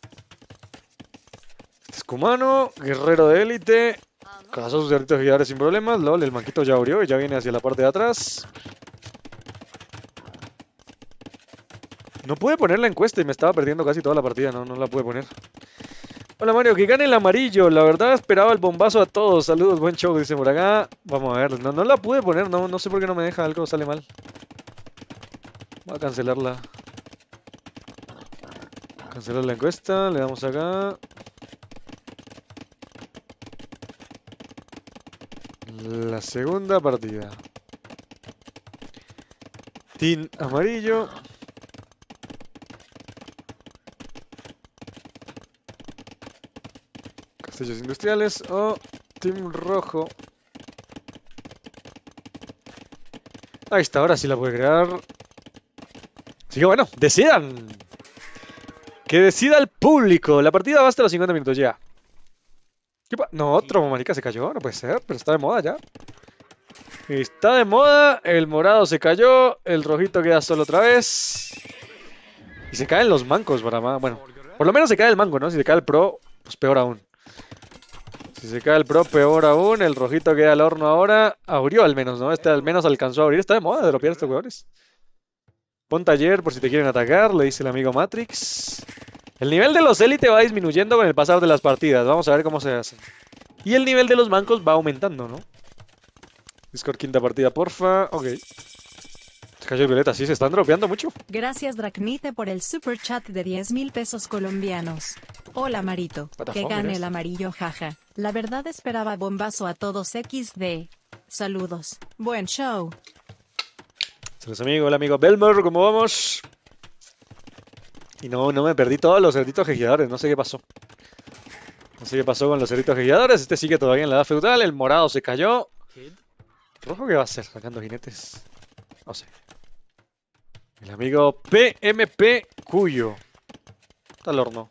Speaker 1: Este es Kumano, guerrero de élite. Cazó sus cerditos jejeadores sin problemas. Lol, el manquito ya abrió y ya viene hacia la parte de atrás. No pude poner la encuesta y me estaba perdiendo casi toda la partida. No, no la pude poner. Hola Mario, que gane el amarillo. La verdad esperaba el bombazo a todos. Saludos, buen show, dice por acá. Vamos a ver, no, no la pude poner, no, no sé por qué no me deja, algo sale mal. Voy a cancelarla. Cancelar la encuesta, le damos acá. La segunda partida. Team amarillo. Castillos industriales o Team rojo. Ahí está, ahora sí la puede crear. Así que bueno, decidan. Que decida el público. La partida va hasta los cincuenta minutos ya. ¿Qué pa- No, otro marica se cayó. No puede ser, pero está de moda ya. Está de moda. El morado se cayó. El rojito queda solo otra vez. Y se caen los mancos para más. Bueno, por lo menos se cae el manco, ¿no? Si se cae el pro, pues peor aún. Si se cae el pro, peor aún. El rojito queda al horno ahora. Abrió al menos, ¿no? Este al menos alcanzó a abrir. Está de moda dropear a estos jugadores. Pon taller por si te quieren atacar, le dice el amigo Matrix. El nivel de los élite va disminuyendo con el pasar de las partidas. Vamos a ver cómo se hace. Y el nivel de los mancos va aumentando, ¿no? Discord quinta partida, porfa. Ok. Se cayó el violeta. Sí, se están dropeando mucho.
Speaker 3: Gracias Dracnite por el super chat de diez mil pesos colombianos. Hola Marito,
Speaker 1: What the
Speaker 3: que
Speaker 1: fuck,
Speaker 3: gane
Speaker 1: eres?
Speaker 3: el amarillo jaja. La verdad esperaba bombazo a todos equis de. Saludos, buen show.
Speaker 1: Saludos amigo, el amigo Belmore, ¿cómo vamos? Y no, no me perdí todos los cerditos jejeadores, no sé qué pasó. No sé qué pasó con los cerditos jejeadores. Este sigue todavía en la edad feudal, el morado se cayó. ¿Rojo qué va a hacer? Sacando jinetes. No sé. El amigo P M P Cuyo. Está al horno.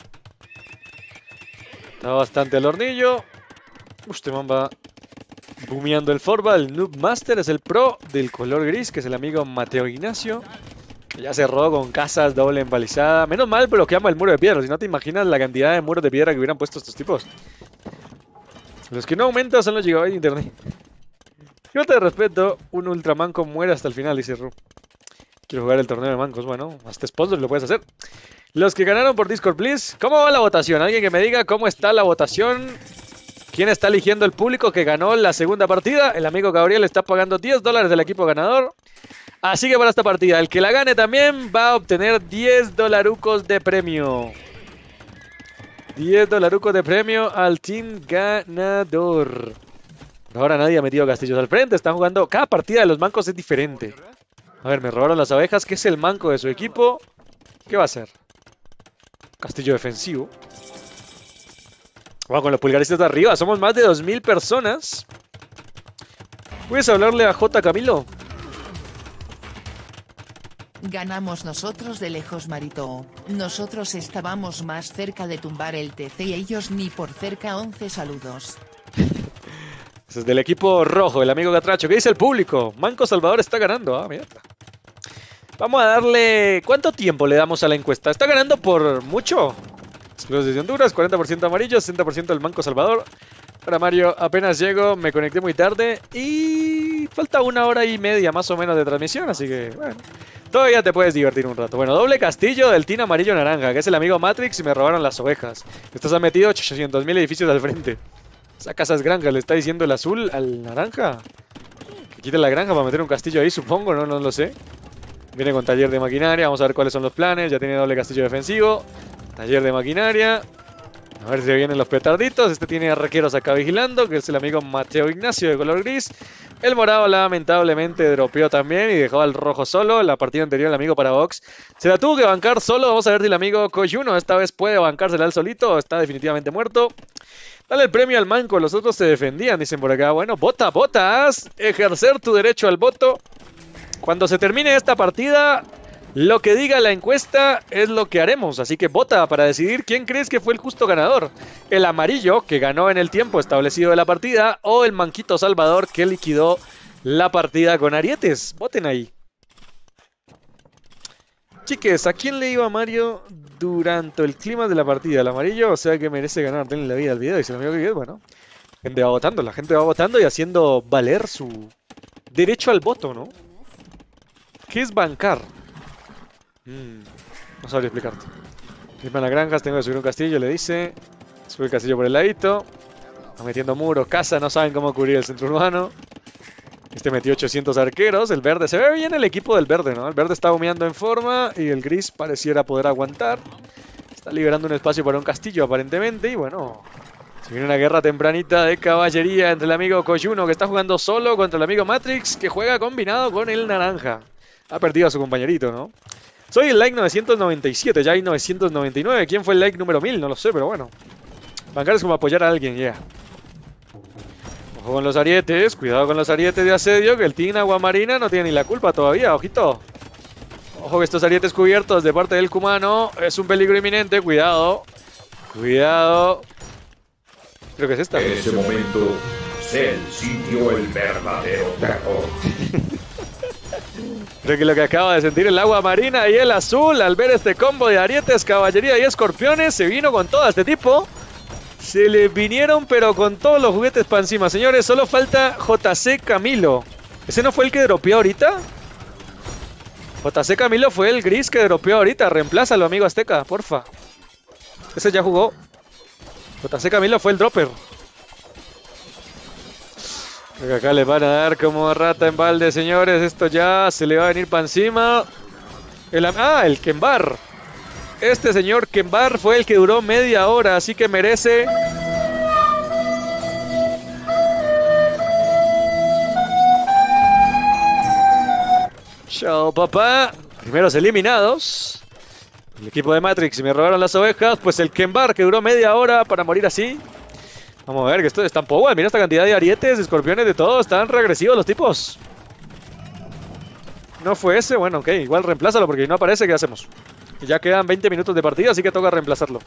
Speaker 1: Está bastante al hornillo. Este man va bumeando el forba. El Noob Master es el pro del color gris, que es el amigo Mateo Ignacio. Que ya cerró con casas doble empalizada. Menos mal bloqueamos el muro de piedra. Si no te imaginas la cantidad de muros de piedra que hubieran puesto estos tipos. Los que no aumentan son los gigabytes de internet. Falta de respeto, un ultramanco muere hasta el final, dice Ru. Quiero jugar el torneo de mancos. Bueno, hasta sponsor lo puedes hacer. Los que ganaron por Discord, please. ¿Cómo va la votación? Alguien que me diga cómo está la votación. ¿Quién está eligiendo el público que ganó la segunda partida? El amigo Gabriel está pagando diez dólares del equipo ganador. Así que para esta partida, el que la gane también va a obtener diez dolarucos de premio. diez dolarucos de premio al team ganador. Ahora nadie ha metido castillos al frente. Están jugando. Cada partida de los mancos es diferente. A ver, me robaron las abejas. ¿Qué es el manco de su equipo? ¿Qué va a hacer? Castillo defensivo. Vamos con los pulgaristas de arriba. Somos más de dos mil personas. ¿Puedes hablarle a J. Camilo?
Speaker 5: Ganamos nosotros de lejos Marito. Nosotros estábamos más cerca de tumbar el T C y ellos ni por cerca. once saludos.
Speaker 1: Ese es del equipo rojo, el amigo Gatracho. ¿Qué dice el público? Manco Salvador está ganando. Ah, mira. Vamos a darle... ¿Cuánto tiempo le damos a la encuesta? Está ganando por mucho. Exclusivos desde Honduras, cuarenta por ciento amarillo, sesenta por ciento del Manco Salvador. Para Mario, apenas llego, me conecté muy tarde y falta una hora y media más o menos de transmisión, así que bueno, todavía te puedes divertir un rato. Bueno, doble castillo del team amarillo naranja, que es el amigo Matrix y me robaron las ovejas. Estos han metido ochocientos mil edificios al frente. Esa casa es granja, le está diciendo el azul al naranja. Que quite la granja para meter un castillo ahí, supongo, no, no lo sé. Viene con taller de maquinaria, vamos a ver cuáles son los planes. Ya tiene doble castillo defensivo. Taller de maquinaria. A ver si vienen los petarditos. Este tiene arqueros acá vigilando, que es el amigo Mateo Ignacio de color gris. El morado lamentablemente dropeó también y dejó al rojo solo. La partida anterior el amigo Parabox se la tuvo que bancar solo. Vamos a ver si el amigo Koyuno esta vez puede bancársela al solito o está definitivamente muerto. Dale el premio al manco, los otros se defendían, dicen por acá. Bueno, vota, vota, haz ejercer tu derecho al voto. Cuando se termine esta partida, lo que diga la encuesta es lo que haremos. Así que vota para decidir quién crees que fue el justo ganador. El amarillo, que ganó en el tiempo establecido de la partida, o el manquito Salvador, que liquidó la partida con arietes. Voten ahí. Chiques, ¿a quién le iba Mario durante el clima de la partida? El amarillo, o sea que merece ganar. Denle la vida al video. Dice el amigo que bueno, la gente va votando, la gente va votando y haciendo valer su derecho al voto, ¿no? ¿Qué es bancar? Mm, no sabría explicarte. Irme a las granjas, tengo que subir un castillo, le dice. Sube el castillo por el ladito. Va metiendo muros, casa, no saben cómo cubrir el centro urbano. Este metió ochocientos arqueros, el verde, se ve bien el equipo del verde, ¿no? El verde está humeando en forma y el gris pareciera poder aguantar. Está liberando un espacio para un castillo aparentemente y bueno, se viene una guerra tempranita de caballería entre el amigo Koyuno que está jugando solo contra el amigo Matrix que juega combinado con el naranja. Ha perdido a su compañerito, ¿no? Soy el like novecientos noventa y siete, ya hay novecientos noventa y nueve. ¿Quién fue el like número mil? No lo sé, pero bueno. Bancar es como apoyar a alguien, ya. Yeah. Ojo con los arietes, cuidado con los arietes de asedio, que el team Aguamarina no tiene ni la culpa todavía, ojito. Ojo que estos arietes cubiertos de parte del cumano. Es un peligro inminente. Cuidado. Cuidado. Creo que es esta.
Speaker 4: En ese momento, Cell sintió el verdadero terror.
Speaker 1: Creo que lo que acaba de sentir el agua marina y el azul al ver este combo de arietes, caballería y escorpiones, se vino con todo este tipo. Se le vinieron pero con todos los juguetes para encima. Señores, solo falta J C Camilo. ¿Ese no fue el que dropeó ahorita? J C Camilo fue el gris que dropeó ahorita. Reemplázalo, amigo Azteca, porfa. Ese ya jugó. J C Camilo fue el dropper. Creo que acá le van a dar como rata en balde, señores. Esto ya se le va a venir para encima. El, ah, el Kembar. Este señor Kembar fue el que duró media hora, así que merece... Chao, papá. Primeros eliminados. El equipo de Matrix, y me robaron las ovejas. Pues el Kembar, que duró media hora para morir así. Vamos a ver, que esto es tan power. Mira esta cantidad de arietes, de escorpiones, de todo. Están regresivos los tipos. No fue ese. Bueno, ok. Igual reemplázalo porque no aparece. ¿Qué hacemos? Y ya quedan veinte minutos de partida, así que toca reemplazarlo.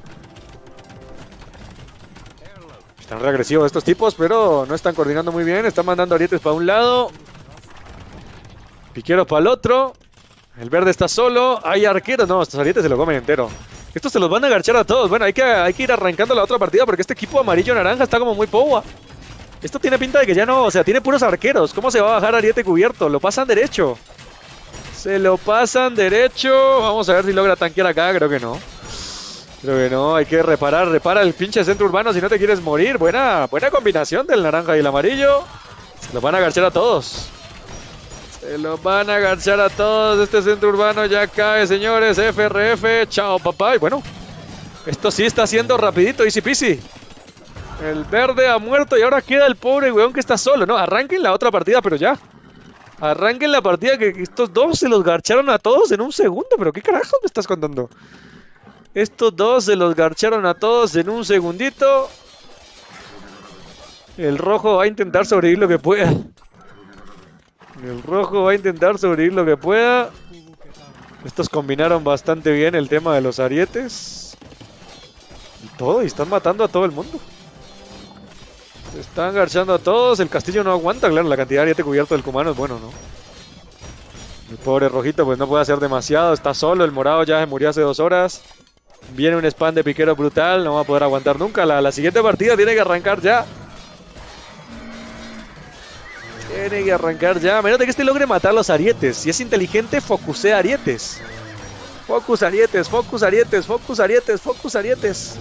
Speaker 1: Están regresivos estos tipos, pero no están coordinando muy bien. Están mandando arietes para un lado. Piqueros para el otro. El verde está solo. Hay arqueros. No, estos arietes se lo comen entero. Estos se los van a agarchar a todos. Bueno, hay que, hay que ir arrancando la otra partida porque este equipo amarillo-naranja está como muy powa. Esto tiene pinta de que ya no... O sea, tiene puros arqueros. ¿Cómo se va a bajar ariete cubierto? Lo pasan derecho. Se lo pasan derecho. Vamos a ver si logra tanquear acá. Creo que no. Creo que no. Hay que reparar. Repara el pinche centro urbano si no te quieres morir. Buena, buena combinación del naranja y el amarillo. Se los van a agarchar a todos. Se los van a agarchar a todos. Este centro urbano ya cae, señores. F R F. Chao, papá. Y bueno, esto sí está siendo rapidito. Easy peasy. El verde ha muerto y ahora queda el pobre weón que está solo. No, arranquen la otra partida, pero ya. Arranquen la partida que estos dos se los garcharon a todos en un segundo. ¿Pero qué carajo me estás contando? Estos dos se los garcharon a todos en un segundito. El rojo va a intentar sobrevivir lo que pueda. El rojo va a intentar sobrevivir lo que pueda. Estos combinaron bastante bien el tema de los arietes. Y todo, y están matando a todo el mundo. Se están garchando a todos. El castillo no aguanta, claro, la cantidad de ariete cubierto del cumano es bueno, ¿no? El pobre rojito pues no puede hacer demasiado. Está solo, el morado ya se murió hace dos horas. Viene un spam de piquero brutal. No va a poder aguantar nunca. La, la siguiente partida tiene que arrancar ya. Tiene que arrancar ya. A menos de que este logre matar los arietes. Si es inteligente, focusea arietes. Focus arietes, focus arietes, focus arietes, focus arietes.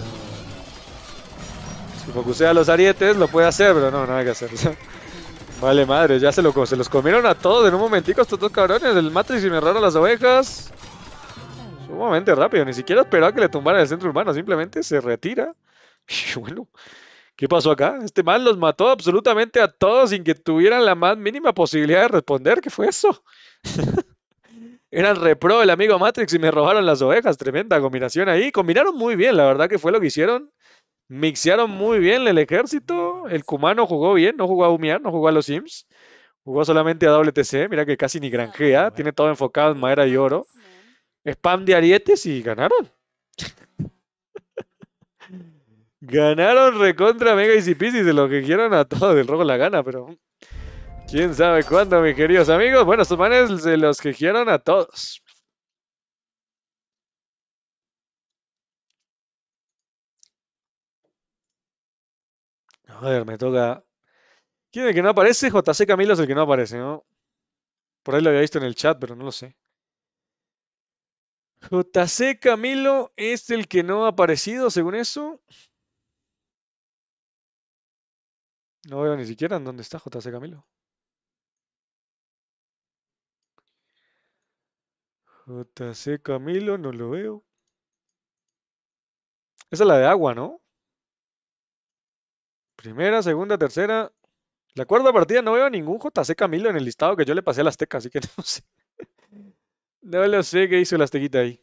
Speaker 1: Si focusea los arietes, lo puede hacer, pero no, nada que hacer. Vale madre, ya se, lo, se los comieron a todos en un momentico estos dos cabrones. El Matrix y me erraron las ovejas. Sumamente rápido. Ni siquiera esperaba que le tumbara el centro urbano. Simplemente se retira. Y bueno, ¿qué pasó acá? Este man los mató absolutamente a todos sin que tuvieran la más mínima posibilidad de responder. ¿Qué fue eso? Eran repro el amigo Matrix y me robaron las ovejas. Tremenda combinación ahí. Combinaron muy bien, la verdad que fue lo que hicieron. Mixearon muy bien el ejército. El cumano jugó bien, no jugó a humear, no jugó a los Sims. Jugó solamente a W T C. Mira que casi ni granjea. Tiene todo enfocado en madera y oro. Spam de arietes y ganaron. Ganaron recontra mega easy peasy. Se lo que quieran a todos. El rojo la gana, pero... ¿quién sabe cuándo, mis queridos amigos? Bueno, estos manes se los quejaron a todos. A ver, me toca... ¿quién es el que no aparece? J C Camilo es el que no aparece, ¿no? Por ahí lo había visto en el chat, pero no lo sé. J C Camilo es el que no ha aparecido, según eso. No veo ni siquiera en dónde está J C Camilo. J C Camilo, no lo veo. Esa es la de agua, ¿no? Primera, segunda, tercera. La cuarta partida no veo a ningún J C Camilo en el listado que yo le pasé al Azteca, así que no sé. No lo sé qué hizo el Aztequita ahí.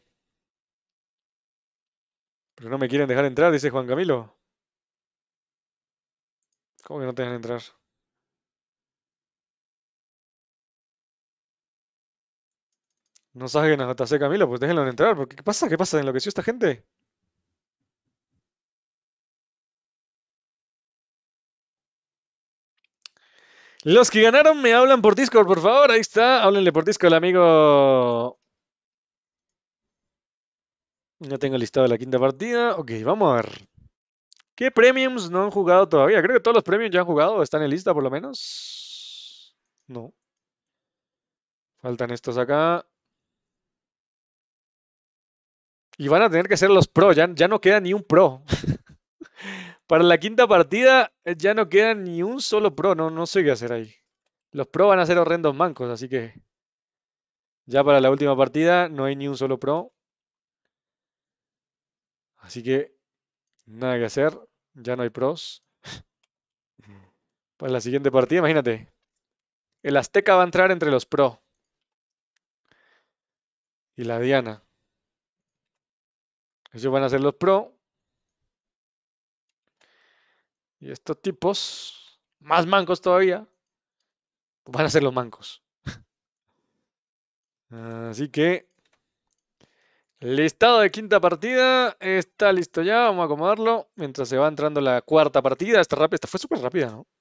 Speaker 1: Pero no me quieren dejar entrar, dice Juan Camilo. ¿Cómo que no te dejan entrar? No saquen a J C Camilo, pues déjenlo entrar. Porque, ¿qué pasa? ¿Qué pasa? ¿Enloqueció esta gente? Los que ganaron me hablan por Discord, por favor. Ahí está. Háblenle por Discord al amigo. Ya tengo listado la quinta partida. Ok, vamos a ver. ¿Qué premiums no han jugado todavía? Creo que todos los premiums ya han jugado. ¿Están en lista por lo menos? No. Faltan estos acá. Y van a tener que ser los pro. Ya, ya no queda ni un pro. Para la quinta partida eh, ya no queda ni un solo pro. No, no sé qué hacer ahí. Los pro van a ser horrendos mancos, así que ya para la última partida no hay ni un solo pro. Así que nada que hacer. Ya no hay pros. Para la siguiente partida, imagínate. El Azteca va a entrar entre los pro. Y la Diana. Ellos van a ser los pro. Y estos tipos, más mancos todavía, van a ser los mancos. Así que, listado de quinta partida. Está listo ya. Vamos a acomodarlo. Mientras se va entrando la cuarta partida. Esta rápida, esta fue súper rápida, ¿no?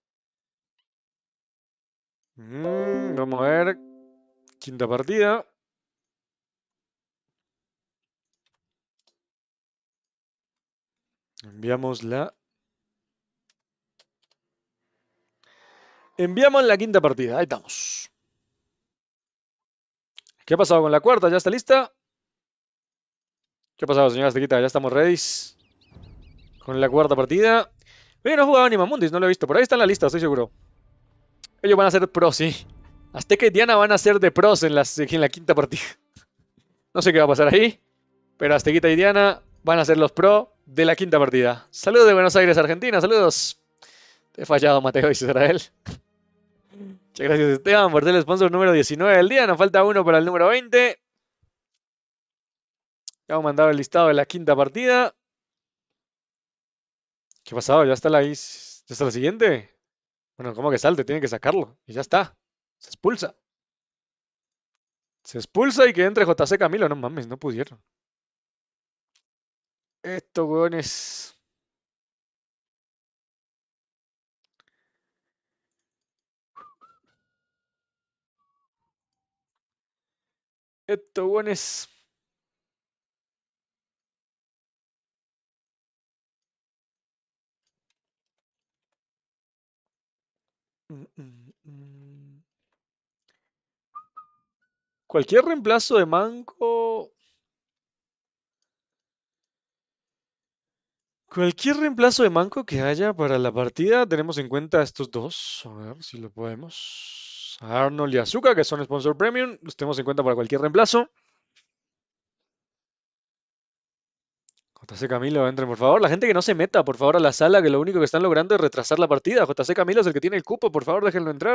Speaker 1: Mm, vamos a ver. Quinta partida. Enviamos la. Enviamos la quinta partida. Ahí estamos. ¿Qué ha pasado con la cuarta? ¿Ya está lista? ¿Qué ha pasado, señora Aztequita? Ya estamos ready. Con la cuarta partida. Oye, no he jugado Animamundis, no lo he visto. Por ahí está en la lista, estoy seguro. Ellos van a ser pros, sí. Azteca y Diana van a ser de pros en, las, en la quinta partida. No sé qué va a pasar ahí. Pero Aztequita y Diana van a ser los pros de la quinta partida. Saludos de Buenos Aires, Argentina. Saludos. Te he fallado, Mateo, dice Israel. Muchas gracias, Esteban, por ser el sponsor número diecinueve del día. Nos falta uno para el número veinte. Ya hemos mandado el listado de la quinta partida. ¿Qué ha pasado? ¿Ya está la, is- ¿Ya está la siguiente? Bueno, ¿cómo que salte? Tiene que sacarlo. Y ya está. Se expulsa. Se expulsa y que entre J C Camilo. No mames, no pudieron. Estos hueones. Estos hueones. Mm, mm, mm. Cualquier reemplazo de Manco. Cualquier reemplazo de Manco que haya para la partida, tenemos en cuenta a estos dos. A ver si lo podemos. A Arnold y Azuka, que son sponsor premium. Los tenemos en cuenta para cualquier reemplazo. J C Camilo, entren por favor. La gente que no se meta, por favor, a la sala, que lo único que están logrando es retrasar la partida. J C Camilo es el que tiene el cupo, por favor, déjenlo entrar.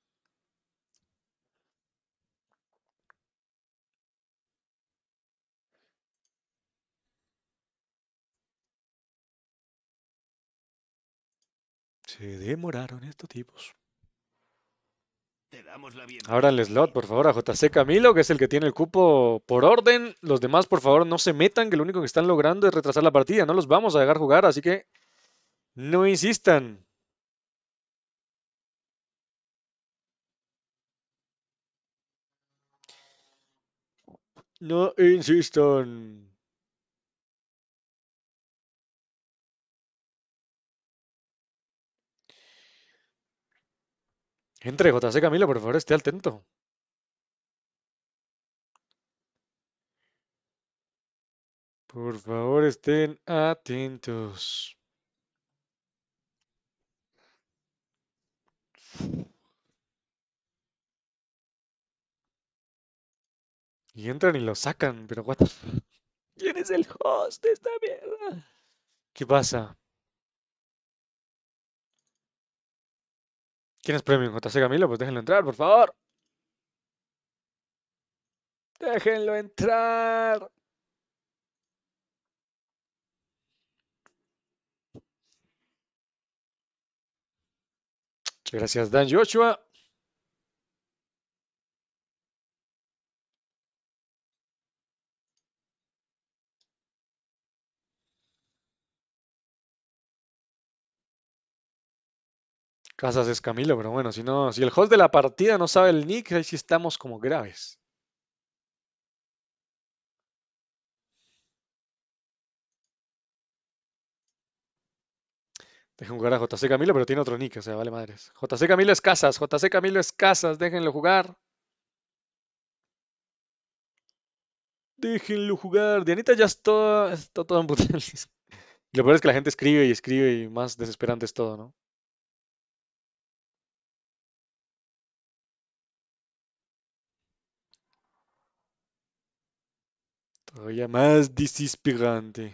Speaker 1: Se demoraron estos tipos.
Speaker 2: Te damos la
Speaker 1: Ahora el
Speaker 2: bienvenida.
Speaker 1: slot, por favor, a J C Camilo, que es el que tiene el cupo por orden. Los demás, por favor, no se metan, que lo único que están logrando es retrasar la partida. No los vamos a dejar jugar, así que no insistan. No insistan. Entre J C Camilo, por favor, esté atento. Por favor, estén atentos. Y entran y lo sacan, pero what the f- ¿Quién es el host de esta mierda? ¿Qué pasa? ¿Quién es premium? J C Camilo, pues déjenlo entrar, por favor. Déjenlo entrar. Gracias, Dan Joshua. Casas es Camilo, pero bueno, si no, si el host de la partida no sabe el nick, ahí sí estamos como graves. Dejen jugar a J C Camilo, pero tiene otro nick, o sea, vale madres. J C Camilo es Casas, J C Camilo es Casas, déjenlo jugar. Déjenlo jugar. Dianita ya está, está toda emputada. Lo peor es que la gente escribe y escribe y más desesperante es todo, ¿no? Todavía más desesperante.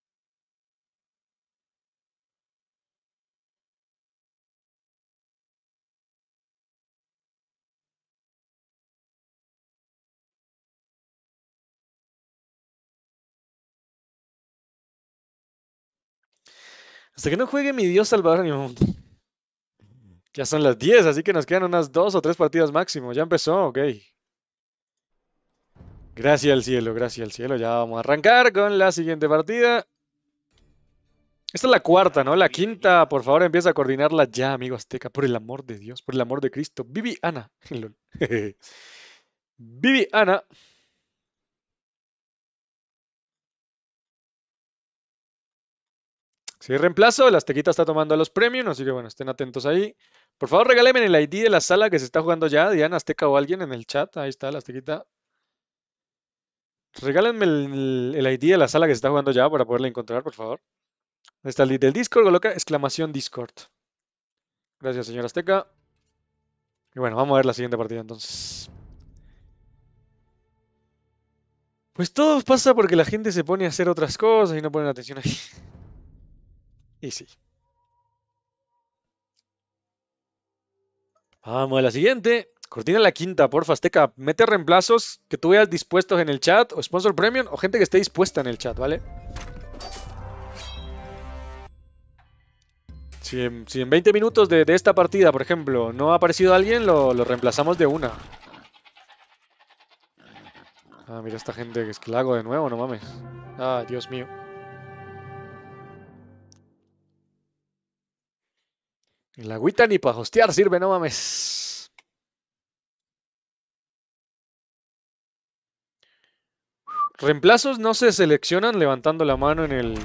Speaker 1: Hasta que no juegue mi Dios Salvador ni mundo. Ya son las diez, así que nos quedan unas dos o tres partidas máximo. Ya empezó, ok. Gracias al cielo, gracias al cielo. Ya vamos a arrancar con la siguiente partida. Esta es la cuarta, ¿no? La quinta, por favor, empieza a coordinarla ya, amigo Azteca. Por el amor de Dios, por el amor de Cristo. Vivi Ana. Vivi Ana. Si hay reemplazo, el Aztequita está tomando a los premium, así que bueno, estén atentos ahí. Por favor, regálenme el I D de la sala que se está jugando ya, Diana, Azteca o alguien en el chat. Ahí está, la Aztequita. Regálenme el, el I D de la sala que se está jugando ya para poderla encontrar, por favor. Ahí está el I D del Discord, coloca exclamación Discord. Gracias, señor Azteca. Y bueno, vamos a ver la siguiente partida entonces. Pues todo pasa porque la gente se pone a hacer otras cosas y no ponen atención ahí. Y sí. Vamos a la siguiente. Cortina la quinta, porfa, Azteca. Mete reemplazos que tú veas dispuestos en el chat, o sponsor premium, o gente que esté dispuesta en el chat, ¿vale? Si en, si en veinte minutos de, de esta partida, por ejemplo, no ha aparecido alguien, lo, lo reemplazamos de una. Ah, mira esta gente que es que la hago de nuevo, no mames. Ah, Dios mío. El agüita ni para hostear sirve, no mames. Reemplazos no se seleccionan levantando la mano en el...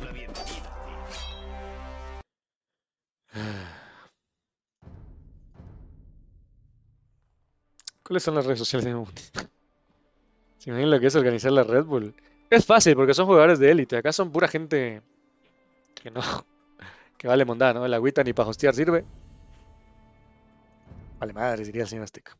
Speaker 1: ¿Cuáles son las redes sociales de Mundi? ¿Se imaginan lo que es organizar la Red Bull? Es fácil porque son jugadores de élite. Acá son pura gente que no... que vale mondá, ¿no? El agüita ni para hostear sirve. Vale madre, diría el señor Azteca.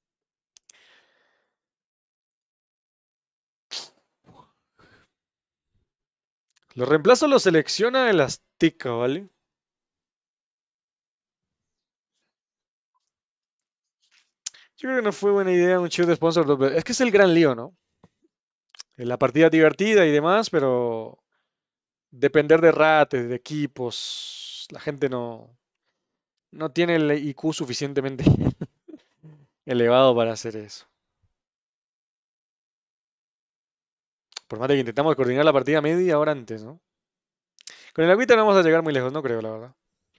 Speaker 1: Los reemplazos los selecciona el Azteca, ¿vale? Yo creo que no fue buena idea un show de sponsor. Es que es el gran lío, ¿no? La partida divertida y demás, pero depender de rates, de equipos, la gente no, no tiene el I Q suficientemente elevado para hacer eso. Por más de que intentamos coordinar la partida media hora antes, ¿no? Con el agüita no vamos a llegar muy lejos, no creo, la verdad.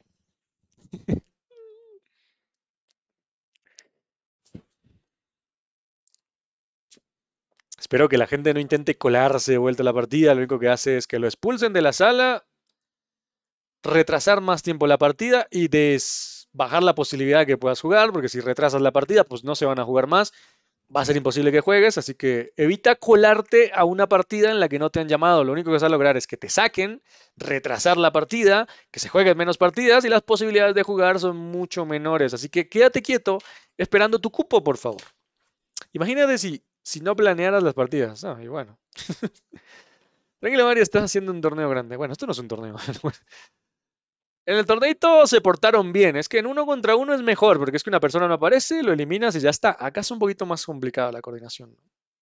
Speaker 1: Espero que la gente no intente colarse de vuelta a la partida. Lo único que hace es que lo expulsen de la sala, retrasar más tiempo la partida y des bajar la posibilidad de que puedas jugar, porque si retrasas la partida, pues no se van a jugar más. Va a ser imposible que juegues, así que evita colarte a una partida en la que no te han llamado. Lo único que vas a lograr es que te saquen, retrasar la partida, que se jueguen menos partidas y las posibilidades de jugar son mucho menores. Así que quédate quieto esperando tu cupo, por favor. Imagínate si, si no planearas las partidas. Ah, y bueno. Tranquila, Mario, estás haciendo un torneo grande. Bueno, esto no es un torneo. En el torneito se portaron bien. Es que en uno contra uno es mejor, porque es que una persona no aparece, lo eliminas y ya está. Acá es un poquito más complicada la coordinación.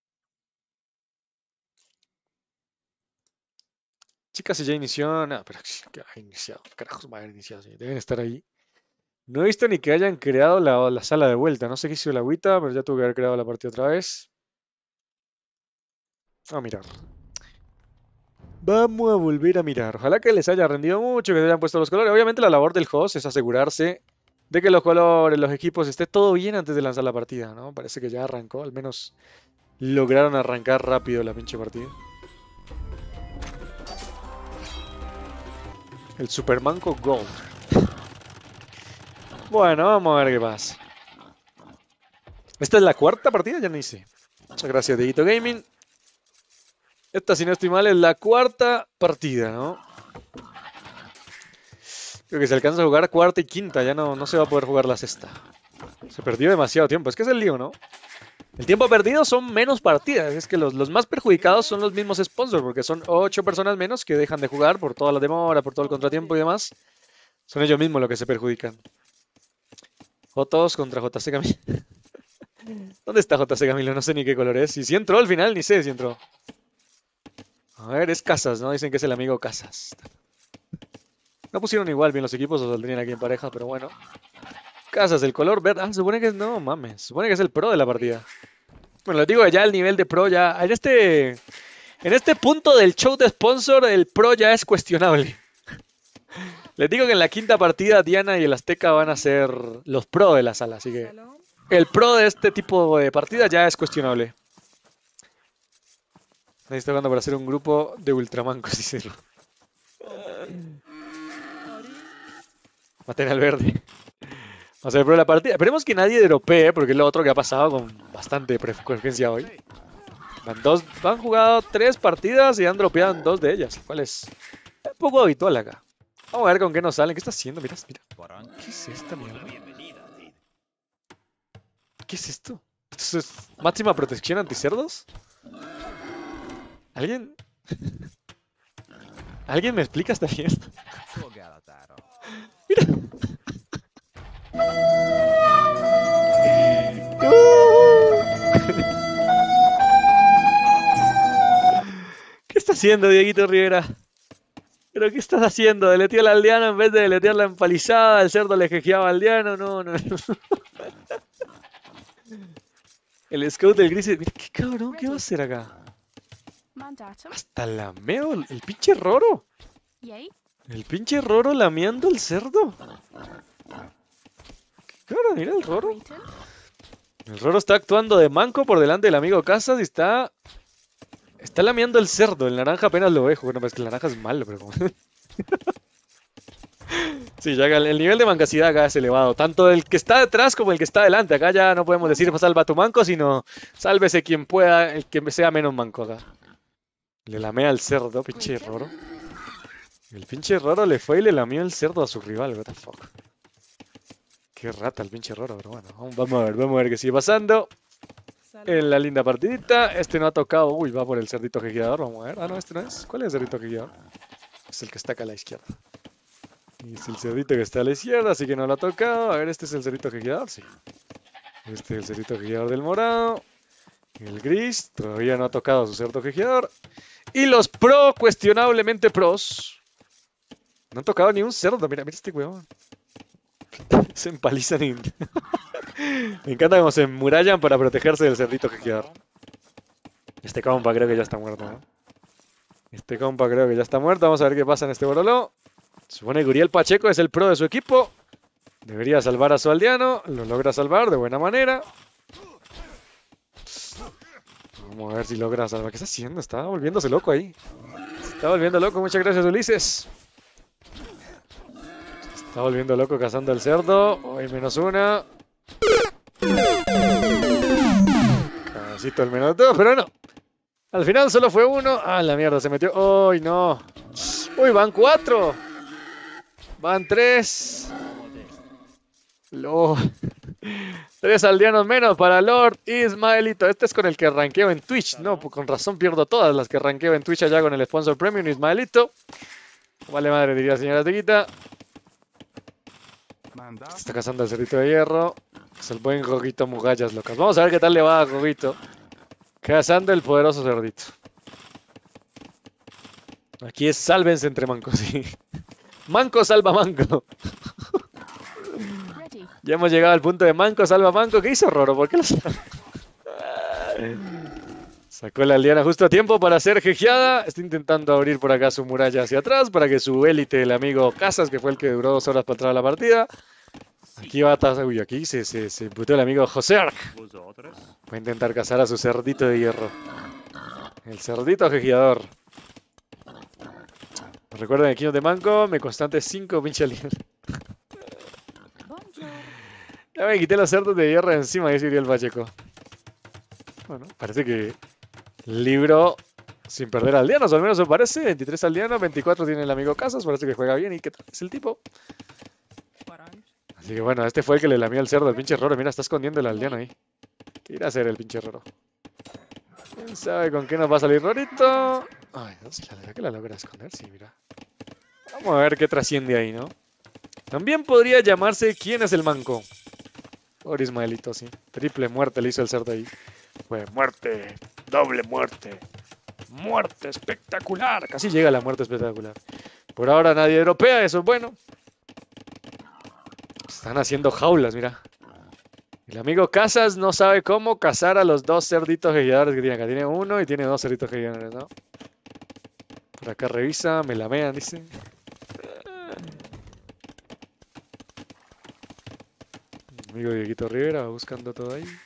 Speaker 1: Chicas, si ya inició. No, pero que ha iniciado. Carajos, va a haber iniciado. Sí, deben estar ahí. No he visto ni que hayan creado la, la sala de vuelta. No sé qué hizo la agüita, pero ya tuve que haber creado la partida otra vez. Vamos a mirar. Vamos a volver a mirar. Ojalá que les haya rendido mucho, que se hayan puesto los colores. Obviamente la labor del host es asegurarse de que los colores, los equipos, esté todo bien antes de lanzar la partida, ¿no? Parece que ya arrancó, al menos lograron arrancar rápido la pinche partida. El Supermanco Gold. Bueno, vamos a ver qué pasa. Esta es la cuarta partida, ya no hice. Muchas gracias, Dieguito Gaming. Esta, si no estoy mal, es la cuarta partida, ¿no? Creo que se alcanza a jugar cuarta y quinta, ya no, no se va a poder jugar la sexta. Se perdió demasiado tiempo, es que es el lío, ¿no? El tiempo perdido son menos partidas, es que los, los más perjudicados son los mismos sponsors, porque son ocho personas menos que dejan de jugar por toda la demora, por todo el contratiempo y demás. Son ellos mismos los que se perjudican. Jotos contra J C Camilo. ¿Dónde está J C Camilo? No sé ni qué color es. Y si entró al final, ni sé si entró. A ver, es Casas, ¿no? Dicen que es el amigo Casas. No pusieron igual bien los equipos, o saldrían aquí en pareja, pero bueno. Casas, el color verde. Ah, se supone que es... No, mames. Se supone que es el pro de la partida. Bueno, les digo, ya el nivel de pro ya... En este... En este punto del show de sponsor, el pro ya es cuestionable. Les digo que en la quinta partida, Diana y el Azteca van a ser los pro de la sala, así que... El pro de este tipo de partida ya es cuestionable. Ahí está jugando para hacer un grupo de ultramancos, dice. Maten al verde. Vamos a ver pro de la partida. Esperemos que nadie dropee, porque es lo otro que ha pasado con bastante frecuencia hoy. Van, dos, han jugado tres partidas y han dropeado en dos de ellas, lo cual es un poco habitual acá. Vamos a ver con qué nos salen. ¿Qué está haciendo? Mira, mira. ¿Qué es esta mierda? ¿Qué es esto? ¿Esto es máxima protección anti-cerdos? ¿Alguien? ¿Alguien me explica esta mierda? Mira. ¿Qué está haciendo, Dieguito Rivera? ¿Pero qué estás haciendo? ¿Deleteó al aldeano en vez de deletear la empalizada? ¿El cerdo le jejeaba al aldeano? No, no, no. El scout del gris. Mira, qué cabrón, ¿qué va a hacer acá? Hasta lameo, el pinche Roro. El pinche Roro lameando el cerdo. Qué cabrón, mira el Roro. El Roro está actuando de manco por delante del amigo Casas y está... Está lameando el cerdo. El naranja apenas lo ve. Bueno, pues que el naranja es malo, pero como... Sí, ya el nivel de mancacidad acá es elevado. Tanto el que está detrás como el que está delante. Acá ya no podemos decir salva tu manco, sino sálvese quien pueda, el que sea menos manco acá. Le lamea al cerdo, pinche Roro. El pinche Roro le fue y le lamió el cerdo a su rival, what the fuck. Qué rata el pinche Roro, pero bueno, vamos a ver, vamos a ver qué sigue pasando. En la linda partidita, este no ha tocado, uy, va por el cerdito jejeador, vamos a ver. Ah, no, este no es. ¿Cuál es el cerdito jejeador? Es el que está acá a la izquierda. Es el cerdito que está a la izquierda, así que no lo ha tocado. A ver, este es el cerdito jejeador, sí. Este es el cerdito jejeador del morado. El gris, todavía no ha tocado su cerdo jejeador. Y los pro, cuestionablemente pros. No han tocado ni un cerdo, mira, mira este huevón. Se empalizan y... Me encanta cómo se enmurallan para protegerse del cerdito jejeador. Este compa creo que ya está muerto, ¿no? Este compa creo que ya está muerto. Vamos a ver qué pasa en este boroló. Supone que Uriel Pacheco es el pro de su equipo. Debería salvar a su aldeano. Lo logra salvar de buena manera. Vamos a ver si logra salvar. ¿Qué está haciendo? Está volviéndose loco ahí. Se está volviendo loco. Muchas gracias, Ulises. Se está volviendo loco cazando el cerdo. Hoy menos una. Casito el menos dos, pero no. Al final solo fue uno. Ah, la mierda, se metió. ¡Uy, no! ¡Uy, van cuatro! Van tres. Lo... Tres aldeanos menos para Lord Ismaelito. Este es con el que ranqueo en Twitch. No, pues con razón pierdo todas las que ranqueo en Twitch allá con el sponsor premium Ismaelito. Vale madre, diría la señora Tequita. Está cazando el cerdito de hierro. Es el buen Gogito Mugallas locas. Vamos a ver qué tal le va a Gogito. Cazando el poderoso cerdito. Aquí es sálvense entre mancos, sí. Manco salva manco. Ya hemos llegado al punto de manco salva manco. ¿Qué hizo Roro? ¿Por qué lo salva? Sacó la aldeana justo a tiempo para ser jejeada. Está intentando abrir por acá su muralla hacia atrás para que su élite, el amigo Casas, que fue el que duró dos horas para entrar a la partida, Aquí va a tasar. Uy, aquí se, se, se puteó el amigo José Arc. Va a intentar cazar a su cerdito de hierro. El cerdito jejeador. Recuerden aquí de manco, me constante cinco pinche alien. Ya me quité los cerdos de hierro encima, dice Uriel Pacheco. Bueno, parece que libro sin perder aldeanos, al menos me parece. veintitrés aldeanos, veinticuatro tiene el amigo Casas, parece que juega bien. ¿Y qué tal es el tipo? Así que bueno, este fue el que le lamió el cerdo, el pinche Roro. Mira, está escondiendo el aldeano ahí. ¿Qué irá a hacer el pinche Roro? ¿Quién sabe con qué nos va a salir Rorito? Ay, no sé, la verdad que la logra esconder, sí, mira. Vamos a ver qué trasciende ahí, ¿no? También podría llamarse ¿quién es el manco? Por Ismaelito, sí. Triple muerte le hizo el cerdo ahí. Fue muerte, doble muerte. Muerte espectacular. Casi llega la muerte espectacular. Por ahora nadie europea, eso es bueno. Están haciendo jaulas, mira. El amigo Casas no sabe cómo cazar a los dos cerditos jejeadores que tiene acá. Tiene uno y tiene dos cerditos jejeadores, ¿no? Por acá revisa, me lamean, dice. Amigo Dieguito Rivera va buscando todo ahí.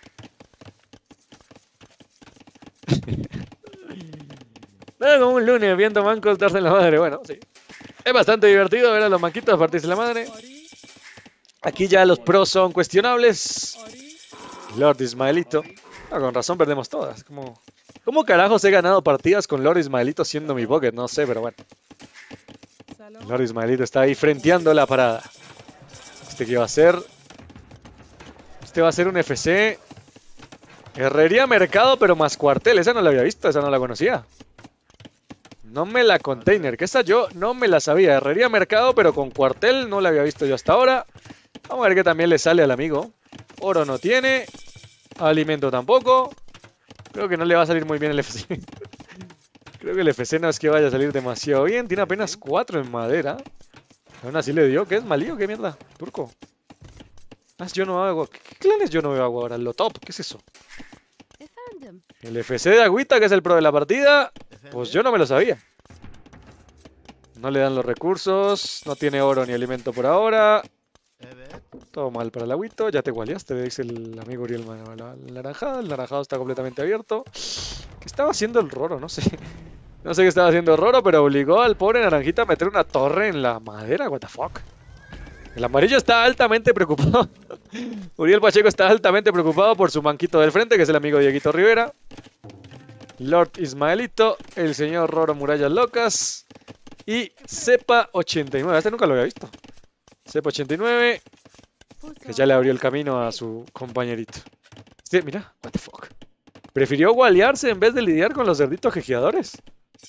Speaker 1: Nada como un lunes viendo mancos darse en la madre. Bueno, sí. Es bastante divertido ver a los manquitos partirse la madre. Aquí ya los pros son cuestionables. Lord Ismaelito. Ah, con razón perdemos todas. ¿Cómo, ¿Cómo carajos he ganado partidas con Lord Ismaelito siendo mi pocket? No sé, pero bueno. Lord Ismaelito está ahí frenteando la parada. Este que va a ser... Este va a ser un F C. Herrería Mercado, pero más cuartel. Esa no la había visto, esa no la conocía. No me la container, que esa yo no me la sabía. Herrería Mercado, pero con cuartel no la había visto yo hasta ahora. Vamos a ver qué también le sale al amigo. Oro no tiene. Alimento tampoco. Creo que no le va a salir muy bien el F C. Creo que el F C no es que vaya a salir demasiado bien. Tiene apenas cuatro en madera. Aún así le dio. ¿Qué es malío? ¿Qué mierda? Turco. Ah, yo no hago. ¿Qué clanes yo no veo agua ahora? Lo top. ¿Qué es eso? El F C de Agüita, que es el pro de la partida. Pues yo no me lo sabía. No le dan los recursos. No tiene oro ni alimento por ahora. Todo mal para el agüito. Ya te gualeaste, dice el amigo Uriel. El naranjado. El naranjado está completamente abierto. ¿Qué estaba haciendo el Roro? No sé. No sé qué estaba haciendo el Roro, pero obligó al pobre naranjita a meter una torre en la madera. What the fuck. El amarillo está altamente preocupado. Uriel Pacheco está altamente preocupado por su manquito del frente, que es el amigo Dieguito Rivera. Lord Ismaelito, el señor Roro Murallas Locas y Cepa ochenta y nueve. Este nunca lo había visto. Cepa ochenta y nueve, que ya le abrió el camino a su compañerito. Este, mira, what the fuck. Prefirió gualearse en vez de lidiar con los cerditos jejeadores.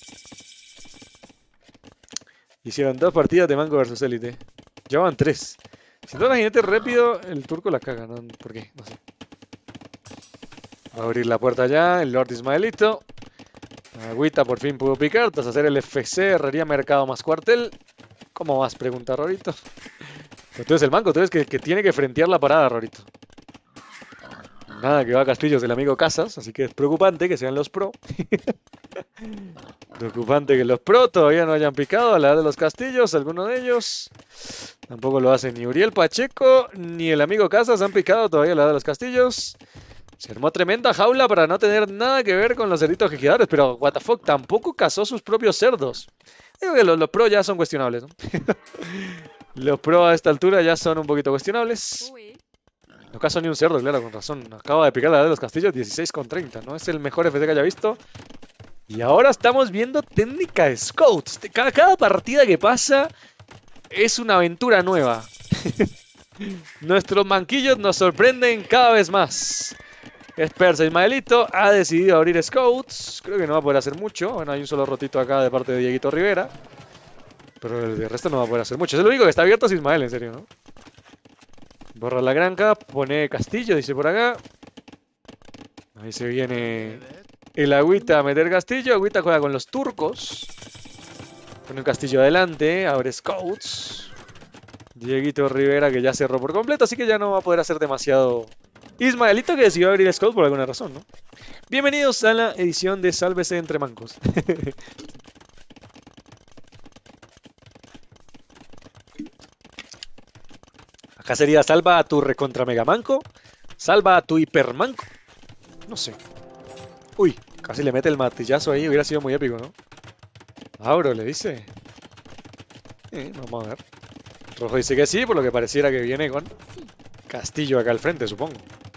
Speaker 1: Hicieron dos partidas de Manco versus Elite. Llevaban tres. Si no la jinete rápido, el turco la caga. ¿No? ¿Por qué? No sé. Va a abrir la puerta ya, el Lord Ismaelito. Agüita por fin pudo picar, tras hacer el F C, herrería mercado más cuartel. ¿Cómo vas? Pregunta Rorito. Tú eres el manco, tú eres que, que tiene que frentear la parada, Rorito. Nada, que va a Castillos del amigo Casas, así que es preocupante que sean los pro. Preocupante que los pro todavía no hayan picado a la edad de los Castillos, alguno de ellos. Tampoco lo hace ni Uriel Pacheco, ni el amigo Casas han picado todavía a la edad de los Castillos. Se armó tremenda jaula para no tener nada que ver con los cerditos jejeadores, pero what the fuck, tampoco cazó sus propios cerdos. Digo que los, los pro ya son cuestionables, ¿no? Los pro a esta altura ya son un poquito cuestionables. No cazó ni un cerdo, claro, con razón. Acaba de picar la edad de los Castillos, dieciséis con treinta, ¿no? Es el mejor F C que haya visto. Y ahora estamos viendo técnica de scouts. Cada, cada partida que pasa es una aventura nueva. Nuestros manquillos nos sorprenden cada vez más. Es Persa Ismaelito, ha decidido abrir scouts. Creo que no va a poder hacer mucho. Bueno, hay un solo rotito acá de parte de Dieguito Rivera. Pero el de resto no va a poder hacer mucho. Es lo único que está abierto es Ismael, en serio, ¿no? Borra la granja, pone Castillo, dice por acá. Ahí se viene el Agüita a meter Castillo. Agüita juega con los turcos. Pone un Castillo adelante, abre scouts. Dieguito Rivera que ya cerró por completo, así que ya no va a poder hacer demasiado. Ismaelito que decidió abrir scouts por alguna razón, ¿no? Bienvenidos a la edición de Sálvese entre Mancos. Acá sería salva a tu recontra megamanco. Salva a tu hipermanco. No sé. Uy, casi le mete el martillazo ahí. Hubiera sido muy épico, ¿no? Auro le dice. Eh, vamos a ver. Rojo dice que sí, por lo que pareciera que viene con castillo acá al frente, supongo.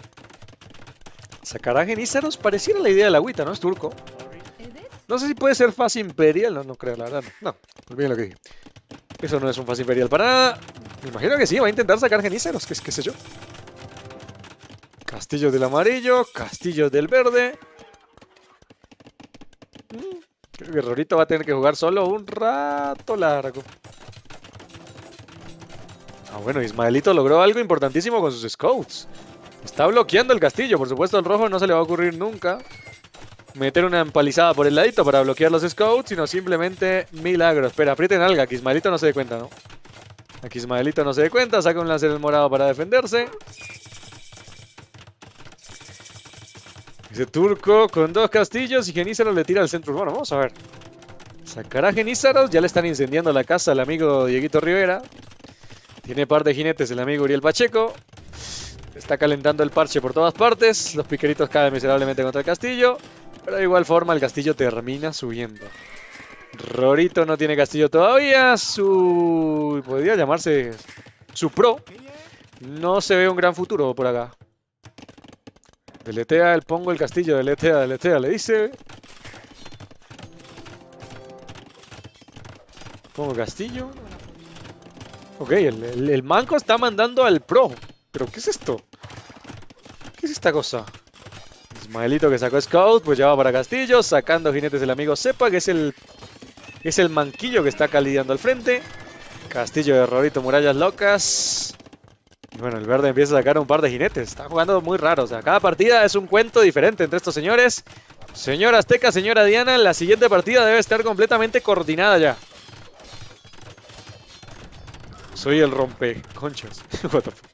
Speaker 1: Sacará genízaros. Pareciera la idea de la agüita, ¿no? Es turco. No sé si puede ser fase imperial. No, no creo, la verdad. No, no, olviden lo que dije. Eso no es un fase imperial para nada. Me imagino que sí, va a intentar sacar genízaros. ¿Qué, qué sé yo? Castillo del amarillo. Castillo del verde. Mm, creo que Rorito va a tener que jugar solo un rato largo. Ah, bueno, Ismaelito logró algo importantísimo con sus scouts. Está bloqueando el castillo. Por supuesto, al rojo no se le va a ocurrir nunca meter una empalizada por el ladito para bloquear los scouts, sino simplemente milagro. Espera, aprieten algo, que Ismaelito no se dé cuenta, ¿no? Aquí Ismaelito no se dé cuenta, saca un láser morado para defenderse. Ese turco con dos castillos y Genízaros le tira al centro urbano. Vamos a ver. Sacará Genízaros, ya le están incendiando la casa al amigo Dieguito Rivera. Tiene par de jinetes el amigo Uriel Pacheco. Está calentando el parche por todas partes. Los piqueritos caen miserablemente contra el castillo. Pero de igual forma el castillo termina subiendo. Rorito no tiene castillo todavía. Su... podría llamarse su pro. No se ve un gran futuro por acá. Deletea el pongo el castillo. Deletea, deletea, le dice. Pongo el castillo. Ok, el, el, el manco está mandando al pro. ¿Pero qué es esto? ¿Qué es esta cosa? Ismaelito que sacó Scout, pues ya va para Castillo, sacando jinetes del amigo Cepa, que es el es el manquillo que está acá lidiando al frente. Castillo de Rorito, murallas locas. Y bueno, el verde empieza a sacar un par de jinetes. Está jugando muy raro, o sea, cada partida es un cuento diferente entre estos señores. Señora Azteca, señora Diana, la siguiente partida debe estar completamente coordinada ya. Soy el rompeconchas. What the fuck.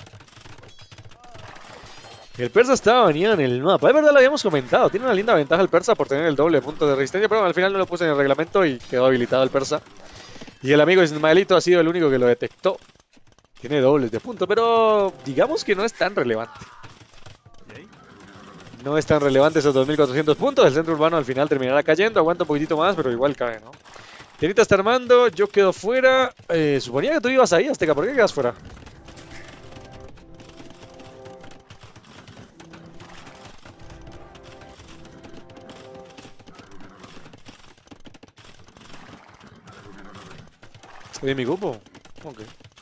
Speaker 1: El persa estaba baneado en el mapa. Es verdad, lo habíamos comentado. Tiene una linda ventaja el persa por tener el doble punto de resistencia. Pero al final no lo puse en el reglamento y quedó habilitado el persa. Y el amigo Ismaelito ha sido el único que lo detectó. Tiene dobles de punto, pero digamos que no es tan relevante. No es tan relevante esos dos mil cuatrocientos puntos. El centro urbano al final terminará cayendo. Aguanta un poquitito más, pero igual cae, ¿no? Tienita está armando. Yo quedo fuera. Eh, suponía que tú ibas ahí, Azteca. ¿Por qué quedas fuera? ¿Estoy en mi grupo? Ok.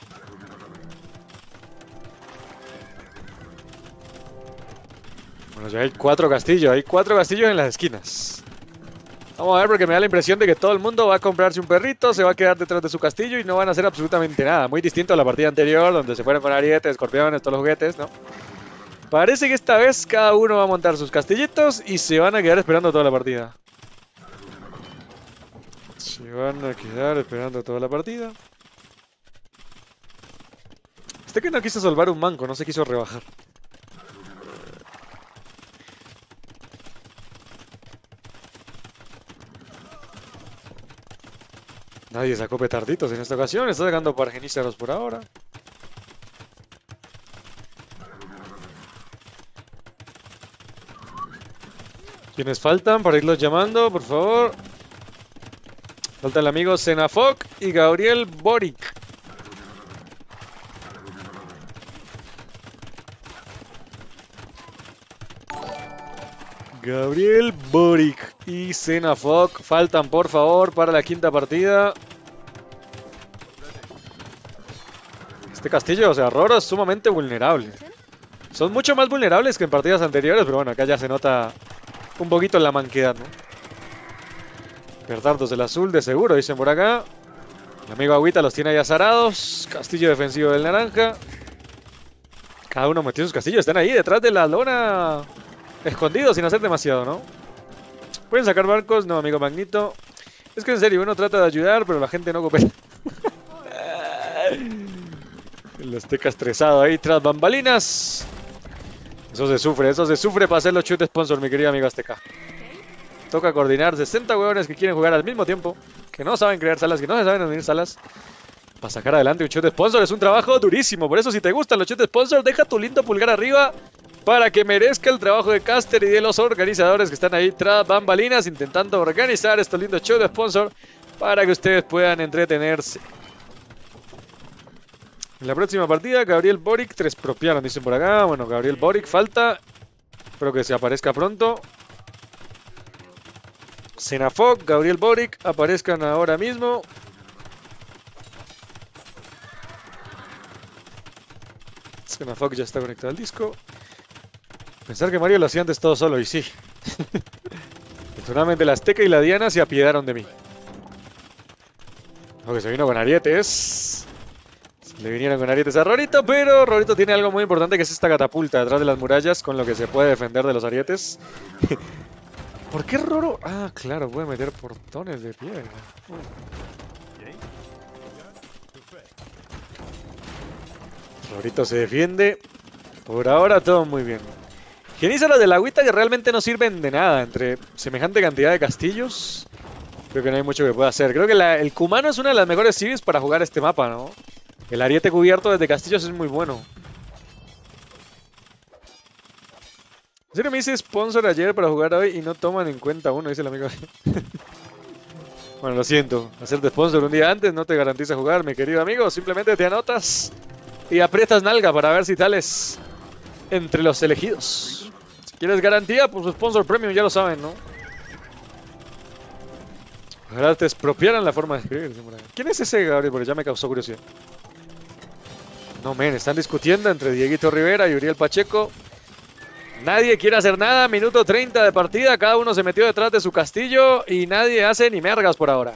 Speaker 1: Bueno, ya hay cuatro castillos. Hay cuatro castillos en las esquinas. Vamos a ver porque me da la impresión de que todo el mundo va a comprarse un perrito, se va a quedar detrás de su castillo y no van a hacer absolutamente nada. Muy distinto a la partida anterior donde se fueron con arietes, escorpiones, todos los juguetes, ¿no? Parece que esta vez cada uno va a montar sus castillitos y se van a quedar esperando toda la partida. Se van a quedar esperando toda la partida. Este que no quiso salvar un manco, no se quiso rebajar. Nadie sacó petarditos en esta ocasión. Está sacando pargeníceros por ahora. ¿Quiénes faltan para irlos llamando, por favor? Falta el amigo Senafok y Gabriel Boric. Gabriel Boric y Senafok faltan, por favor, para la quinta partida. Este castillo, o sea, Roro es sumamente vulnerable. Son mucho más vulnerables que en partidas anteriores, pero bueno, acá ya se nota un poquito la manquedad, ¿no? Perdardos del azul, de seguro, dicen por acá. El amigo Agüita los tiene ahí azarados. Castillo defensivo del naranja. Cada uno metió sus castillos. Están ahí detrás de la lona. Escondidos sin hacer demasiado, ¿no? ¿Pueden sacar barcos? No, amigo Magnito. Es que en serio, uno trata de ayudar, pero la gente no coopera. El Azteca estresado ahí tras bambalinas. Eso se sufre, eso se sufre para hacer los chutes sponsor, mi querido amigo Azteca. Toca coordinar sesenta huevones que quieren jugar al mismo tiempo, que no saben crear salas, que no se saben unir salas. para sacar adelante un shot de sponsor. Es un trabajo durísimo. Por eso, si te gustan los shots de sponsor, deja tu lindo pulgar arriba para que merezca el trabajo de caster y de los organizadores que están ahí tras bambalinas intentando organizar estos lindos shows de sponsor para que ustedes puedan entretenerse. En la próxima partida, Gabriel Boric, tres propiaron, dicen por acá. Bueno, Gabriel Boric falta. Espero que se aparezca pronto. Senafog, Gabriel Boric, aparezcan ahora mismo. Senafog ya está conectado al disco. Pensar que Mario lo hacía antes todo solo, y sí. Afortunadamente la Azteca y la Diana se apiadaron de mí. Aunque se vino con arietes. Se le vinieron con arietes a Rorito, pero Rorito tiene algo muy importante que es esta catapulta detrás de las murallas con lo que se puede defender de los arietes. ¿Por qué Roro? Ah, claro, puede meter portones de piedra. Rorito se defiende. Por ahora todo muy bien. Geniza los de la agüita que realmente no sirven de nada. Entre semejante cantidad de castillos, creo que no hay mucho que pueda hacer. Creo que la, el Kumano es una de las mejores civis para jugar este mapa, ¿no? El ariete cubierto desde castillos es muy bueno. ¿En serio me hice sponsor ayer para jugar hoy y no toman en cuenta uno? Dice el amigo. Bueno, lo siento. Hacerte sponsor un día antes no te garantiza jugar, mi querido amigo. Simplemente te anotas y aprietas nalga para ver si sales entre los elegidos. Si quieres garantía, pues sponsor premium, ya lo saben, ¿no? Ojalá te expropiaran la forma de escribir. ¿Quién es ese Gabriel? Porque ya me causó curiosidad. No, men, están discutiendo entre Dieguito Rivera y Uriel Pacheco. Nadie quiere hacer nada. Minuto treinta de partida. Cada uno se metió detrás de su castillo y nadie hace ni mergas por ahora.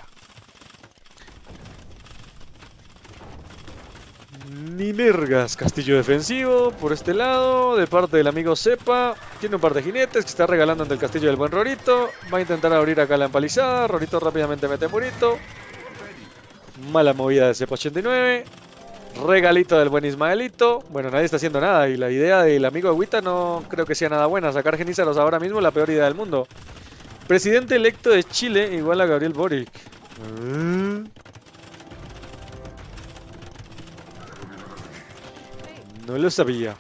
Speaker 1: Ni mergas. Castillo defensivo por este lado. De parte del amigo Cepa. Tiene un par de jinetes que está regalando ante el castillo del buen Rorito. Va a intentar abrir acá la empalizada. Rorito rápidamente mete murito. Mala movida de Cepa ochenta y nueve. Regalito del buen Ismaelito. Bueno, nadie está haciendo nada. Y la idea del amigo Agüita no creo que sea nada buena. Sacar genízaros ahora mismo es la peor idea del mundo. Presidente electo de Chile igual a Gabriel Boric. ¿Eh? No lo sabía.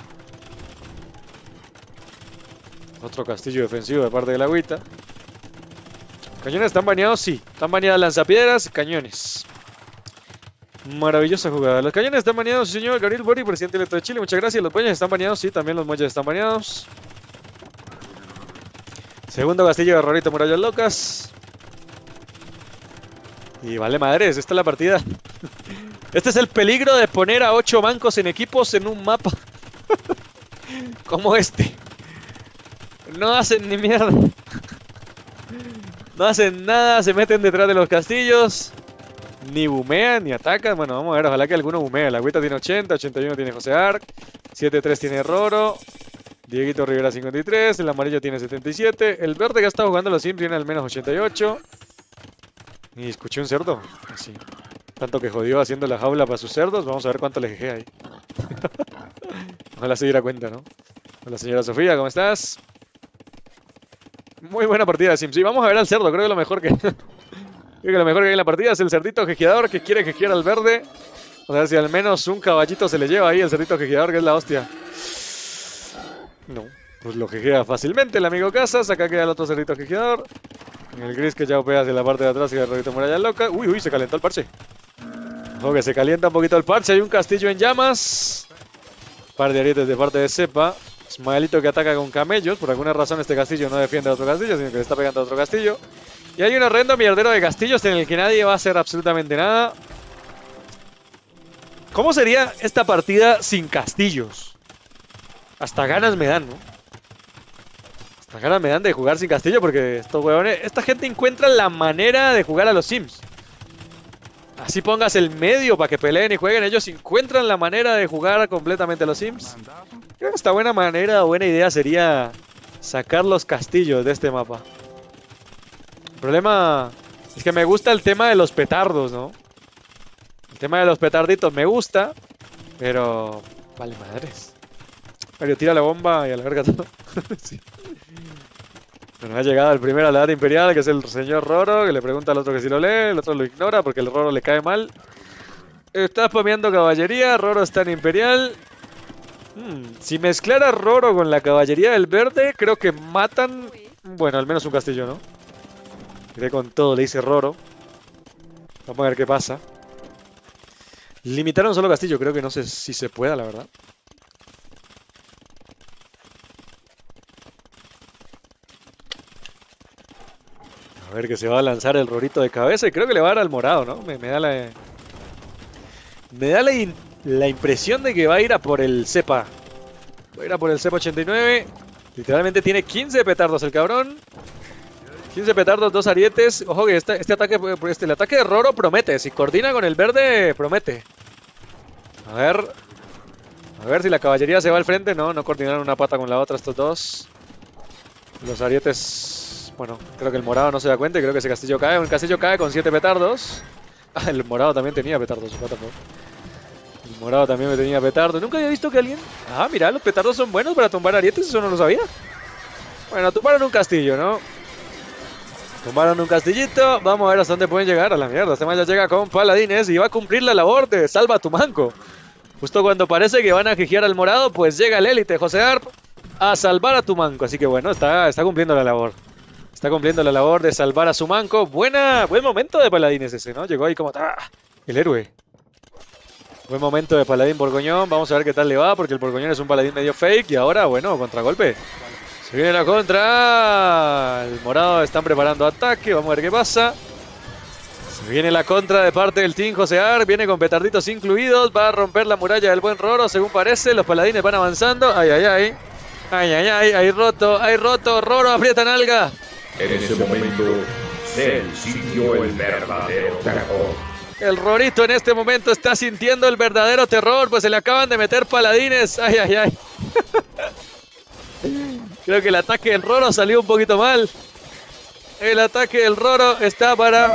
Speaker 1: Otro castillo defensivo de parte del Agüita. ¿Cañones están baneados? Sí. Están baneadas lanzapiedras y cañones. Maravillosa jugada. Los cañones están baneados, señor Gabriel Boric, presidente electo de Chile. Muchas gracias. Los muelles están baneados. Sí, también los muelles están baneados. Segundo castillo de Rorito, murallas locas. Y vale madres, esta es la partida. Este es el peligro de poner a ocho mancos en equipos en un mapa como este. No hacen ni mierda. No hacen nada, se meten detrás de los castillos. Ni bumean, ni atacan. Bueno, vamos a ver, ojalá que alguno bumea. La Agüita tiene ochenta, ochenta y uno tiene José Arc, setenta y tres tiene Roro, Dieguito Rivera cincuenta y tres, el amarillo tiene setenta y siete, el verde que está jugando los Sims tiene al menos ochenta y ocho. Y escuché un cerdo, así. Tanto que jodió haciendo la jaula para sus cerdos. Vamos a ver cuánto le jejé ahí. Ojalá se diera cuenta, ¿no? Hola señora Sofía, ¿cómo estás? Muy buena partida de Sims. Sí, vamos a ver al cerdo, creo que lo mejor que... creo que lo mejor que hay en la partida es el cerdito jejeador que quiere jejear al verde. A ver si al menos un caballito se le lleva ahí el cerdito jejeador, que es la hostia. No, pues lo jejea fácilmente el amigo Casas. Acá queda el otro cerdito jejeador. El gris que ya opera hacia la parte de atrás y el Rorito muralla loca. Uy, uy, se calentó el parche. Ojo que se calienta un poquito el parche. Hay un castillo en llamas. Un par de arietes de parte de Cepa. Ismaelito que ataca con camellos. Por alguna razón este castillo no defiende a otro castillo, sino que le está pegando a otro castillo. Y hay un horrendo mierdero de castillos en el que nadie va a hacer absolutamente nada. ¿Cómo sería esta partida sin castillos? Hasta ganas me dan, ¿no? Hasta ganas me dan de jugar sin castillo porque estos huevones... Esta gente encuentra la manera de jugar a los Sims. Así pongas el medio para que peleen y jueguen. Ellos encuentran la manera de jugar completamente a los Sims. Creo que esta buena manera o buena idea sería sacar los castillos de este mapa. El problema es que me gusta el tema de los petardos, ¿no? El tema de los petarditos me gusta, pero... vale madres. Mario tira la bomba y a la verga todo. Sí. Bueno, ha llegado el primero a la edad imperial, que es el señor Roro, que le pregunta al otro que si lo lee, el otro lo ignora porque el Roro le cae mal. Está spameando caballería, Roro está en Imperial. Hmm, si mezclara Roro con la caballería del verde, creo que matan... Bueno, al menos un castillo, ¿no? Iré con todo, le dice Roro. Vamos a ver qué pasa. Limitaron solo castillo, creo que no sé si se pueda, la verdad. A ver que se va a lanzar el Rorito de cabeza y creo que le va a dar al morado, ¿no? Me, me da la... Me da la, in, la impresión de que va a ir a por el cepa. Va a ir a por el cepa ochenta y nueve. Literalmente tiene quince petardos el cabrón. quince petardos, dos arietes. Ojo que este, este ataque, este, el ataque de Roro promete. Si coordina con el verde, promete. A ver. A ver si la caballería se va al frente. No, no coordinaron una pata con la otra estos dos. Los arietes... Bueno, creo que el morado no se da cuenta y creo que ese castillo cae. Un castillo cae con siete petardos. Ah, el morado también tenía petardos. El morado también me tenía petardos. Nunca había visto que alguien... Ah, mira, los petardos son buenos para tumbar arietes. Eso no lo sabía. Bueno, tumbaron un castillo, ¿no? Tumbaron un castillito. Vamos a ver hasta dónde pueden llegar. A la mierda, este man ya llega con paladines y va a cumplir la labor de salva a tu manco. Justo cuando parece que van a jijear al morado, pues llega el élite José Arp a salvar a tu manco. Así que bueno, está, está cumpliendo la labor. Está cumpliendo la labor de salvar a su manco. Buena, buen momento de paladines ese, ¿no? Llegó ahí como... ¡Ah! El héroe. Buen momento de paladín Borgoñón. Vamos a ver qué tal le va, porque el Borgoñón es un paladín medio fake. Y ahora, bueno, contragolpe. Se viene la contra. El morado están preparando ataque. Vamos a ver qué pasa. Se viene la contra de parte del Team José Arp. Viene con petarditos incluidos. Va a romper la muralla del buen Roro, según parece. Los paladines van avanzando. Ay, ay, ay. Ay, ay, ay. Hay roto, hay roto. Roro aprieta nalga.
Speaker 4: En ese momento, Cell sintió el verdadero terror.
Speaker 1: El Rorito en este momento está sintiendo el verdadero terror, pues se le acaban de meter paladines. Ay, ay, ay. Creo que el ataque del Roro salió un poquito mal. El ataque del Roro está para...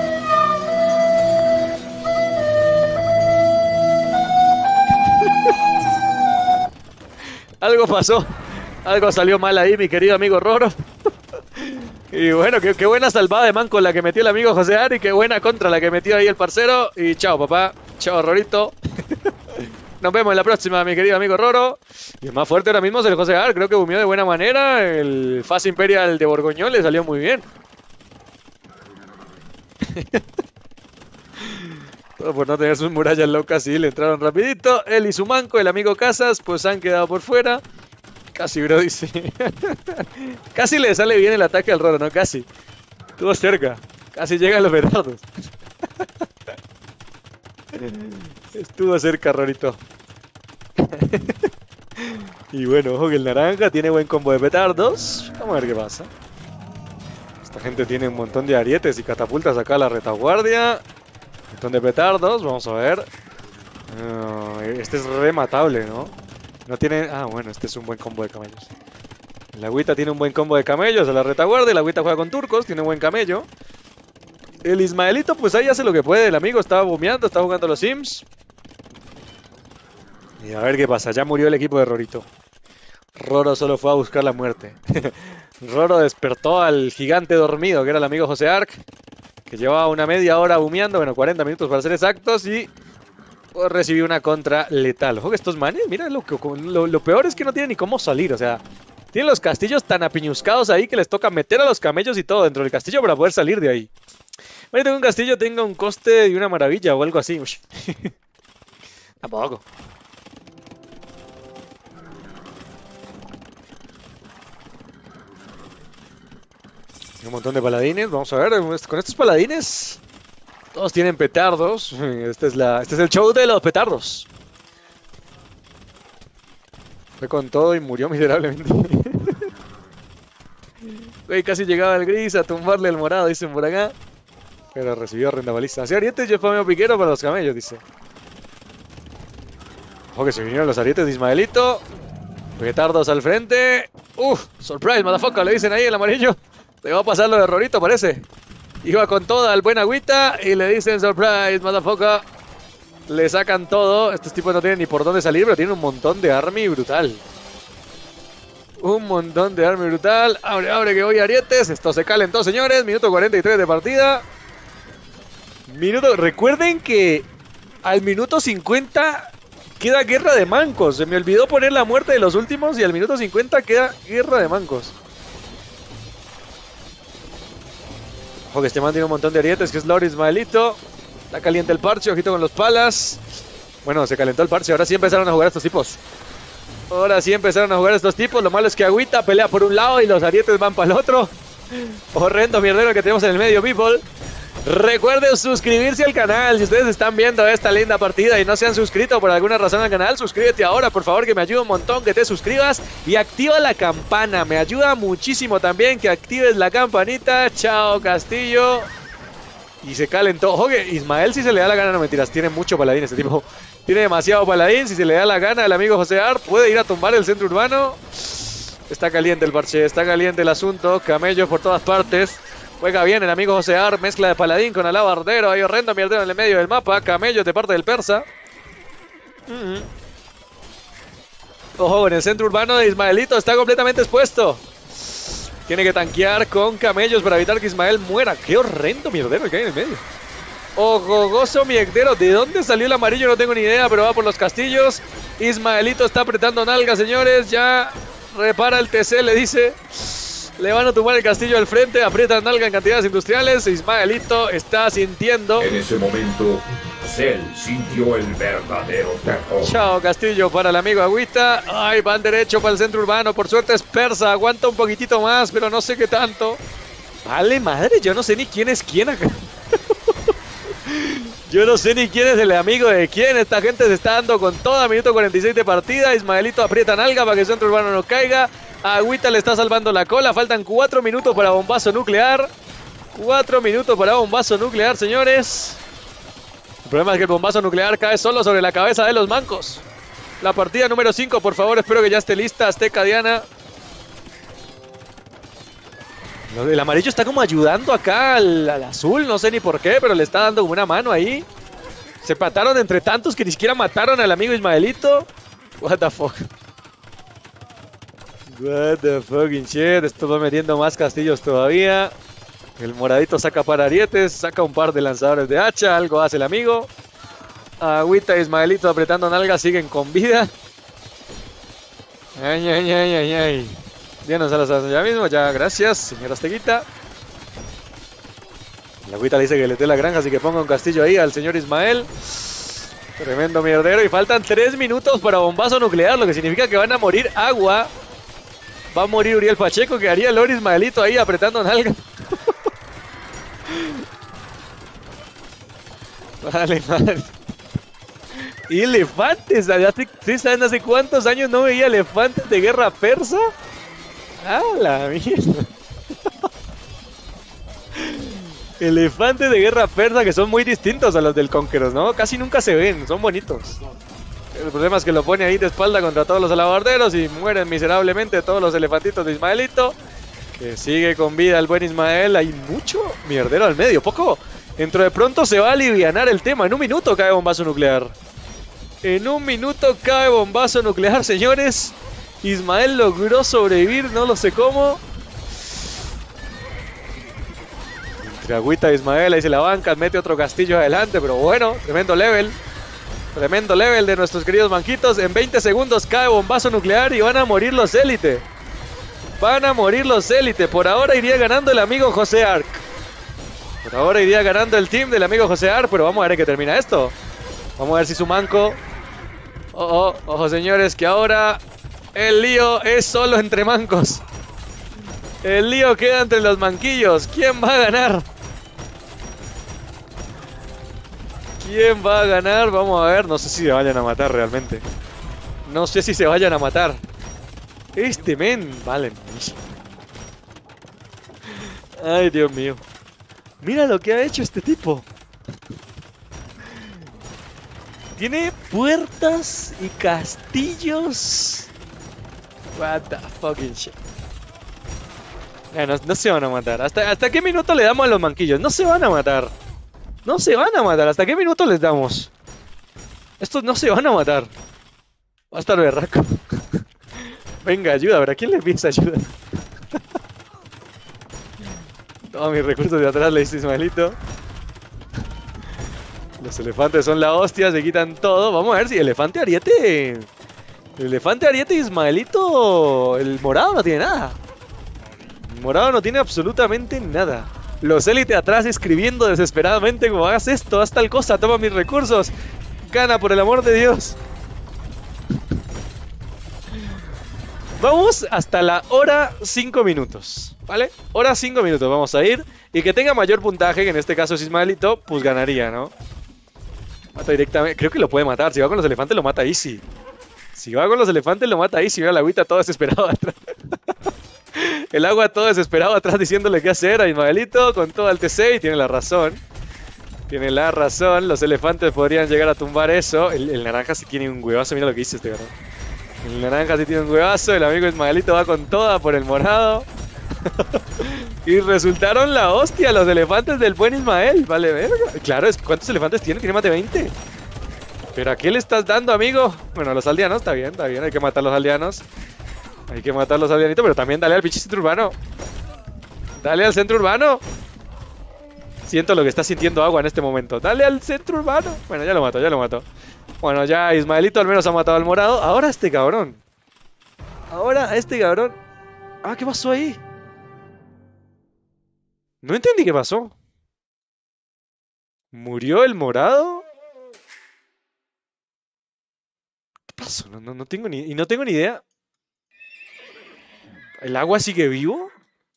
Speaker 1: Algo pasó. Algo salió mal ahí, mi querido amigo Roro. Y bueno, qué, qué buena salvada de manco la que metió el amigo José Ar y qué buena contra la que metió ahí el parcero. Y chao, papá. Chao, Rorito. Nos vemos en la próxima, mi querido amigo Roro. Y el más fuerte ahora mismo es el José Ar. Creo que bumió de buena manera. El Fast Imperial de Borgoñón le salió muy bien. Todo por no tener sus murallas locas y le entraron rapidito. Él y su manco, el amigo Casas, pues han quedado por fuera. Casi, bro, dice. Casi le sale bien el ataque al Roro, ¿no? Casi. Estuvo cerca. Casi llegan los petardos. Estuvo cerca, Rorito. Y bueno, ojo que el naranja tiene buen combo de petardos. Vamos a ver qué pasa. Esta gente tiene un montón de arietes y catapultas acá a la retaguardia. Un montón de petardos. Vamos a ver. Uh, este es rematable, ¿no? No tiene... Ah, bueno, este es un buen combo de camellos. El agüita tiene un buen combo de camellos a la retaguardia. El agüita juega con turcos, tiene un buen camello. El Ismaelito, pues ahí hace lo que puede. El amigo estaba bombeando, estaba jugando los Sims. Y a ver qué pasa. Ya murió el equipo de Rorito. Roro solo fue a buscar la muerte. Roro despertó al gigante dormido, que era el amigo José Arc, que llevaba una media hora bumeando, bueno, cuarenta minutos para ser exactos, y recibió una contra letal. Ojo que estos manes, mira, lo, lo, lo peor es que no tienen ni cómo salir, o sea, tienen los castillos tan apiñuscados ahí que les toca meter a los camellos y todo dentro del castillo para poder salir de ahí. Imagínate que un castillo tenga un coste de una maravilla o algo así. Tampoco. Un montón de paladines, vamos a ver, con estos paladines todos tienen petardos. Este es, la, este es el show de los petardos. Fue con todo y murió miserablemente. Güey, casi llegaba el gris a tumbarle el morado, dicen por acá. Pero recibió renda baliza. Hacia arietes, yo spameo piquero para los camellos, dice. Ojo que se vinieron los arietes de Ismaelito. Petardos al frente. Uf, surprise, motherfucker, le dicen ahí el amarillo. Le va a pasar lo de Rorito, parece. Iba con toda al buen agüita y le dicen surprise, motherfucker. Le sacan todo. Estos tipos no tienen ni por dónde salir, pero tienen un montón de army brutal. Un montón de army brutal. Abre, abre que voy a arietes. Esto se calentó, señores. Minuto cuarenta y tres de partida. Minuto. Recuerden que Al minuto cincuenta queda guerra de mancos. Se me olvidó poner la muerte de los últimos y al minuto cincuenta queda guerra de mancos. Ojo que este man tiene un montón de arietes, que es Lord Ismaelito. Está caliente el parche, ojito con los palas. Bueno, se calentó el parche, ahora sí empezaron a jugar estos tipos. Ahora sí empezaron a jugar estos tipos. Lo malo es que Agüita pelea por un lado y los arietes van para el otro. Horrendo mierdero que tenemos en el medio, people. Recuerden suscribirse al canal. Si ustedes están viendo esta linda partida y no se han suscrito por alguna razón al canal, suscríbete ahora, por favor, que me ayuda un montón que te suscribas. Y activa la campana, me ayuda muchísimo también que actives la campanita. Chao, Castillo. Y se calentó. Ojo que Ismael, si se le da la gana, no mentiras, tiene mucho paladín este tipo. Tiene demasiado paladín. Si se le da la gana, el amigo José Ar puede ir a tumbar el centro urbano. Está caliente el parche, está caliente el asunto. Camellos por todas partes. Juega bien el amigo José Ar, mezcla de paladín con alabardero. Hay horrendo mierdero en el medio del mapa. Camellos de parte del persa. Mm-hmm. Ojo, en el centro urbano de Ismaelito está completamente expuesto. Tiene que tanquear con camellos para evitar que Ismael muera. Qué horrendo mierdero que hay en el medio. Ojo, gozo mierdero. ¿De dónde salió el amarillo? No tengo ni idea, pero va por los castillos. Ismaelito está apretando nalga, señores. Ya repara el T C, le dice. Le van a tumbar el castillo al frente, aprietan nalga en cantidades industriales. Ismaelito está sintiendo.
Speaker 4: En ese momento, Cell sintió el verdadero terror.
Speaker 1: Chao, castillo para el amigo Agüita. Ay, van derecho para el centro urbano. Por suerte es persa, aguanta un poquitito más, pero no sé qué tanto. Vale, madre, yo no sé ni quién es quién acá. Yo no sé ni quién es el amigo de quién. Esta gente se está dando con toda. Minuto cuarenta y seis de partida. Ismaelito aprieta nalga para que el centro urbano no caiga. Agüita le está salvando la cola. Faltan cuatro minutos para bombazo nuclear. cuatro minutos para bombazo nuclear, señores. El problema es que el bombazo nuclear cae solo sobre la cabeza de los mancos. La partida número cinco, por favor. Espero que ya esté lista. Azteca Diana. El amarillo está como ayudando acá al, al azul. No sé ni por qué, pero le está dando como una mano ahí. Se pataron entre tantos que ni siquiera mataron al amigo Ismaelito. What the fuck. What the fucking shit. Esto va metiendo más castillos todavía. El moradito saca para arietes. Saca un par de lanzadores de hacha. Algo hace el amigo. Agüita y Ismaelito apretando nalgas. Siguen con vida. Ay, ay, ay, ay, ay. Díganos a las ya mismo. Ya, gracias, señora Aztequita. La Agüita le dice que le dé la granja, así que ponga un castillo ahí al señor Ismael. Tremendo mierdero. Y faltan tres minutos para bombazo nuclear, lo que significa que van a morir agua. Va a morir Uriel Pacheco, que haría Lord Ismaelito ahí apretando nalga. Vale, vale. Y elefantes. ¿Sí saben hace cuántos años no veía elefantes de guerra persa? ¡Ah, la mierda! Elefantes de guerra persa que son muy distintos a los del Conquerors, ¿no? Casi nunca se ven, son bonitos. El problema es que lo pone ahí de espalda contra todos los alabarderos y mueren miserablemente todos los elefantitos de Ismaelito. Que sigue con vida el buen Ismael. Hay mucho mierdero al medio, poco. Dentro de pronto se va a alivianar el tema. En un minuto cae bombazo nuclear. En un minuto cae bombazo nuclear, señores. Ismael logró sobrevivir, no lo sé cómo. Entre Agüita e Ismael, ahí se la banca, mete otro castillo adelante, pero bueno, tremendo level. Tremendo level de nuestros queridos manquitos. En veinte segundos cae bombazo nuclear y van a morir los élite. Van a morir los élite. Por ahora iría ganando el amigo José Arc. Por ahora iría ganando el team del amigo José Arc, pero vamos a ver en qué termina esto. Vamos a ver si su manco... Ojo, ojo señores, que ahora... El lío es solo entre mancos. El lío queda entre los manquillos. ¿Quién va a ganar? ¿Quién va a ganar? Vamos a ver. No sé si se vayan a matar realmente. No sé si se vayan a matar. Este men. Vale. Ay, Dios mío. Mira lo que ha hecho este tipo. Tiene puertas y castillos. What the fucking shit. Eh, no, no se van a matar. ¿Hasta, ¿Hasta qué minuto le damos a los manquillos? No se van a matar. No se van a matar. ¿Hasta qué minuto les damos? Estos no se van a matar. Va a estar berraco. Venga, ayuda. A ver, ¿a quién le piensa ayuda? Todos mis recursos de atrás le dice Ismaelito. Los elefantes son la hostia, se quitan todo. Vamos a ver si elefante ariete. El elefante ariete Ismaelito. El morado no tiene nada. El morado no tiene absolutamente nada. Los élite atrás escribiendo desesperadamente como hagas esto, haz tal cosa, toma mis recursos. Gana por el amor de Dios. Vamos hasta la hora cinco minutos, ¿vale? Hora cinco minutos vamos a ir. Y que tenga mayor puntaje, que en este caso es Ismaelito, pues ganaría, ¿no? Mata directamente. Creo que lo puede matar. Si va con los elefantes lo mata easy. Si va con los elefantes lo mata easy. Mira el agüita todo desesperado atrás. El agua todo desesperado atrás diciéndole qué hacer a Ismaelito con todo el T C. Y tiene la razón. Tiene la razón. Los elefantes podrían llegar a tumbar eso. El, el naranja sí tiene un huevazo. Mira lo que dice este cabrón. El naranja sí tiene un huevazo. El amigo Ismaelito va con toda por el morado. Y resultaron la hostia los elefantes del buen Ismael. Vale, verga. Claro, ¿cuántos elefantes tiene? Tiene más de veinte. ¿Pero a qué le estás dando, amigo? Bueno, a los aldeanos, está bien, está bien. Hay que matar a los aldeanos. Hay que matar a los aldeanitos, pero también dale al pinche centro urbano. Dale al centro urbano. Siento lo que está sintiendo Agua en este momento. Dale al centro urbano. Bueno, ya lo mato, ya lo mato. Bueno, ya Ismaelito al menos ha matado al morado. Ahora este cabrón. Ahora este cabrón. Ah, ¿qué pasó ahí? No entendí qué pasó. ¿Murió el morado? ¿Qué pasó? No, no, no tengo ni... Y no tengo ni idea. ¿El agua sigue vivo?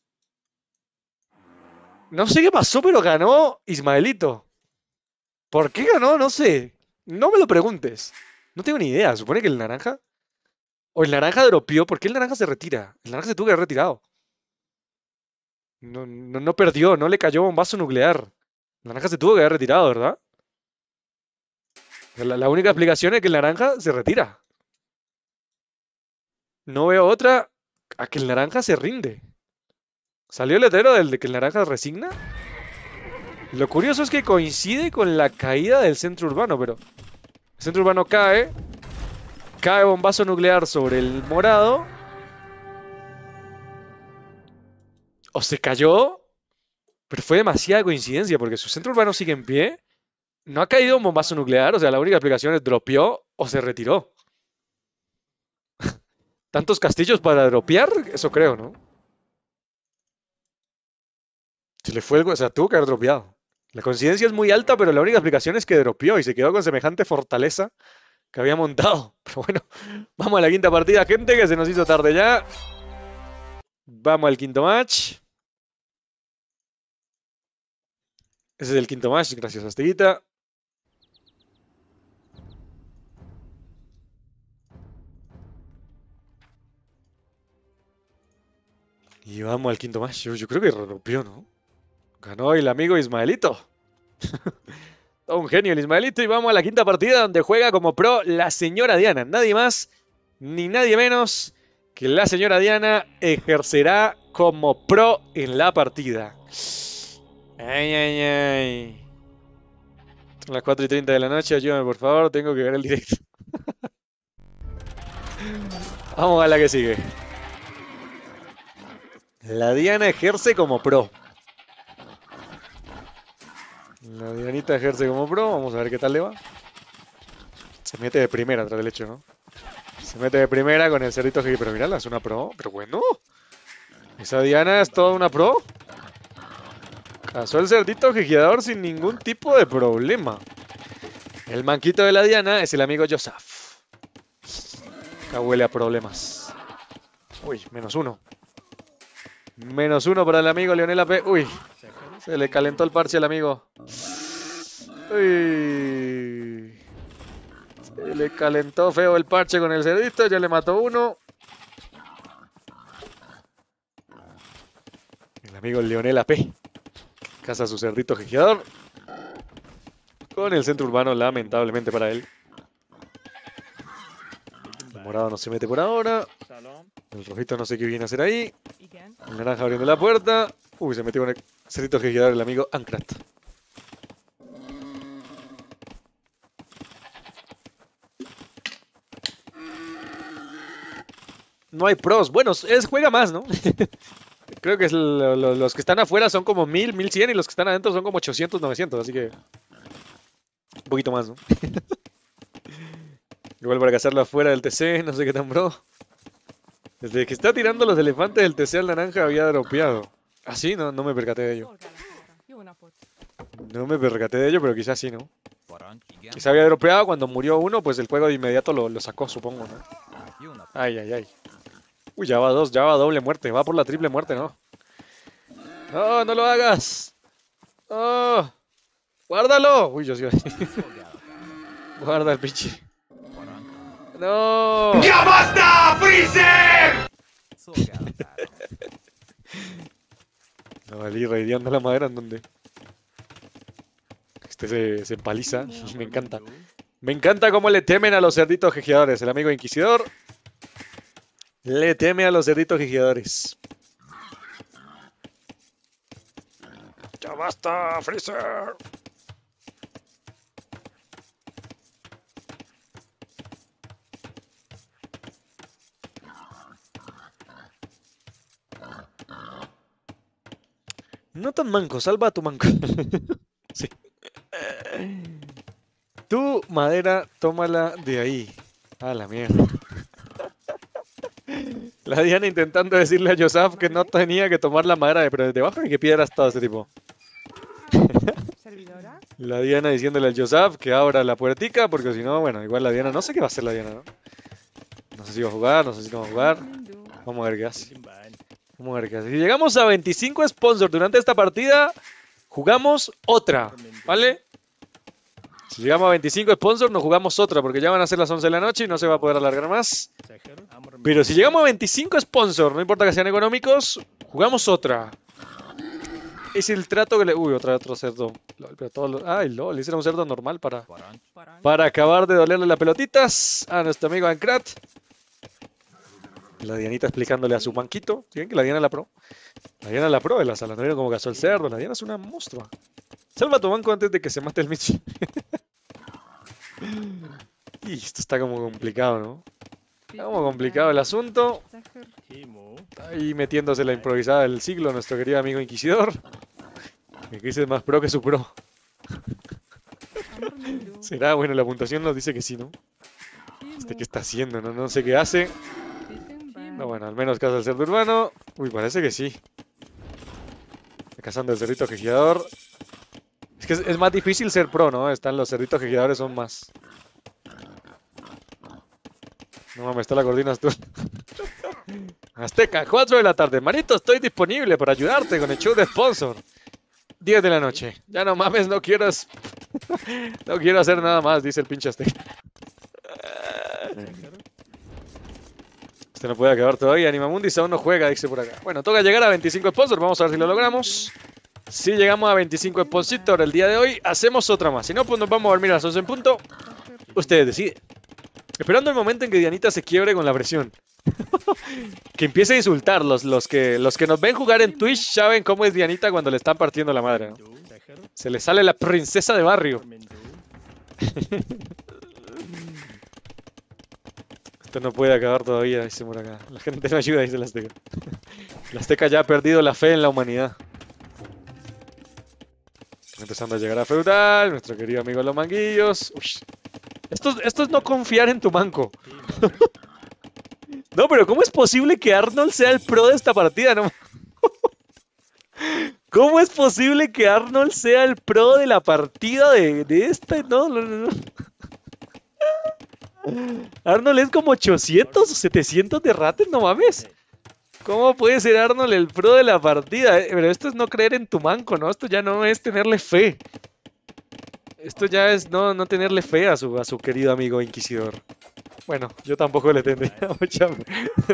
Speaker 1: No sé qué pasó, pero ganó Ismaelito. ¿Por qué ganó? No sé. No me lo preguntes. No tengo ni idea. Supone que el naranja... O el naranja dropeó. ¿Por qué el naranja se retira? El naranja se tuvo que haber retirado. No, no, no perdió, no le cayó bombazo nuclear. El naranja se tuvo que haber retirado, ¿verdad? La, la única explicación es que el naranja se retira. No veo otra a que el naranja se rinde. ¿Salió el letrero del de que el naranja resigna? Lo curioso es que coincide con la caída del centro urbano, pero... El centro urbano cae. Cae bombazo nuclear sobre el morado. O se cayó, pero fue demasiada coincidencia porque su centro urbano sigue en pie. No ha caído un bombazo nuclear, o sea, la única explicación es dropeó o se retiró. ¿Tantos castillos para dropear? Eso creo, ¿no? Se le fue el... O sea, tuvo que haber dropeado. La coincidencia es muy alta, pero la única explicación es que dropeó y se quedó con semejante fortaleza que había montado. Pero bueno, vamos a la quinta partida, gente, que se nos hizo tarde ya. Vamos al quinto match. Ese es el quinto match, gracias a Asteguita. Y vamos al quinto match. Yo, yo creo que rompió, ¿no? Ganó el amigo Ismaelito. Todo un genio el Ismaelito. Y vamos a la quinta partida donde juega como pro la señora Diana. Nadie más ni nadie menos que la señora Diana ejercerá como pro en la partida. Ay, ay, ay. Son las cuatro y treinta de la noche. Ayúdame, por favor. Tengo que ver el directo. Vamos a la que sigue. La Diana ejerce como pro. La Dianita ejerce como pro. Vamos a ver qué tal le va. Se mete de primera tras del hecho, ¿no? Se mete de primera con el cerdito que... Pero mírala, es una pro. Pero bueno. Esa Diana es toda una pro. Cazó el cerdito gigiador sin ningún tipo de problema. El manquito de la Diana es el amigo Joseph. Acá huele a problemas. Uy, menos uno. Menos uno para el amigo Leonel A P. Uy, se le calentó el parche al amigo. Uy. Se le calentó feo el parche con el cerdito. Ya le mató uno. El amigo Leonel A P. Caza su cerdito gigiador. Con el centro urbano, lamentablemente para él. El morado no se mete por ahora. El rojito no sé qué viene a hacer ahí. El naranja abriendo la puerta. Uy, se metió con el cerdito gigiador el amigo Ankrat. No hay pros. Bueno, es, juega más, ¿no? Creo que es lo, lo, los que están afuera son como mil, mil cien y los que están adentro son como ochocientos, novecientos, así que... Un poquito más, ¿no? Igual para cazarlo afuera del T C, no sé qué tan bro. Desde que está tirando los elefantes del T C al naranja había dropeado. Ah, sí, no, no me percaté de ello. No me percaté de ello, pero quizás sí, ¿no? Quizás había dropeado cuando murió uno, pues el juego de inmediato lo, lo sacó, supongo, ¿no? Ay, ay, ay. Uy, ya va dos, ya va doble muerte. Va por la triple muerte, ¿no? No, no lo hagas. Oh, guárdalo. Uy, yo sí. Guarda el pinche. No.
Speaker 4: ¡Ya basta, Freezer!
Speaker 1: No, valí raideando la madera en donde. Este se, se empaliza. Me encanta. Me encanta cómo le temen a los cerditos jejeadores. El amigo inquisidor le teme a los cerditos jejeadores. ¡Ya basta, Freezer! No tan manco, salva a tu manco. Sí. Tu madera, tómala de ahí. A la mierda. La Diana intentando decirle a Yosaf que no tenía que tomar la madera de, pero desde abajo y que piedra está ese tipo.
Speaker 6: ¿Servidora?
Speaker 1: La Diana diciéndole al Yosaf que abra la puertica, porque si no, bueno, igual la Diana, no sé qué va a hacer la Diana, ¿no? No sé si va a jugar, no sé si no va a jugar. Vamos a ver qué hace. Vamos a ver qué hace. Si llegamos a veinticinco sponsors durante esta partida, jugamos otra, ¿vale? Si llegamos a veinticinco sponsors, nos jugamos otra, porque ya van a ser las once de la noche y no se va a poder alargar más. Pero si llegamos a veinticinco sponsors, no importa que sean económicos, jugamos otra. Es el trato que le... Uy, otra, otro cerdo. Lol, pero todo lo... Ay, lol, ese era un cerdo normal para... Para acabar de dolerle las pelotitas a nuestro amigo Ankrat. La Dianita explicándole a su manquito. ¿Siguen que la Diana la pro? La Diana la pro de la sala. ¿No vieron cómo cazó el cerdo? La Diana es una monstrua. Salva tu banco antes de que se mate el Michi. Y esto está como complicado, ¿no? Está como complicado el asunto. Ahí metiéndose la improvisada del siglo nuestro querido amigo Inquisidor. Que dice más pro que su pro. ¿Será? Bueno, la puntuación nos dice que sí, ¿no? Este qué está haciendo, ¿no? No sé qué hace. No, bueno, al menos caza el cerdo urbano. Uy, parece que sí. Está cazando el cerdito jejeador. Es que es, es más difícil ser pro, ¿no? Están los cerditos jejeadores, son más. No mames, está la coordinas tú. Azteca, cuatro de la tarde. Manito, estoy disponible para ayudarte con el show de sponsor. diez de la noche. Ya no mames, no quiero... no quiero hacer nada más, dice el pinche Azteca. Este no puede acabar todavía. Animamundis aún no juega, dice por acá. Bueno, toca llegar a veinticinco sponsors. Vamos a ver si lo logramos. Si llegamos a veinticinco sponsors el día de hoy, hacemos otra más. Si no, pues nos vamos a dormir a las once en punto. Ustedes deciden. Esperando el momento en que Dianita se quiebre con la presión. Que empiece a insultar. Los, los, que, los que nos ven jugar en Twitch saben cómo es Dianita cuando le están partiendo la madre, ¿no? Se le sale la princesa de barrio. Esto no puede acabar todavía, dice por acá. La gente no ayuda, dice la Azteca. La Azteca ya ha perdido la fe en la humanidad. Empezando a llegar a Feudal, nuestro querido amigo Los Manguillos. Uy. Esto, esto es no confiar en tu manco. No, pero ¿cómo es posible que Arnold sea el pro de esta partida? No. ¿Cómo es posible que Arnold sea el pro de la partida de, de esta? No, no, no, no. Arnold es como ochocientos o setecientos de rates, no mames. ¿Cómo puede ser Arnold el pro de la partida? Pero esto es no creer en tu manco, ¿no? Esto ya no es tenerle fe. Esto ya es no, no tenerle fe a su, a su querido amigo Inquisidor. Bueno, yo tampoco le tendría mucha fe.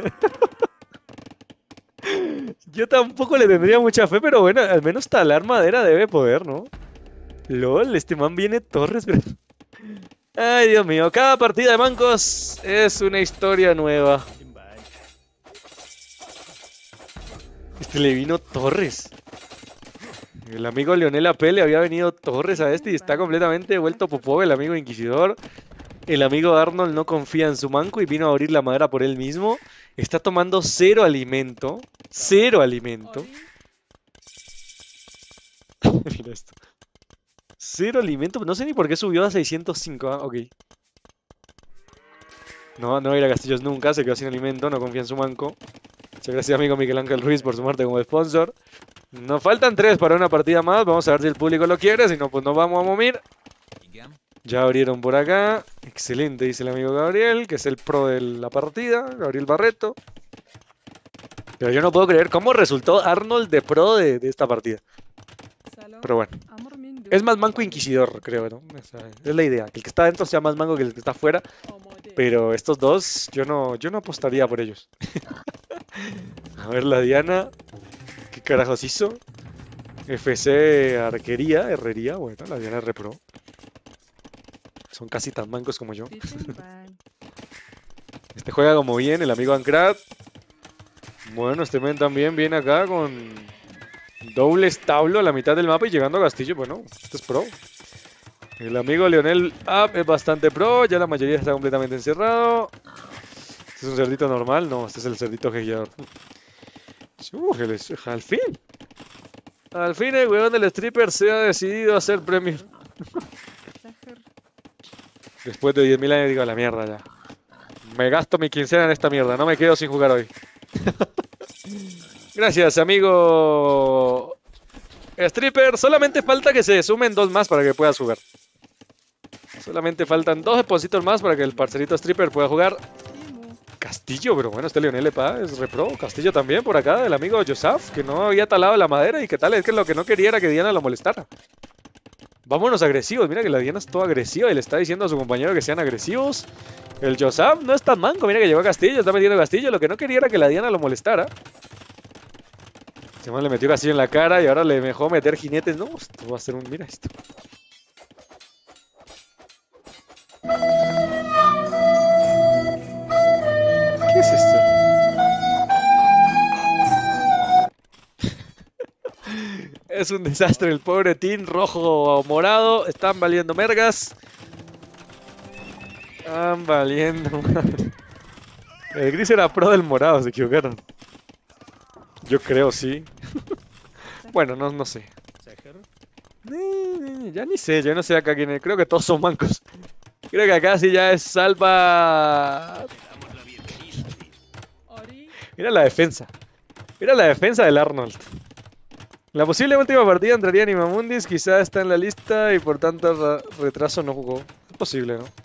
Speaker 1: Yo tampoco le tendría mucha fe, pero bueno, al menos talar madera debe poder, ¿no? LOL, este man viene Torres, pero... Ay, Dios mío, cada partida de mancos es una historia nueva. Este le vino Torres. El amigo Leonel A P le había venido Torres a este y está completamente vuelto popó el amigo Inquisidor. El amigo Arnold no confía en su manco y vino a abrir la madera por él mismo. Está tomando cero alimento. Cero alimento. Mira esto. Cero alimento. No sé ni por qué subió a seiscientos cinco. ¿Ah? Ok. No, no va a ir a Castillos nunca. Se quedó sin alimento. No confía en su manco. Muchas gracias, amigo Miguel Ángel Ruiz, por sumarte como sponsor. Nos faltan tres para una partida más. Vamos a ver si el público lo quiere. Si no, pues nos vamos a momir. Ya abrieron por acá. Excelente, dice el amigo Gabriel, que es el pro de la partida. Gabriel Barreto. Pero yo no puedo creer cómo resultó Arnold de pro de, de esta partida. Pero bueno. Es más manco inquisidor, creo, ¿no? O sea, es la idea. Que el que está adentro sea más manco que el que está afuera. Pero estos dos, yo no, yo no apostaría por ellos. A ver la Diana. ¿Qué carajos hizo? F C Arquería, Herrería. Bueno, la Diana es repro. Son casi tan mancos como yo. Este juega como bien, el amigo Ancrat. Bueno, este men también viene acá con doble establo a la mitad del mapa y llegando a Castillo. Bueno, este es pro. El amigo Leonel Up es bastante pro. Ya la mayoría está completamente encerrado. ¿Este es un cerdito normal? No, este es el cerdito hackeador. Uh, al fin. Al fin el weón del stripper se ha decidido a hacer premio. Después de diez mil años digo, a la mierda ya. Me gasto mi quincena en esta mierda, no me quedo sin jugar hoy. Gracias, amigo stripper. Solamente falta que se sumen dos más para que puedas jugar. Solamente faltan dos depósitos más para que el parcerito stripper pueda jugar. Castillo, pero bueno, este Leonel Epa es repro. Castillo también por acá, el amigo Josaf, que no había talado la madera y que tal, es que lo que no quería era que Diana lo molestara. Vámonos agresivos, mira que la Diana es toda agresiva y le está diciendo a su compañero que sean agresivos. El Josaf no es tan manco, mira que llegó a Castillo, está metiendo Castillo, lo que no quería era que la Diana lo molestara. Se le metió Castillo en la cara y ahora le dejó meter jinetes. No, esto va a ser un... mira esto. ¿Qué es esto? Es un desastre el pobre team rojo o morado. Están valiendo mergas. Están valiendo. El gris era pro del morado, se equivocaron. Yo creo, sí. Bueno, no, no sé. Ya ni sé, yo no sé acá quién es. Creo que todos son mancos. Creo que acá sí ya es salva. Mira la defensa. Mira la defensa del Arnold. La posible última partida entraría en Animamundis, quizá está en la lista y por tanto retraso no jugó. Es posible, ¿no?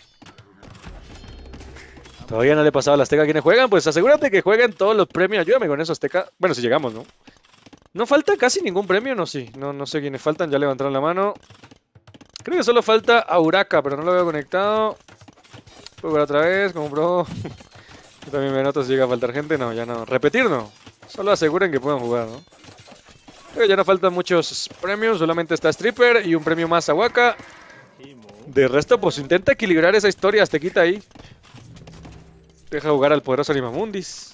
Speaker 1: Todavía no le he pasado a la Azteca a quienes juegan, pues asegúrate que jueguen todos los premios. Ayúdame con eso, Azteca. Bueno, si llegamos, ¿no? No falta casi ningún premio, no, sí. No, no sé quiénes faltan, ya levantaron la mano. Creo que solo falta Auraka, pero no lo veo conectado. Puedo ver otra vez, como pro. Yo también me noto si llega a faltar gente. No, ya no. Repetir no. Solo aseguren que puedan jugar, ¿no? Creo que ya no faltan muchos premios, solamente está Stripper y un premio más a Waka. De resto, pues intenta equilibrar esa historia, Aztequita ahí. Deja jugar al poderoso Animamundis.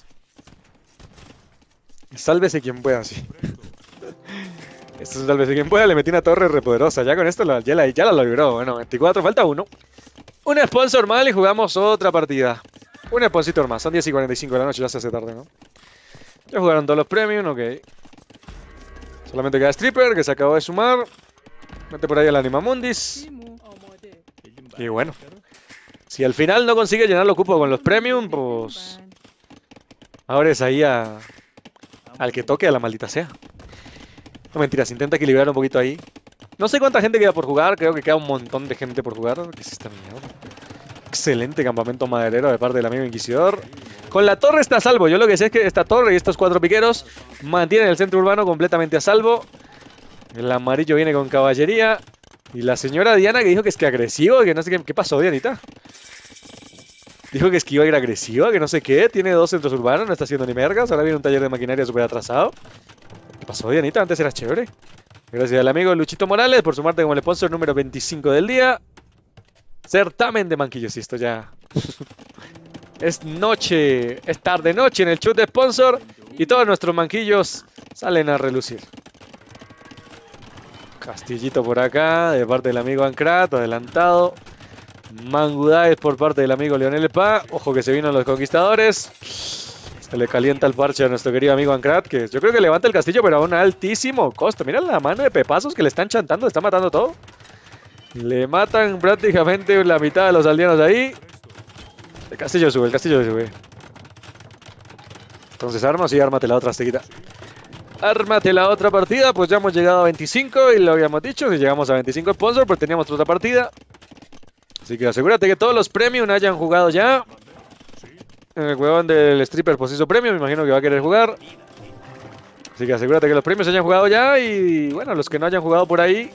Speaker 1: Sálvese quien pueda, sí. Esto es un sálvese quien pueda, le metí una torre repoderosa. Ya con esto la, ya, la, ya la logró. Bueno, veinticuatro, falta uno. Un sponsor mal y jugamos otra partida. Un sponsor más, son diez y cuarenta y cinco de la noche, ya se hace tarde, ¿no? Ya jugaron todos los premios, ok. Solamente queda Stripper, que se acabó de sumar. Mete por ahí al Animamundis. Y bueno. Si al final no consigue llenar el cupo con los premium, pues... ahora es ahí a... al que toque, a la maldita sea. No mentiras, intenta equilibrar un poquito ahí. No sé cuánta gente queda por jugar, creo que queda un montón de gente por jugar. ¿Qué es esta mierda? Excelente campamento maderero de parte del amigo Inquisidor. Con la torre está a salvo. Yo lo que sé es que esta torre y estos cuatro piqueros mantienen el centro urbano completamente a salvo. El amarillo viene con caballería. Y la señora Diana que dijo que es que agresivo, que no sé qué. ¿Qué pasó, Dianita? Dijo que es que iba a ir agresiva, que no sé qué. Tiene dos centros urbanos, no está haciendo ni mergas. Ahora viene un taller de maquinaria súper atrasado. ¿Qué pasó, Dianita? Antes era chévere. Gracias al amigo Luchito Morales por sumarte como el sponsor número veinticinco del día. Certamen de manquillos. Y esto ya... es noche, es tarde noche en el shoot de sponsor. Y todos nuestros manquillos salen a relucir. Castillito por acá, de parte del amigo Ancrat, adelantado. Mangudaes por parte del amigo Leonel Epa. Ojo que se vino los conquistadores. Se le calienta el parche a nuestro querido amigo Ancrat, que yo creo que levanta el castillo, pero a un altísimo costo. Mira la mano de pepazos que le están chantando, le está matando todo. Le matan prácticamente la mitad de los aldeanos ahí. El castillo sube, el castillo sube. Entonces armas y ármate la otra aztequita. Ármate la otra partida, pues ya hemos llegado a veinticinco y lo habíamos dicho, si llegamos a veinticinco sponsor, pues teníamos otra partida. Así que asegúrate que todos los premium hayan jugado ya. El huevón del stripper pues hizo premium, me imagino que va a querer jugar. Así que asegúrate que los premios hayan jugado ya y bueno, los que no hayan jugado por ahí.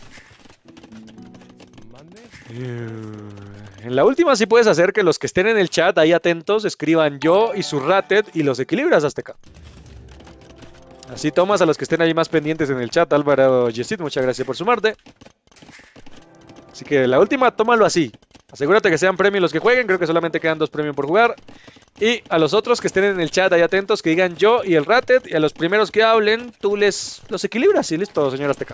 Speaker 1: En la última sí puedes hacer que los que estén en el chat ahí atentos escriban yo y su rated y los equilibras hasta acá. Así tomas a los que estén ahí más pendientes en el chat. Álvaro Yesid, muchas gracias por sumarte. Así que la última, tómalo así. Asegúrate que sean premios los que jueguen. Creo que solamente quedan dos premios por jugar. Y a los otros que estén en el chat ahí atentos, que digan yo y el rated. Y a los primeros que hablen, tú les los equilibras. Y listo, señor Azteca.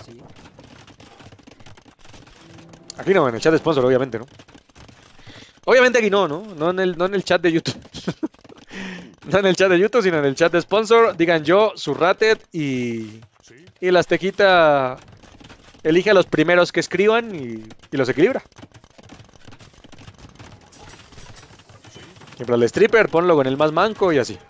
Speaker 1: Aquí no, en el chat de sponsor, obviamente, ¿no? Obviamente aquí no, ¿no? No en el, no en el chat de YouTube. No en el chat de YouTube, sino en el chat de sponsor. Digan yo, su rated y... Y la Aztequita elige a los primeros que escriban y, y los equilibra. Por ejemplo, el stripper, ponlo con el más manco y así.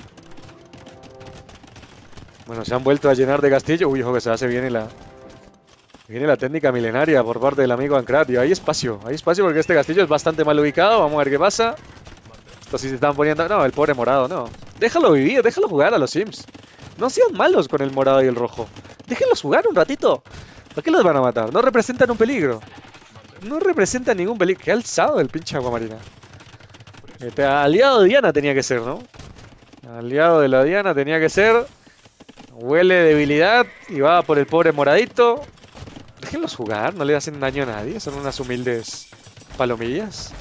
Speaker 1: Bueno, se han vuelto a llenar de castillo. Uy, ojo que se hace bien la... Viene la técnica milenaria por parte del amigo Ancrat. Y hay espacio, hay espacio porque este castillo es bastante mal ubicado. Vamos a ver qué pasa. Estos sí se están poniendo... No, el pobre morado, no. Déjalo vivir, déjalo jugar a los Sims. No sean malos con el morado y el rojo. Déjenlos jugar un ratito. ¿Por qué los van a matar? No representan un peligro. No representan ningún peligro. Qué alzado el pinche Aguamarina. Este, aliado de Diana tenía que ser, ¿no? Aliado de la Diana tenía que ser. Huele debilidad y va por el pobre moradito. Déjenlos jugar, no le hacen daño a nadie. Son unas humildes palomillas.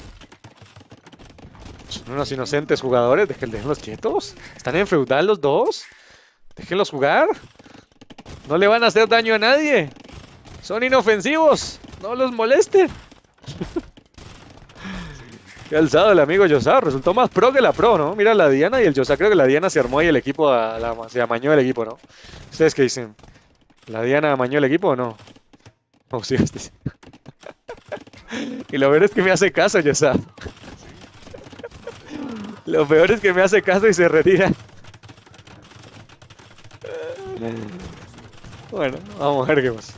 Speaker 1: Son unos inocentes jugadores. Déjenlos quietos. Están en feudal los dos. Déjenlos jugar. No le van a hacer daño a nadie. Son inofensivos. No los molesten. Qué alzado el amigo Yosa. Resultó más pro que la pro, ¿no? Mira la Diana y el Yosa. Creo que la Diana se armó y el equipo a la, se amañó el equipo, ¿no? ¿Ustedes qué dicen? ¿La Diana amañó el equipo o no? Oh, sí, este... Y lo peor es que me hace caso, Yosa. Lo peor es que me hace caso y se retira. Bueno, vamos a ver qué pasa.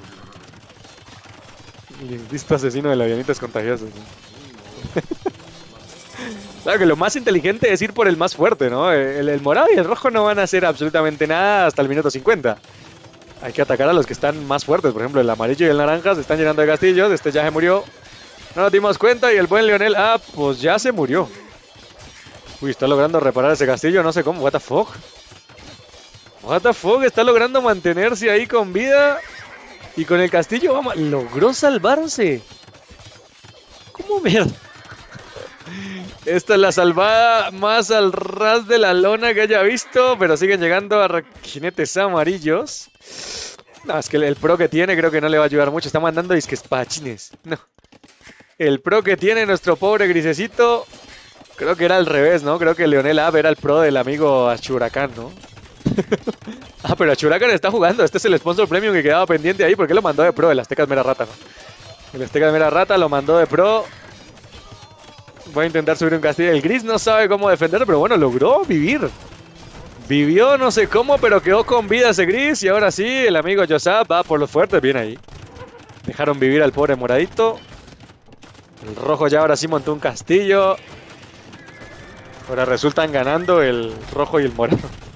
Speaker 1: El indispo asesino de la Dianita es contagioso. ¿Sí? Claro que lo más inteligente es ir por el más fuerte, ¿no? El, el morado y el rojo no van a hacer absolutamente nada hasta el minuto cincuenta. Hay que atacar a los que están más fuertes. Por ejemplo, el amarillo y el naranja se están llenando de castillos. Este ya se murió. No nos dimos cuenta y el buen Leonel, ah, pues ya se murió. Uy, está logrando reparar ese castillo, no sé cómo. What the fuck. What the fuck, está logrando mantenerse ahí con vida. Y con el castillo, vamos, logró salvarse. ¿Cómo mierda? Esta es la salvada más al ras de la lona que haya visto. Pero siguen llegando a jinetes amarillos. No, es que el, el pro que tiene creo que no le va a ayudar mucho. Está mandando disque espadachines. No. El pro que tiene nuestro pobre grisecito... Creo que era al revés, ¿no? Creo que Leonel Ab era el pro del amigo Ashurakan, ¿no? Ah, pero Ashurakan está jugando. Este es el sponsor premium que quedaba pendiente ahí. ¿Por qué lo mandó de pro? El Azteca es mera rata, ¿no? El Azteca es mera rata lo mandó de pro. Voy a intentar subir un castillo. El gris no sabe cómo defender, pero bueno, logró vivir. Vivió no sé cómo, pero quedó con vida ese gris. Y ahora sí, el amigo Josap va por los fuertes. Bien ahí. Dejaron vivir al pobre moradito. El rojo ya ahora sí montó un castillo. Ahora resultan ganando el rojo y el morado.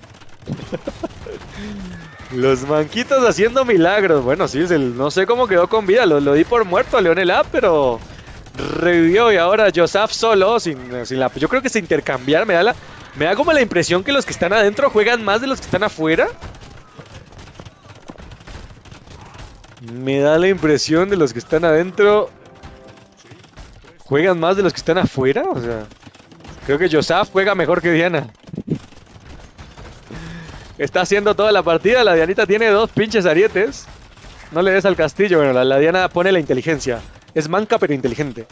Speaker 1: Los manquitos haciendo milagros. Bueno, sí, el, no sé cómo quedó con vida. Lo, lo di por muerto a Leonel Ab, pero revivió. Y ahora Josaph solo, sin, sin la... Yo creo que se intercambiar. Me da, la, me da como la impresión que los que están adentro juegan más de los que están afuera. Me da la impresión de los que están adentro juegan más de los que están afuera. O sea... Creo que Josaph juega mejor que Diana. Está haciendo toda la partida. La Dianita tiene dos pinches arietes. No le des al castillo. Bueno, la, la Diana pone la inteligencia. Es manca pero inteligente.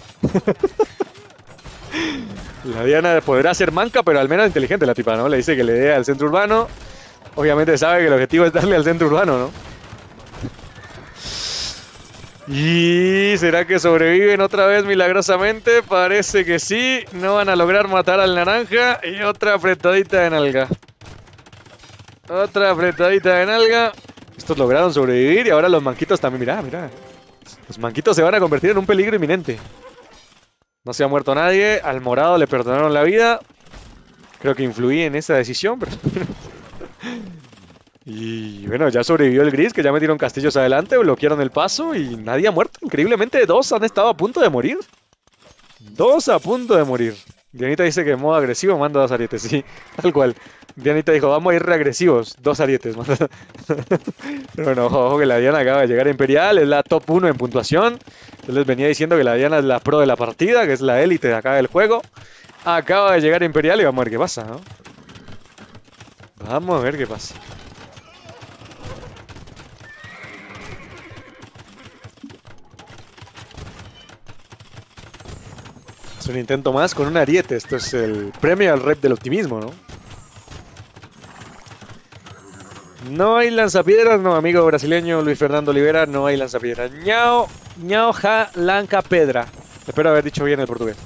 Speaker 1: La Diana podrá ser manca pero al menos inteligente la tipa, ¿no? Le dice que le dé al centro urbano. Obviamente sabe que el objetivo es darle al centro urbano, ¿no? ¿Y será que sobreviven otra vez milagrosamente? Parece que sí. No van a lograr matar al naranja. Y otra apretadita de nalga. Otra apretadita de nalga. Estos lograron sobrevivir y ahora los manquitos también. Mirá, mirá. Los manquitos se van a convertir en un peligro inminente. No se ha muerto nadie. Al morado le perdonaron la vida. Creo que influí en esa decisión, pero... Y bueno, ya sobrevivió el gris, que ya metieron castillos adelante, bloquearon el paso y nadie ha muerto. Increíblemente, dos han estado a punto de morir. Dos a punto de morir. Dianita dice que en modo agresivo manda dos arietes, sí, tal cual. Dianita dijo, vamos a ir reagresivos, dos arietes. Pero bueno, ojo, ojo que la Diana acaba de llegar a Imperial, es la top uno en puntuación. Yo les venía diciendo que la Diana es la pro de la partida, que es la élite de acá del juego. Acaba de llegar a Imperial y vamos a ver qué pasa, ¿no? Vamos a ver qué pasa. Es un intento más con un ariete. Esto es el premio al rep del optimismo, ¿no? No hay lanzapiedras, no, amigo brasileño Luis Fernando Olivera, no hay lanzapiedras. Ñao, ñao, ja, lanca, pedra. Espero haber dicho bien el portugués.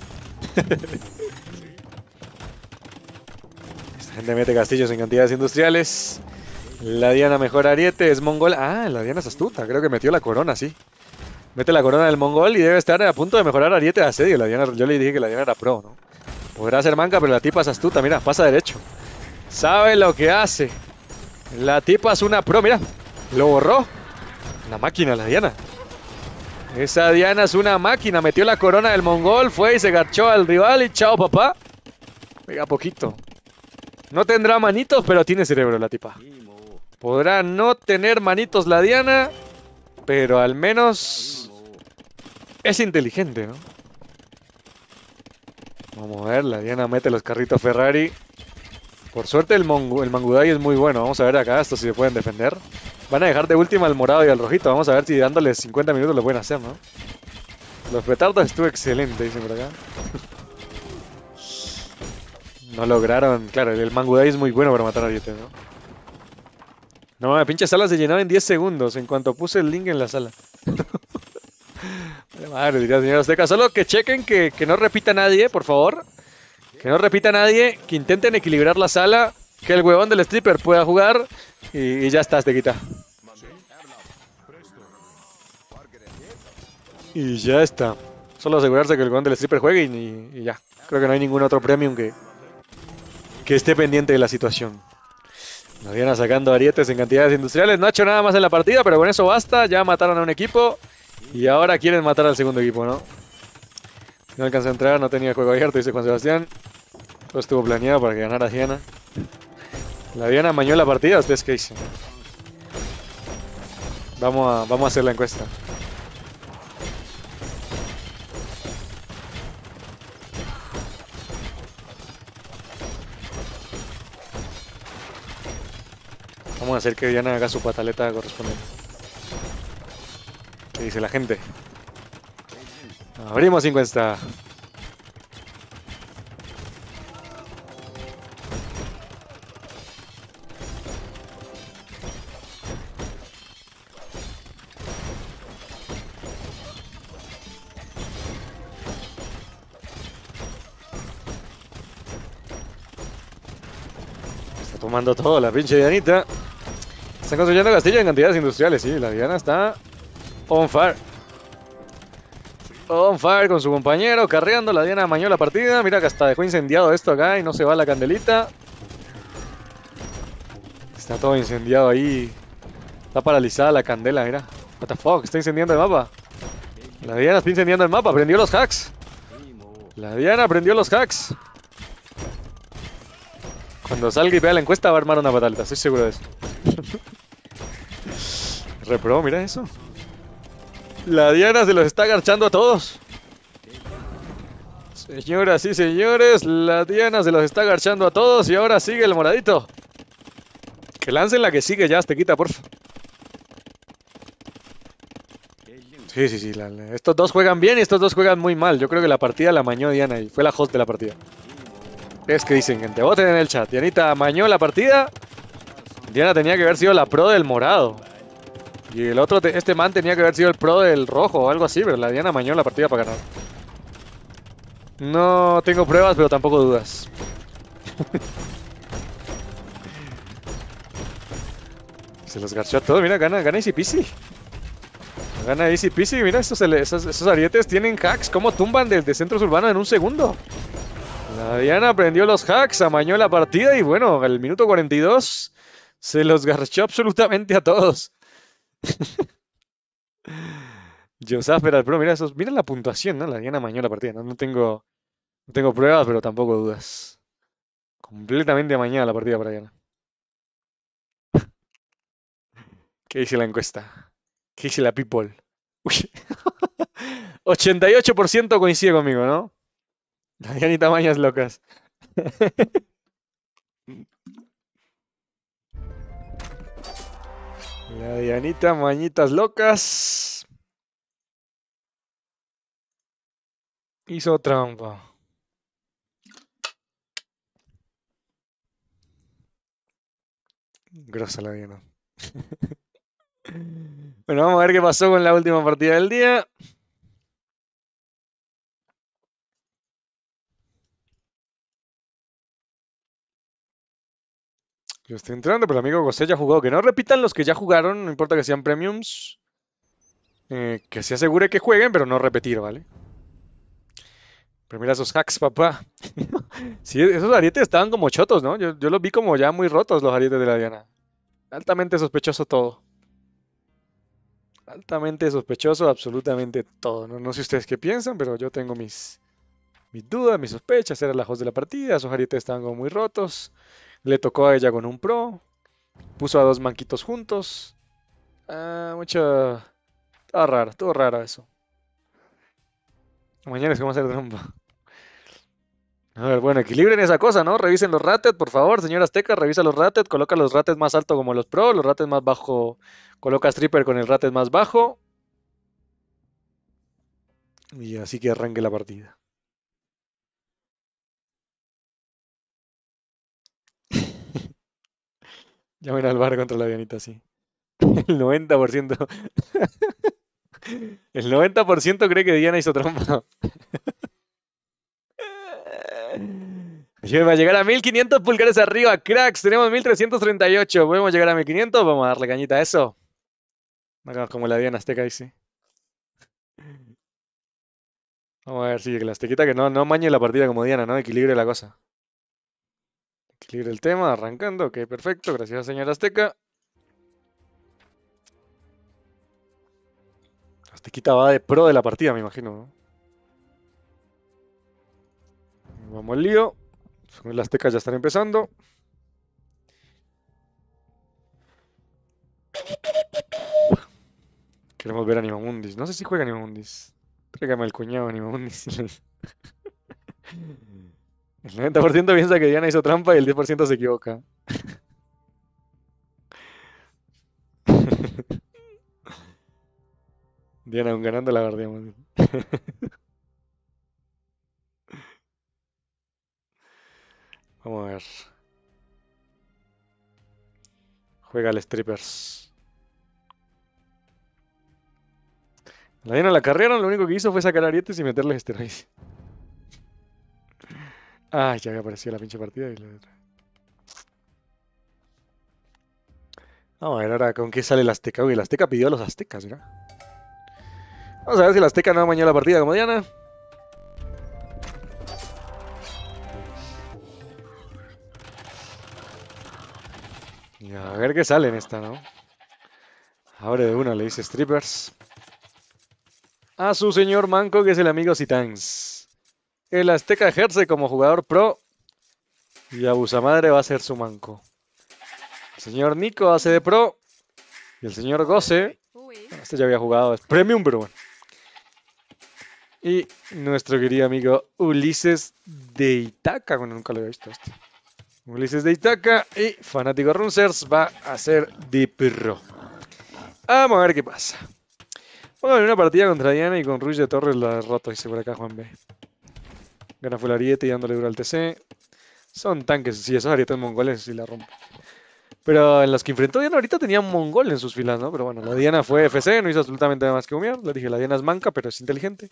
Speaker 1: Esta gente mete castillos en cantidades industriales. La Diana mejor ariete, es mongol. Ah, la Diana es astuta, creo que metió la corona, sí. Mete la corona del mongol y debe estar a punto de mejorar ariete de asedio. La Diana, yo le dije que la Diana era pro, ¿no? Podrá ser manca, pero la tipa es astuta, mira, pasa derecho. Sabe lo que hace. La tipa es una pro, mira. Lo borró. Una máquina, la Diana. Esa Diana es una máquina. Metió la corona del mongol, fue y se garchó al rival y chao, papá. Pega poquito. No tendrá manitos, pero tiene cerebro la tipa. Podrá no tener manitos la Diana, pero al menos es inteligente, ¿no? Vamos a ver, la Diana mete los carritos Ferrari. Por suerte el, el Mangudai es muy bueno. Vamos a ver acá estos si se pueden defender. Van a dejar de última al morado y al rojito. Vamos a ver si dándoles cincuenta minutos lo pueden hacer, ¿no? Los petardos estuvo excelente, dicen por acá. No lograron. Claro, el Mangudai es muy bueno para matar a ariete, ¿no? No, la pinche sala se llenaba en diez segundos en cuanto puse el link en la sala. Madre, diría señor Azteca. Solo que chequen que, que no repita nadie, por favor. Que no repita nadie, que intenten equilibrar la sala, que el huevón del stripper pueda jugar y, y ya está, Aztequita. Y ya está. Solo asegurarse que el huevón del stripper juegue y, y, y ya. Creo que no hay ningún otro premium que, que esté pendiente de la situación. Nos vienen sacando arietes en cantidades industriales. No ha hecho nada más en la partida, pero con eso basta. Ya mataron a un equipo y ahora quieren matar al segundo equipo, ¿no? No alcanzó a entrar, no tenía juego abierto, dice Juan Sebastián. Todo estuvo planeado para que ganara Diana. La Diana amañó la partida, ¿ustedes qué dicen? Vamos a, vamos a hacer la encuesta. Vamos a hacer que Diana haga su pataleta correspondiente. ¿Qué dice la gente? Abrimos encuesta. Está tomando todo la pinche Dianita. Están construyendo castillos en cantidades industriales, sí. La Diana está on fire. On fire con su compañero, carreando. La Diana amañó la partida. Mira que hasta dejó incendiado esto acá y no se va la candelita. Está todo incendiado ahí. Está paralizada la candela, mira. What the fuck, está incendiando el mapa. La Diana está incendiando el mapa, prendió los hacks. La Diana prendió los hacks. Cuando salga y vea la encuesta va a armar una pataleta, estoy seguro de eso. Repro, mira eso. La Diana se los está agarchando a todos. Señoras y señores, la Diana se los está agarchando a todos y ahora sigue el moradito. Que lancen la que sigue ya, Aztequita, porfa. Sí, sí, sí. La, la, estos dos juegan bien y estos dos juegan muy mal. Yo creo que la partida la amañó Diana y fue la host de la partida. Es que dicen, gente, voten en el chat. Dianita amañó la partida. Diana tenía que haber sido la pro del morado. Y el otro, te- este man tenía que haber sido el pro del rojo o algo así, pero la Diana amañó la partida para ganar. No tengo pruebas, pero tampoco dudas. Se los garchó a todos, mira, gana, gana easy peasy. Gana easy peasy, mira, esos, esos, esos arietes tienen hacks, cómo tumban del de centros urbanos en un segundo. La Diana aprendió los hacks, amañó la partida y bueno, al minuto cuarenta y dos se los garchó absolutamente a todos. Josaph era el pro, mira, esos, mira la puntuación, ¿no? La Diana amañó la partida, ¿no? No tengo, no tengo pruebas, pero tampoco dudas. Completamente amañada la partida para Diana. ¿Qué dice la encuesta? ¿Qué dice la people? Uy. ochenta y ocho por ciento coincide conmigo, ¿no? La Dianita mañas locas. La Dianita mañitas locas. Hizo trampa. Grosa la Diana. Bueno, vamos a ver qué pasó con la última partida del día. Yo estoy entrando, pero el amigo José ya jugó. Que no repitan los que ya jugaron, no importa que sean premiums. Eh, que se asegure que jueguen, pero no repetir, ¿vale? Pero mira esos hacks, papá. Sí, esos arietes estaban como chotos, ¿no? Yo, yo los vi como ya muy rotos los arietes de la Diana. Altamente sospechoso todo. Altamente sospechoso absolutamente todo. No, no sé ustedes qué piensan, pero yo tengo mis, mis dudas, mis sospechas. Era la host de la partida, esos arietes estaban como muy rotos. Le tocó a ella con un pro. Puso a dos manquitos juntos. Ah, mucho... Todo raro, todo raro eso. Mañana es que vamos a hacer trampa. A ver, bueno, equilibren esa cosa, ¿no? Revisen los rated, por favor, señor Azteca, revisa los rated, coloca los rated más alto como los pro, los rated más bajo, coloca stripper con el rated más bajo. Y así que arranque la partida. Llamen al bar contra la Dianita, sí. El noventa por ciento. El noventa por ciento cree que Diana hizo trampa. Va a llegar a mil quinientos pulgares arriba, cracks. Tenemos mil trescientos treinta y ocho. ¿Podemos llegar a mil quinientos? Vamos a darle cañita a eso. Hagamos como la Diana Azteca dice. Vamos a ver, sí, que la Aztequita que no, no mañe la partida como Diana, ¿no? Equilibre la cosa. Equilibre el tema, arrancando. Ok, perfecto. Gracias, señora Azteca. Aztequita va de pro de la partida, me imagino, ¿no? Vamos al lío. Las Aztecas ya están empezando. Queremos ver Animamundis. No sé si juega Animamundis. Tráigame el cuñado Animamundis. El noventa por ciento piensa que Diana hizo trampa y el diez por ciento se equivoca. Diana, aún ganando la guardiamos. Vamos a ver. Juega al strippers. La Diana la carrearon, lo único que hizo fue sacar arietes y meterles esteroides. Ah, ya había aparecido la pinche partida. Y la... Vamos a ver ahora con qué sale el Azteca. Uy, el Azteca pidió a los aztecas, ¿verdad? Vamos a ver si el Azteca no amañó la partida como Diana. Y a ver qué sale en esta, ¿no? Abre de una, le dice strippers. A su señor Manco, que es el amigo Citans. El Azteca ejerce como jugador pro. Y Abusamadre va a ser su manco. El señor Nico hace de pro. Y el señor Goce. Este ya había jugado, es premium, pero bueno. Y nuestro querido amigo Ulises de Itaca. Bueno, nunca lo había visto este. Ulises de Itaca y Fanático Runcers va a ser de pro. Vamos a ver qué pasa. Vamos a ver una partida contra Diana y con Ruiz de Torres la derrota, dice por acá Juan B. Gana full ariete y dándole duro al T C. Son tanques, si esos arietes mongoles y la rompen. Pero en los que enfrentó Diana ahorita tenía un mongol en sus filas, ¿no? Pero bueno, la Diana fue F C, no hizo absolutamente nada más que humear. Le dije, la Diana es manca, pero es inteligente.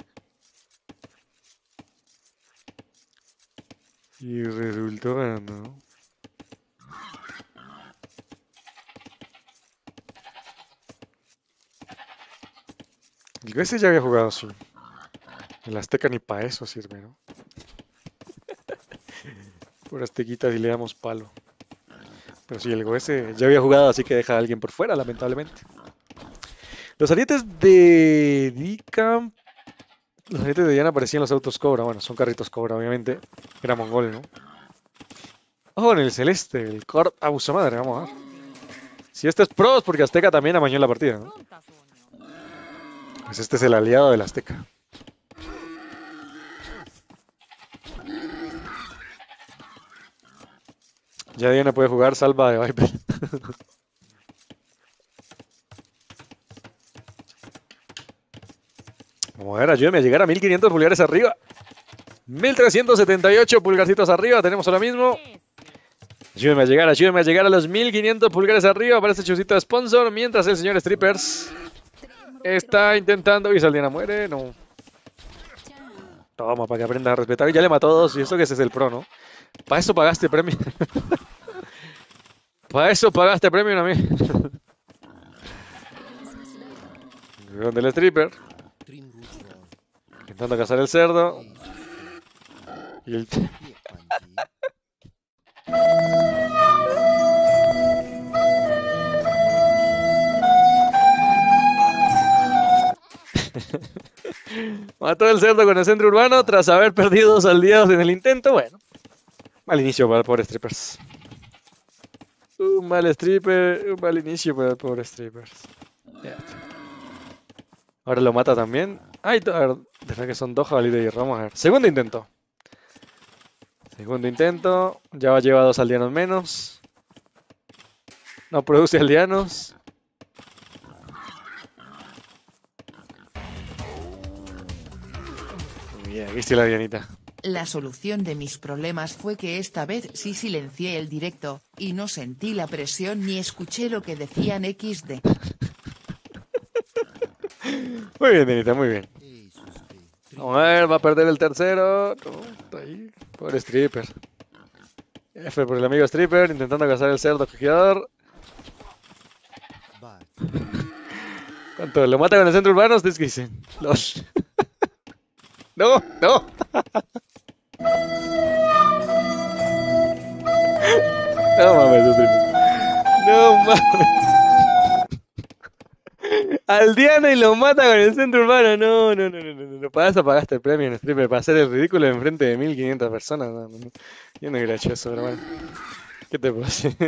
Speaker 1: Y resultó ganando, ¿no? El G S ya había jugado así. El Azteca ni para eso sirve, ¿no? Por Aztequita y le damos palo. Pero sí, el G S ya había jugado, así que deja a alguien por fuera, lamentablemente. Los arietes de D-Camp. Los arietes de Diana aparecían en los autos Cobra. Bueno, son carritos Cobra, obviamente. Era mongol, ¿no? Oh, en el celeste, el Corp. Abuso madre, vamos a ver. Si este es pro, es porque Azteca también amañó la partida, ¿no? Pues este es el aliado del Azteca. Ya Diana puede jugar salva de Viper. Vamos a ver, ayúdame a llegar a mil quinientos pulgares arriba. mil trescientos setenta y ocho pulgarcitos arriba, tenemos ahora mismo. Ayúdame a llegar, ayúdame a llegar a los mil quinientos pulgares arriba para este chusito de sponsor. Mientras el señor Strippers está intentando... Y Saldiana muere, no. Toma, para que aprendas a respetar. Ya le mató a dos y eso que ese es el pro, ¿no? Para eso pagaste premio. Para eso pagaste premio a mí. Donde el stripper. Intentando cazar el cerdo. Y el... Mató el cerdo con el centro urbano tras haber perdido dos aliados en el intento. Bueno, mal inicio para el pobre Strippers. Un mal stripper, un mal inicio para el pobre Strippers. Yeah. Ahora lo mata también. Ay, a ver, deja que son dos jabalíes de hierro. Vamos a ver. Segundo intento. Segundo intento. Ya lleva dos aldeanos menos. No produce aldeanos. Bien, viste la Dianita.
Speaker 5: La solución de mis problemas fue que esta vez sí silencié el directo, y no sentí la presión ni escuché lo que decían equis de.
Speaker 1: Muy bien, Dianita, muy bien. Vamos a ver, va a perder el tercero. No, está ahí. Pobre Stripper. F por el amigo Stripper, intentando cazar el cerdo cojeador. ¿Cuánto? ¿Lo mata con el centro urbano? ¿Ustedes qué dicen? Los... No, no. No mames, Stripper. No mames. Al Diana y lo mata con el centro urbano. No, no, no, no, no, no. Para eso pagaste el premio en Stripper, para hacer el ridículo en frente de mil quinientas personas. No, no, no. Yo no hubiera hecho eso, pero bueno. ¿Qué te puedo decir?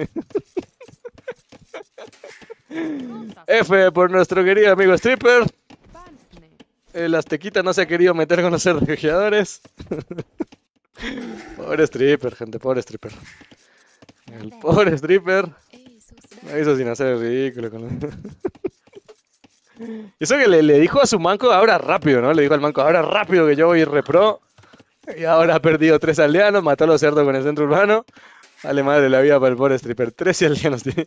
Speaker 1: F por nuestro querido amigo Stripper. El Aztequita no se ha querido meter con los cerdojeadores. Pobre Stripper, gente, pobre Stripper. El pobre Stripper lo hizo sin hacer el ridículo. Con Eso que le, le dijo a su manco, ahora rápido, ¿no? Le dijo al manco, ahora rápido que yo voy repro. Y ahora ha perdido tres aldeanos, mató a los cerdos con el centro urbano. Vale madre la vida para el pobre Stripper. trece aldeanos tiene.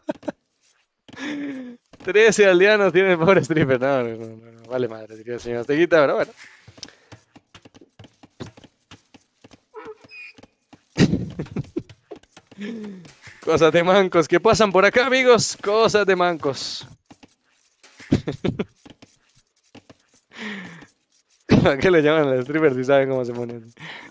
Speaker 1: trece aldeanos tiene el pobre Stripper. No, no, no, no, vale madre, diría el señor Aztequita, pero bueno. Cosas de mancos que pasan por acá, amigos. Cosas de mancos. ¿A qué le llaman al stripper si saben cómo se pone?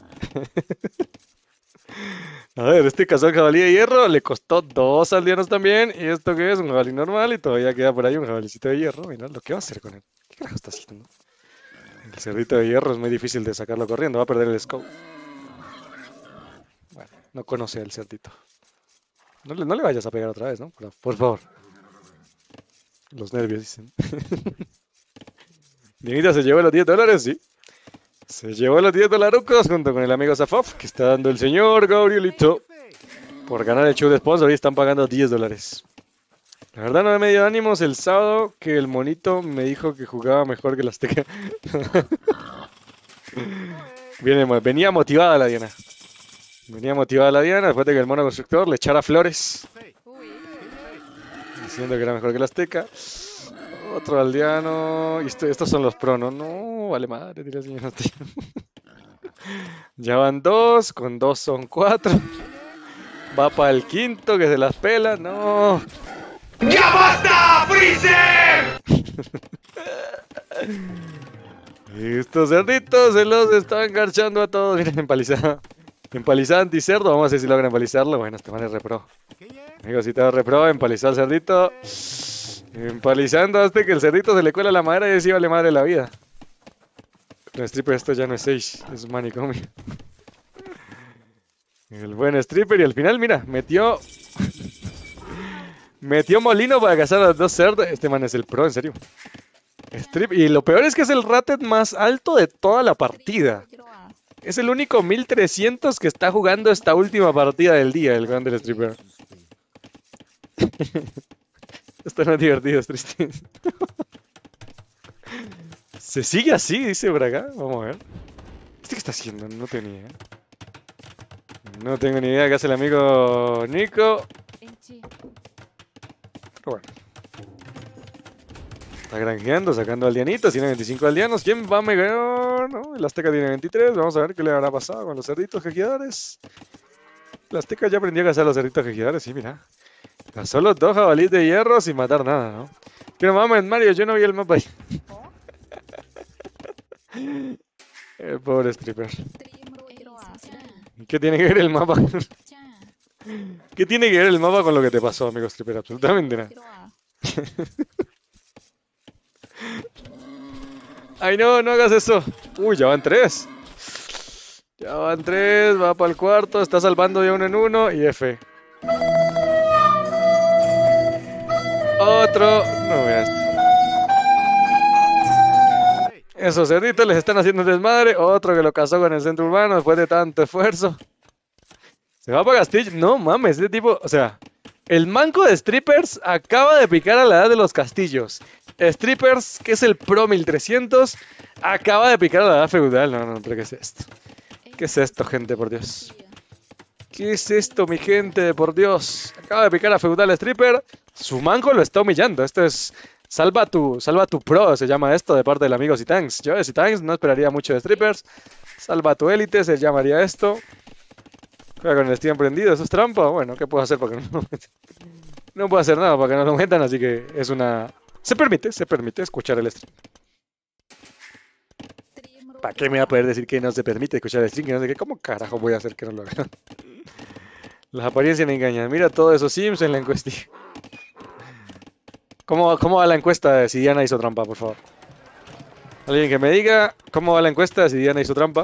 Speaker 1: A ver, este cazó jabalí de hierro, le costó dos aldeanos también. ¿Y esto qué es? Un jabalí normal y todavía queda por ahí un jabalicito de hierro. Mira lo que va a hacer con él. ¿Qué carajo está haciendo? El cerdito de hierro es muy difícil de sacarlo corriendo, va a perder el scope. Bueno, no conoce al cerdito. No le, no le vayas a pegar otra vez, ¿no? Por, por favor. Los nervios, dicen. Dianita se llevó los diez dólares, sí. Se llevó los diez dolarucos junto con el amigo Zafov, que está dando el señor Gabrielito. Por ganar el show de sponsor y están pagando diez dólares. La verdad no me dio ánimos el sábado que el monito me dijo que jugaba mejor que el Azteca. Viene, venía motivada la Diana. Venía motivada la Diana después de que el mono constructor le echara flores. Diciendo que era mejor que el Azteca. Otro aldeano. Y esto, estos son los pro, ¿no? No, vale madre, tira el señor Azteca. Ya van dos, con dos son cuatro. Va para el quinto que se las pela, no.
Speaker 4: ¡Ya basta, Freezer!
Speaker 1: Y estos cerditos se los están garchando a todos. Miren, empalizada. Empalizada anticerdo. Vamos a ver si logran empalizarlo. Bueno, este man es repro. Amigos, si te da repro, empalizado al cerdito. Empalizando hasta que el cerdito se le cuela la madera y así vale madre la vida. El stripper esto ya no es seis, es manicomio. El buen stripper y al final, mira, metió... metió molino para cazar a los dos cerdos. Este man es el pro, en serio. Strip. Y lo peor es que es el rated más alto de toda la partida. Es el único mil trescientos que está jugando esta última partida del día, el grande del stripper. Esto no es divertido, es triste. Se sigue así, dice por acá. Vamos a ver. ¿Este qué está haciendo? No tengo ni idea. No tengo ni idea qué hace el amigo Nico. Pero bueno. Está granjeando, sacando aldeanitos. Tiene veinticinco aldeanos. ¿Quién va a megar? No, el Azteca tiene veintitrés. Vamos a ver qué le habrá pasado con los cerditos jejeadores. El Azteca ya aprendió a cazar los cerditos jejeadores. Sí, mira. Cazó los dos jabalíes de hierro sin matar nada, ¿no? Que no mames, Mario, yo no vi el mapa ahí. El pobre stripper. ¿Qué tiene que ver el mapa? ¿Qué tiene que ver el mapa con lo que te pasó, amigo stripper? Absolutamente nada. Ay, no, no hagas eso. Uy, ya van tres. Ya van tres, va para el cuarto, está salvando de uno en uno y F. Otro. No veas. Esos cerditos les están haciendo desmadre. Otro que lo cazó con el centro urbano después de tanto esfuerzo. Se va para Castillo. No mames, este tipo. O sea, el manco de strippers acaba de picar a la edad de los castillos. Strippers, que es el Pro mil trescientos, acaba de picar a la edad feudal. No, no, pero ¿qué es esto? ¿Qué es esto, gente, por Dios? ¿Qué es esto, mi gente, por Dios? Acaba de picar a feudal stripper. Su manco lo está humillando. Esto es... Salva tu, salva tu pro, se llama esto, de parte del amigo Citanks. Yo de Citanks no esperaría mucho de strippers. Salva tu élite, se llamaría esto. Juega con el Steam prendido, ¿eso es trampa? Bueno, ¿qué puedo hacer para que no lo metan? No puedo hacer nada para que no lo metan, así que es una... Se permite, se permite escuchar el stream. ¿Para qué me va a poder decir que no se permite escuchar el stream? Que no sé qué. ¿Cómo carajo voy a hacer que no lo haga? Las apariencias me engañan. Mira todos esos sims en la encuesta. ¿Cómo, ¿Cómo va la encuesta de si Diana hizo trampa, por favor? Alguien que me diga cómo va la encuesta de si Diana hizo trampa.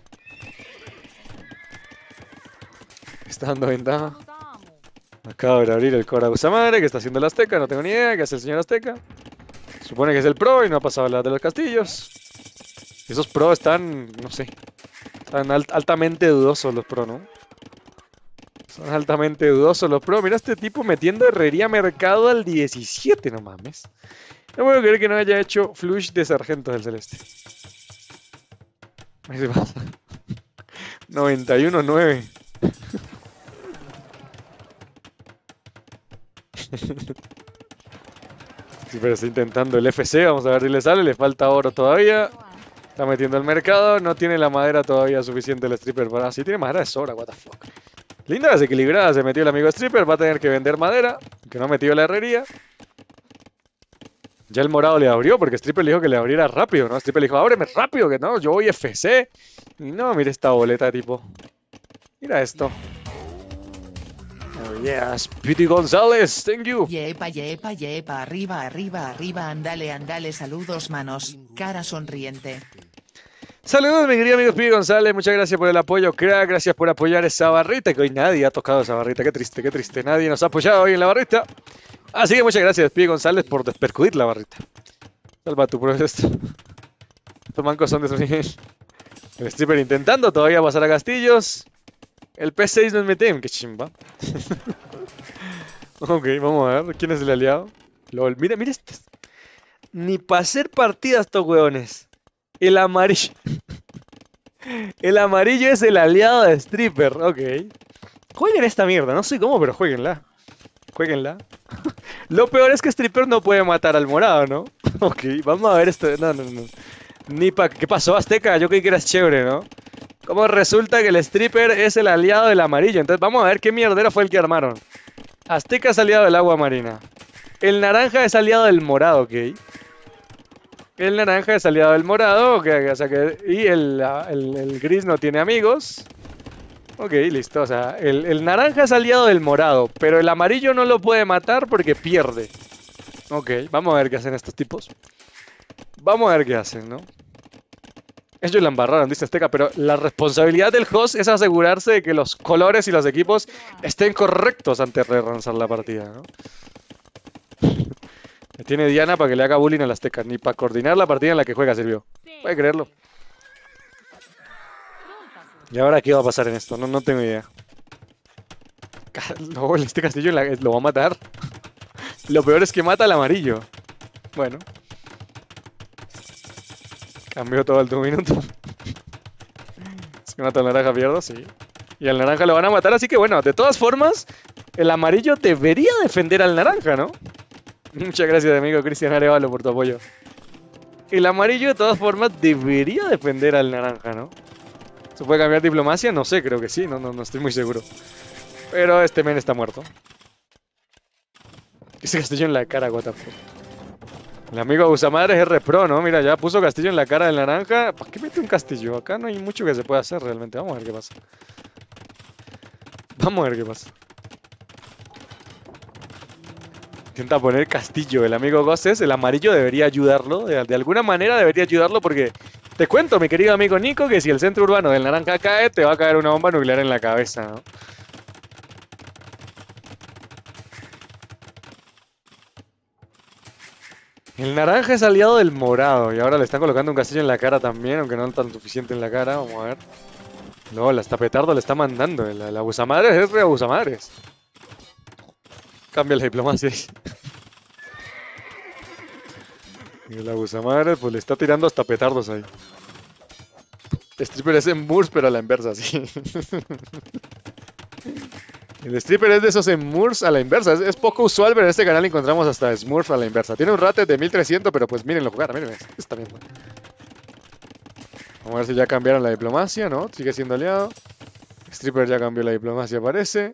Speaker 1: Está dando ventaja. Acabo de abrir el Cora Usamadre, que está haciendo el Azteca, no tengo ni idea qué hace el señor Azteca. Supone que es el pro y no ha pasado la de los castillos. Esos pro están, no sé, están alt altamente dudosos los pro, ¿no? Son altamente dudosos los pro. Mira este tipo metiendo herrería mercado al diecisiete, no mames. No puedo creer que no haya hecho flush de sargentos del celeste. Ahí se pasa. noventa y uno nueve. Sí, pero está intentando el F C. Vamos a ver si le sale. Le falta oro todavía. Está metiendo el mercado. No tiene la madera todavía suficiente el stripper para... Sí, tiene madera de sobra. What the fuck. Linda desequilibrada. Se metió el amigo stripper. Va a tener que vender madera. Que no ha metido la herrería. Ya el morado le abrió. Porque stripper le dijo que le abriera rápido, ¿no? Stripper le dijo, ábreme rápido. Que no, yo voy F C. Y no, mira esta boleta, tipo. Mira esto. Oh, yes, Pity González, thank you.
Speaker 5: Yepa, yepa, yepa, arriba, arriba, arriba, andale, andale, saludos, manos, cara sonriente.
Speaker 1: Saludos, mi querido amigo Pity González, muchas gracias por el apoyo, crack, gracias por apoyar esa barrita, que hoy nadie ha tocado esa barrita, qué triste, qué triste, nadie nos ha apoyado hoy en la barrita. Así que muchas gracias, Pity González, por despercudir la barrita. Salva tu proceso. Estos mancos son de su nivel. El stripper intentando todavía pasar a castillos. El P seis no es Metem, qué chimba. Ok, vamos a ver. ¿Quién es el aliado? LOL. Mira, mira este. Ni para hacer partidas estos hueones. El amarillo. El amarillo es el aliado de stripper. Ok. Jueguen esta mierda. No sé cómo, pero jueguenla. Jueguenla. Lo peor es que Stripper no puede matar al morado, ¿no? Ok, vamos a ver esto. No, no, no. Ni pa... ¿Qué pasó, Azteca? Yo creí que eras chévere, ¿no? Como resulta que el Stripper es el aliado del amarillo. Entonces vamos a ver qué mierdero fue el que armaron. Azteca es aliado del agua marina. El naranja es aliado del morado, ok. El naranja es aliado del morado, ok. O sea que... Y el, el, el gris no tiene amigos. Ok, listo. O sea, el, el naranja es aliado del morado, pero el amarillo no lo puede matar porque pierde. Ok, vamos a ver qué hacen estos tipos. Vamos a ver qué hacen, ¿no? Ellos la embarraron, dice Azteca, pero la responsabilidad del host es asegurarse de que los colores y los equipos estén correctos antes de relanzar la partida, ¿no? Tiene Diana para que le haga bullying al Azteca, ni para coordinar la partida en la que juega sirvió. Puede creerlo. ¿Y ahora qué va a pasar en esto? No, no tengo idea. No, este castillo la, lo va a matar. Lo peor es que mata al amarillo. Bueno. Cambió todo el tu minuto. Es que mata al naranja, pierdo, sí. Y al naranja lo van a matar, así que bueno, de todas formas, el amarillo debería defender al naranja, ¿no? Muchas gracias, amigo Cristian Arevalo, por tu apoyo. El amarillo, de todas formas, debería defender al naranja, ¿no? ¿Se puede cambiar diplomacia? No sé, creo que sí, no, no, no estoy muy seguro. Pero este men está muerto. Ese castillo en la cara, what the fuck. El amigo Abusamadres es repro, ¿no? Mira, ya puso castillo en la cara del naranja. ¿Para qué mete un castillo? Acá no hay mucho que se pueda hacer realmente. Vamos a ver qué pasa. Vamos a ver qué pasa. Intenta poner castillo. El amigo Goses, el amarillo debería ayudarlo. De, de alguna manera debería ayudarlo porque... Te cuento, mi querido amigo Nico, que si el centro urbano del naranja cae, te va a caer una bomba nuclear en la cabeza, ¿no? El naranja es aliado del morado y ahora le están colocando un castillo en la cara también, aunque no tan suficiente en la cara. Vamos a ver. No, la tapetardo le está mandando. El, el abusamadres es re abusamadres. Cambia la diplomacia. Y el abusamadres pues le está tirando hasta petardos ahí. Stripper es en Moors, pero a la inversa, sí. El Stripper es de esos en Moors a la inversa. Es, es poco usual, pero en este canal encontramos hasta Smurf a la inversa. Tiene un rate de mil trescientos, pero pues mírenlo jugar, miren, está bien. Vamos a ver si ya cambiaron la diplomacia, ¿no? Sigue siendo aliado. Stripper ya cambió la diplomacia, parece.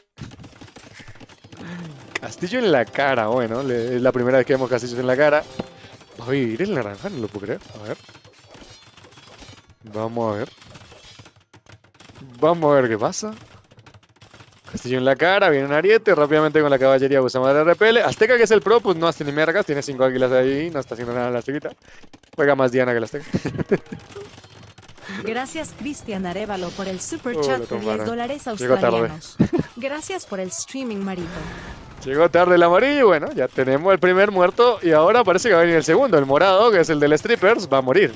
Speaker 1: Castillo en la cara, bueno, le, es la primera vez que vemos castillos en la cara. Va a vivir el naranja, no lo puedo creer. A ver. Vamos a ver. Vamos a ver qué pasa. Castillo en la cara, viene un ariete, rápidamente con la caballería Abusamadres repele. Azteca, que es el pro, pues no hace ni mergas, tiene cinco águilas ahí, no está haciendo nada la Aztequita. Juega más Diana que la Azteca.
Speaker 3: Gracias Cristian Arevalo por el super
Speaker 1: Oh,
Speaker 3: chat
Speaker 1: lo
Speaker 3: de diez
Speaker 1: tomaron.
Speaker 3: dólares
Speaker 1: Llegó tarde.
Speaker 3: australianos. Gracias por el streaming, Marito.
Speaker 1: Llegó tarde el amarillo y bueno, ya tenemos el primer muerto y ahora parece que va a venir el segundo. El morado, que es el del Strippers, va a morir.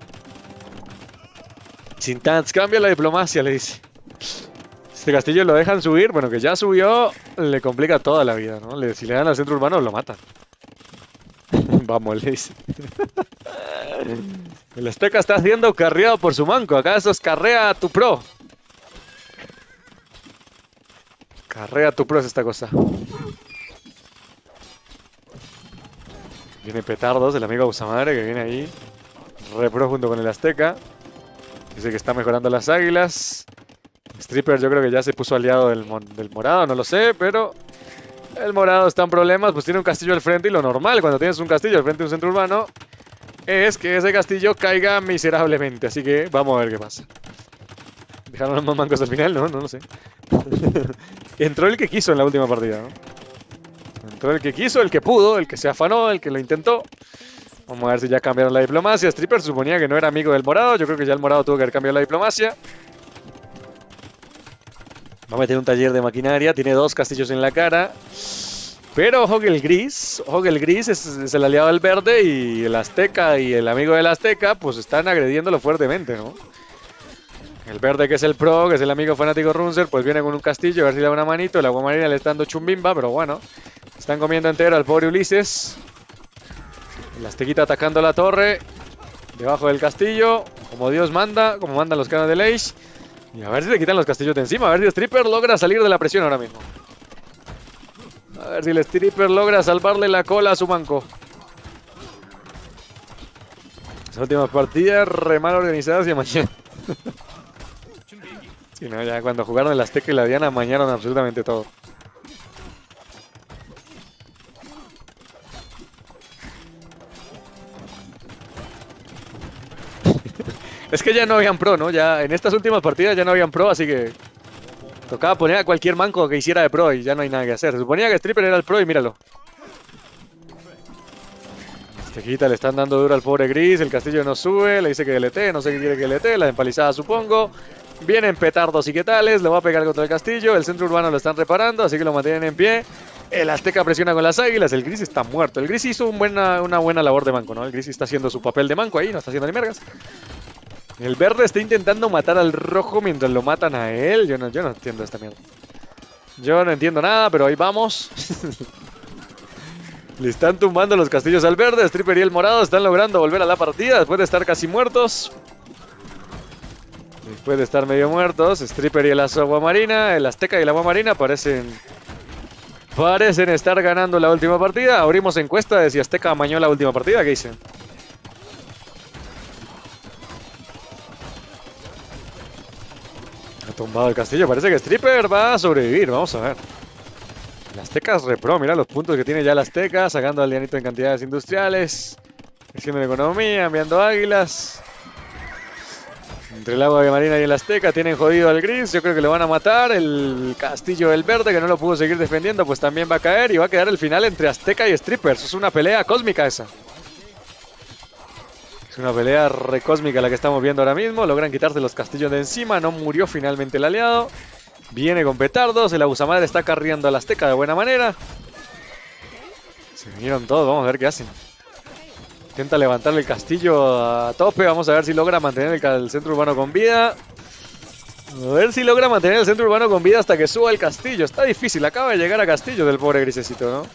Speaker 1: Chintans, cambia la diplomacia, le dice. Este castillo lo dejan subir, bueno, que ya subió, le complica toda la vida, ¿no? Le, si le dan al centro urbano, lo matan. Vamos, le dice. El Azteca está siendo carreado por su manco. Acá eso es carrea a tu pro. Carrea a tu pro es esta cosa. Viene Petardos, el amigo Abusamadre, que viene ahí. Repro junto con el Azteca. Dice que está mejorando las águilas. Stripper yo creo que ya se puso aliado del, del morado, no lo sé, pero... El morado está en problemas, pues tiene un castillo al frente y lo normal cuando tienes un castillo al frente de un centro urbano es que ese castillo caiga miserablemente. Así que vamos a ver qué pasa. ¿Dejaron los más mancos al final? No, no lo sé. Entró el que quiso en la última partida, ¿no? Entró el que quiso, el que pudo, el que se afanó, el que lo intentó. Vamos a ver si ya cambiaron la diplomacia. Stripper suponía que no era amigo del morado. Yo creo que ya el morado tuvo que haber cambiado la diplomacia. Va a meter un taller de maquinaria. Tiene dos castillos en la cara. Pero ojo que el gris, ojo que el gris es, es el aliado del verde y el azteca y el amigo del azteca pues están agrediéndolo fuertemente, ¿no? El verde, que es el pro, que es el amigo fanático Runzer, pues viene con un castillo a ver si le da una manito. El agua marina le está dando chumbimba, pero bueno. Están comiendo entero al pobre Ulises. El aztequita atacando la torre. Debajo del castillo, como Dios manda, como mandan los canos de Leish. Y a ver si le quitan los castillos de encima, a ver si Stripper logra salir de la presión ahora mismo. A ver si el stripper logra salvarle la cola a su manco. Las últimas partidas re mal organizadas y amañadas. Sí, no, ya cuando jugaron el Azteca y la Diana amañaron absolutamente todo. Es que ya no habían pro, ¿no? Ya en estas últimas partidas ya no habían pro, así que tocaba poner a cualquier manco que hiciera de pro y ya no hay nada que hacer. Se suponía que Stripper era el pro y míralo. Aztequita le están dando duro al pobre Gris, el castillo no sube, le dice que L T, no sé qué quiere que L T, la empalizada supongo. Vienen petardos y qué tales, le va a pegar contra el castillo, el centro urbano lo están reparando, así que lo mantienen en pie. El Azteca presiona con las águilas, el Gris está muerto. El Gris hizo un buena, una buena labor de manco, ¿no? El Gris está haciendo su papel de manco ahí, no está haciendo ni mergas. El verde está intentando matar al rojo mientras lo matan a él. Yo no, yo no entiendo esta mierda. Yo no entiendo nada, pero ahí vamos. Le están tumbando los castillos al verde. Stripper y el morado están logrando volver a la partida después de estar casi muertos. Después de estar medio muertos, Stripper y el agua marina, el Azteca y el agua marina parecen... Parecen estar ganando la última partida. Abrimos encuesta de si Azteca amañó la última partida. ¿Qué dicen? Ha tumbado el castillo. Parece que Stripper va a sobrevivir. Vamos a ver. El Azteca es repro. Mira los puntos que tiene ya el Azteca. Sacando al Dianito en cantidades industriales. Creciendo en economía. Enviando águilas. Entre el agua de marina y el Azteca tienen jodido al Gris. Yo creo que lo van a matar. El castillo del verde, que no lo pudo seguir defendiendo, pues también va a caer. Y va a quedar el final entre Azteca y Strippers. Es una pelea cósmica esa. Es una pelea recósmica la que estamos viendo ahora mismo. Logran quitarse los castillos de encima. No murió finalmente el aliado. Viene con petardos. El abusamadre está carriando al Azteca de buena manera. Se vinieron todos. Vamos a ver qué hacen. Intenta levantarle el castillo a tope. Vamos a ver si logra mantener el, el centro urbano con vida. A ver si logra mantener el centro urbano con vida hasta que suba el castillo. Está difícil. Acaba de llegar a castillo del pobre grisecito, ¿no?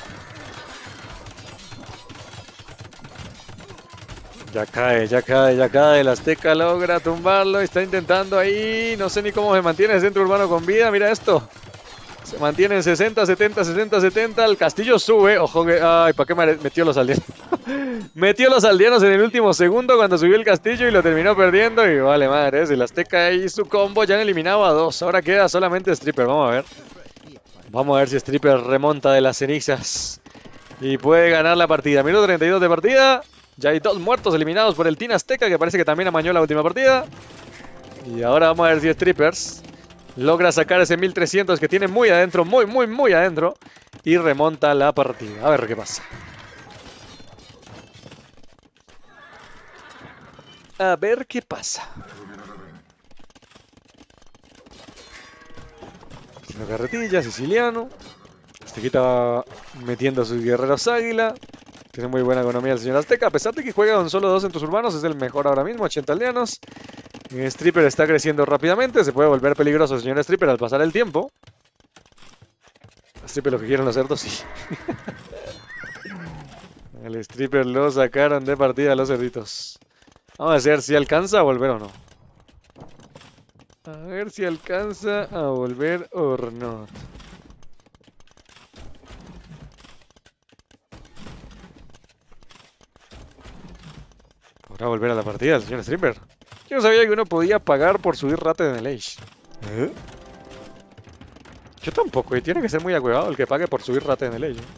Speaker 1: Ya cae, ya cae, ya cae. El Azteca logra tumbarlo. Está intentando ahí. No sé ni cómo se mantiene el centro urbano con vida. Mira esto. Se mantiene en sesenta, setenta, sesenta, setenta. El castillo sube. Ojo que... Ay, ¿para qué metió los aldeanos? Metió los aldeanos en el último segundo cuando subió el castillo y lo terminó perdiendo. Y vale madre, el Azteca y su combo ya han eliminado a dos. Ahora queda solamente Stripper. Vamos a ver. Vamos a ver si Stripper remonta de las cenizas y puede ganar la partida. Minuto treinta y dos de partida. Ya hay dos muertos eliminados por el Team Azteca, que parece que también amañó la última partida. Y ahora vamos a ver si Strippers logra sacar ese mil trescientos que tiene muy adentro, muy, muy, muy adentro. Y remonta la partida. A ver qué pasa. A ver qué pasa. Haciendo carretilla, siciliano. Aztequita va metiendo a sus guerreros águila. Tiene muy buena economía el señor Azteca. A pesar de que juega con solo dos centros urbanos, es el mejor ahora mismo, ochenta aldeanos. Stripper está creciendo rápidamente. Se puede volver peligroso el señor Stripper al pasar el tiempo. Stripper lo que quieren los cerdos, sí. El Stripper lo sacaron de partida a los cerditos. Vamos a ver si alcanza a volver o no. A ver si alcanza a volver o no. ¿Podrá volver a la partida el señor Stripper? Yo no sabía que uno podía pagar por subir rata en el Age. ¿Eh? Yo tampoco, y tiene que ser muy acuevado el que pague por subir rata en el Age.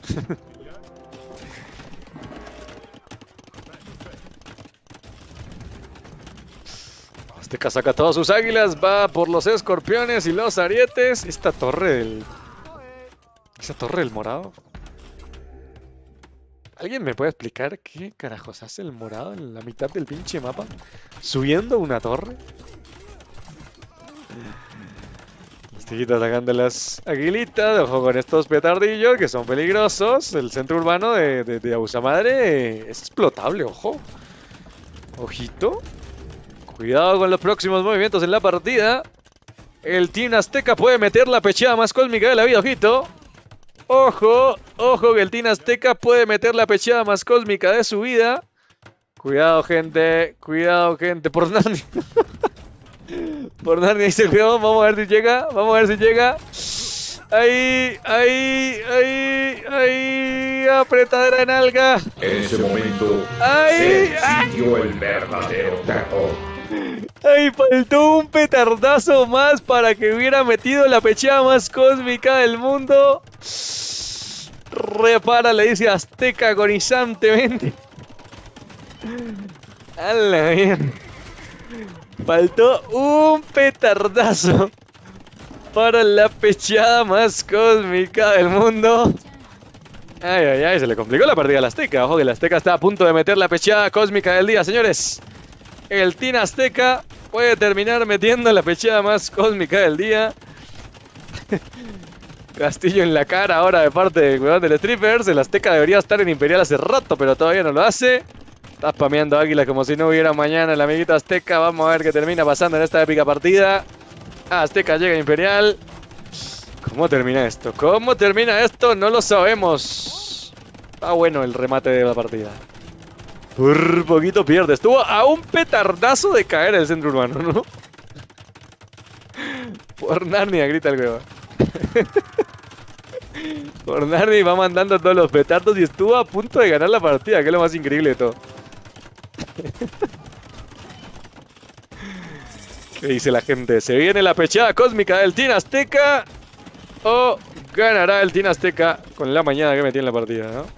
Speaker 1: Azteca saca todas sus águilas, va por los escorpiones y los arietes. Esta torre del... Esa torre del morado. ¿Alguien me puede explicar qué carajos hace el morado en la mitad del pinche mapa? ¿Subiendo una torre? Aztequita atacando las aguilitas. Ojo con estos petardillos que son peligrosos. El centro urbano de, de, de Abusamadre es explotable, ojo. Ojito. Cuidado con los próximos movimientos en la partida. El Team Azteca puede meter la pecheada más cósmica de la vida, ojito. Ojo, ojo que el Team Azteca puede meter la pecheada más cósmica de su vida. Cuidado, gente. Cuidado, gente. Por Narnia. Por Narnia dice cuidado. Vamos a ver si llega. Vamos a ver si llega. Ahí, ahí, ahí, ahí, apretadera de nalga.
Speaker 4: En ese momento,
Speaker 1: Ahí,
Speaker 4: se sintió el verdadero terror.
Speaker 1: ahí faltó un petardazo más para que hubiera metido la pecheada más cósmica del mundo. Repara, le dice Azteca agonizantemente. A la mierda. Faltó un petardazo para la pecheada más cósmica del mundo. Ay, ay, ay, se le complicó la partida al Azteca. Ojo que el Azteca está a punto de meter la pecheada cósmica del día, señores. El Team Azteca puede terminar metiendo la pecheada más cósmica del día. Castillo en la cara ahora de parte del weón del Strippers. El Azteca debería estar en Imperial hace rato, pero todavía no lo hace. Está spameando águilas como si no hubiera mañana el amiguito Azteca. Vamos a ver qué termina pasando en esta épica partida. Azteca llega a Imperial. ¿Cómo termina esto? ¿Cómo termina esto? No lo sabemos. Está bueno el remate de la partida. Por poquito pierde. Estuvo a un petardazo de caer el centro urbano, ¿no? Por Narnia, grita el huevo. Por Narnia va mandando todos los petardos y estuvo a punto de ganar la partida, que es lo más increíble de todo. ¿Qué dice la gente? ¿Se viene la pecheada cósmica del Team Azteca? ¿O ganará el Team Azteca con la mañana que metí en la partida, no?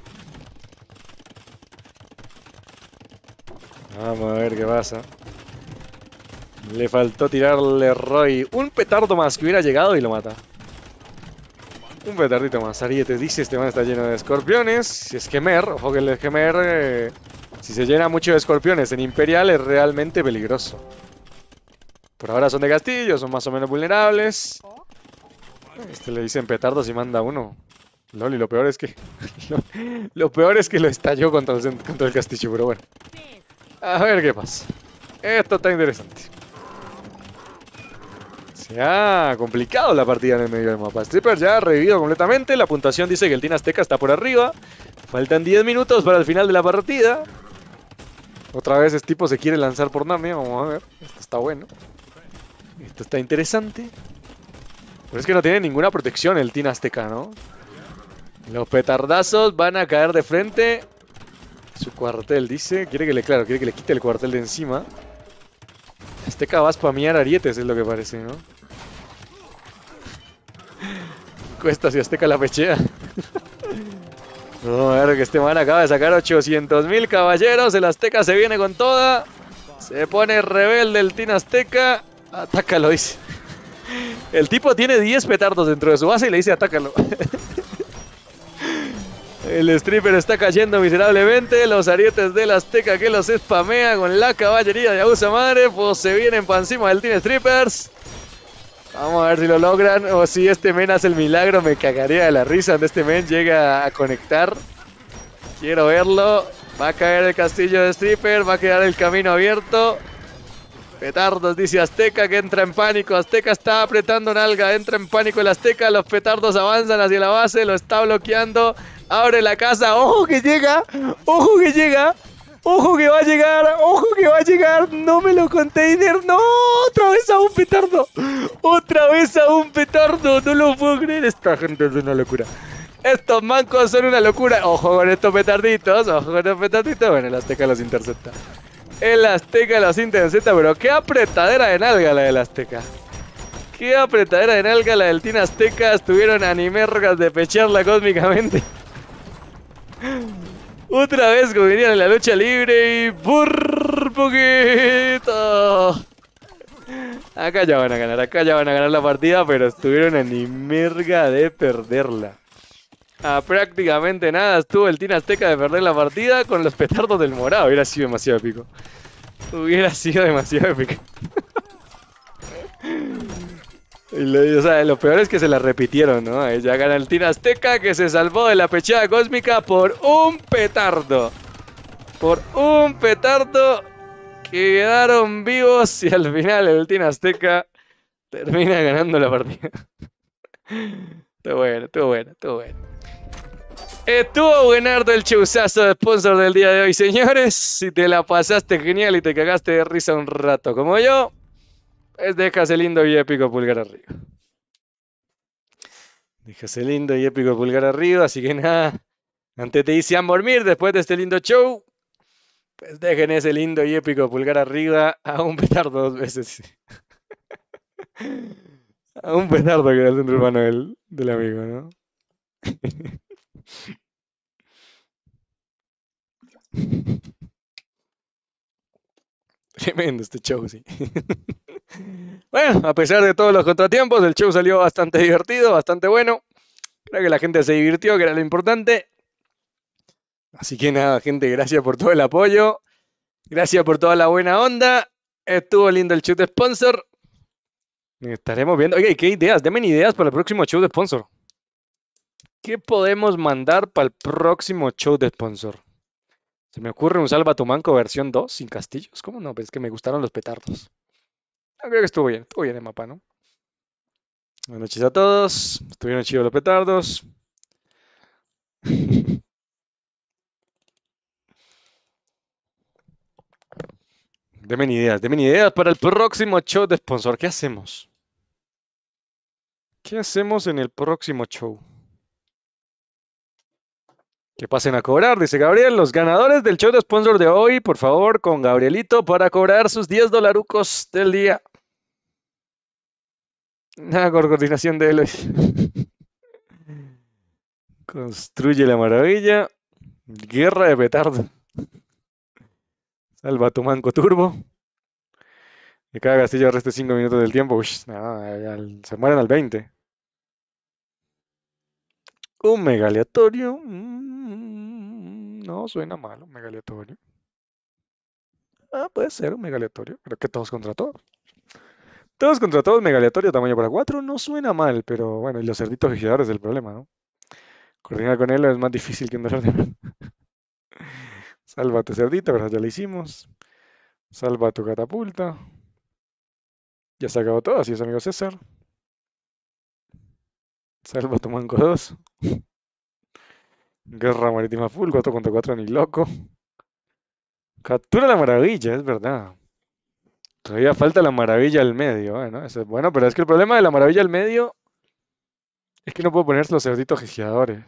Speaker 1: Vamos a ver qué pasa. Le faltó tirarle Roy un petardo más que hubiera llegado y lo mata. Un petardito más. Arietes dice, este man está lleno de escorpiones. Si es Gemer, ojo que el Gemer, eh, si se llena mucho de escorpiones en Imperial es realmente peligroso. Por ahora son de castillo, son más o menos vulnerables. Este le dicen petardos y manda uno. Lol, y lo peor es que... lo, lo peor es que lo estalló contra el, contra el castillo, pero bueno. A ver qué pasa. Esto está interesante. Se ha complicado la partida en el medio del mapa. Stripper ya ha revivido completamente. La puntuación dice que el Team Azteca está por arriba. Faltan diez minutos para el final de la partida. Otra vez este tipo se quiere lanzar por Narnia. Vamos a ver. Esto está bueno. Esto está interesante. Pero es que no tiene ninguna protección el Team Azteca, ¿no? Los petardazos van a caer de frente. Su cuartel, dice. Quiere que le, claro, quiere que le quite el cuartel de encima. Azteca va a spamear arietes, es lo que parece, ¿no? Cuesta si Azteca la pechea. No, a ver que este man acaba de sacar ochocientos mil caballeros. El Azteca se viene con toda. Se pone rebelde el Team Azteca. Atácalo, dice. El tipo tiene diez petardos dentro de su base y le dice atácalo. El Stripper está cayendo miserablemente. Los arietes del Azteca que los spamea con la caballería de Abusa Madre. Pues se vienen para encima del Team Strippers. Vamos a ver si lo logran. O si este men hace el milagro. Me cagaría de la risa donde este men llega a conectar. Quiero verlo. Va a caer el castillo de Stripper. Va a quedar el camino abierto. Petardos, dice Azteca, que entra en pánico. Azteca está apretando nalga. Entra en pánico el Azteca. Los petardos avanzan hacia la base. Lo está bloqueando. Abre la casa. ¡Ojo que llega! ¡Ojo que llega! ¡Ojo que va a llegar! ¡Ojo que va a llegar! ¡No me lo container! ¡No! ¡Otra vez a un petardo! ¡Otra vez a un petardo! ¡No lo puedo creer! Esta gente es una locura. Estos mancos son una locura. ¡Ojo con estos petarditos! ¡Ojo con estos petarditos! Bueno, el Azteca los intercepta. El Azteca los intercepta, pero qué apretadera de nalga la del Azteca. Qué apretadera de nalga la del Team Azteca. Estuvieron animergas de pecharla cósmicamente. Otra vez como venían en la lucha libre y por poquito. Acá ya van a ganar, acá ya van a ganar la partida, pero estuvieron en animerga de perderla. A prácticamente nada estuvo el Team Azteca de perder la partida con los petardos del morado. Hubiera sido demasiado épico. Hubiera sido demasiado épico. Y lo, o sea, lo peor es que se la repitieron, ¿no? Ya gana el Team Azteca, que se salvó de la pechada cósmica por un petardo. Por un petardo. Quedaron vivos y al final el Team Azteca termina ganando la partida. Estuvo bueno, estuvo bueno, estuvo bueno. Estuvo buenardo el chuzazo de sponsor del día de hoy, señores. Si te la pasaste genial y te cagaste de risa un rato como yo, pues deja ese lindo y épico pulgar arriba. Deja ese lindo y épico pulgar arriba, así que nada. Antes te hice a dormir después de este lindo show. Pues dejen ese lindo y épico pulgar arriba a un petardo dos veces. A un petardo que era el centro urbano del, del amigo, ¿no? Tremendo este show, sí. Bueno, a pesar de todos los contratiempos, el show salió bastante divertido, bastante bueno. Creo que la gente se divirtió, que era lo importante. Así que nada, gente, gracias por todo el apoyo. Gracias por toda la buena onda. Estuvo lindo el show de sponsor. Estaremos viendo. Oye, ¿qué ideas? Denme ideas para el próximo show de sponsor. ¿Qué podemos mandar para el próximo show de sponsor? Se me ocurre un Salva tu Manco versión dos sin castillos. ¿Cómo no? Pues es que me gustaron los petardos. Yo creo que estuvo bien. Estuvo bien el mapa, ¿no? Buenas noches a todos. Estuvieron chidos los petardos. Denme ideas, denme ideas para el próximo show de sponsor. ¿Qué hacemos? ¿Qué hacemos en el próximo show? Que pasen a cobrar, dice Gabriel. Los ganadores del show de sponsor de hoy, por favor, con Gabrielito para cobrar sus diez dolarucos del día. Nada, con coordinación de Eloy. Construye la maravilla. Guerra de petardo. Salva tu manco turbo. Que cada castillo reste cinco minutos del tiempo. Uy, nada, se mueren al veinte. Un mega aleatorio. Mm, no suena mal, un mega aleatorio. Ah, puede ser un mega aleatorio. Creo que todos contra todos. Todos contra todos, mega aleatorio, tamaño para cuatro. No suena mal, pero bueno, y los cerditos vigiladores es el problema, ¿no? Coordinar con él es más difícil que un dolor de... Salva tu cerdito, pero ya lo hicimos. Salva tu catapulta. Ya se acabó todo, así es, amigo César. Salva tu manco dos. Guerra marítima full, cuatro contra cuatro, ni loco. Captura la maravilla, es verdad. Todavía falta la maravilla al medio. Bueno, eso es bueno, pero es que el problema de la maravilla al medio es que no puedo poner los cerditos gigiadores.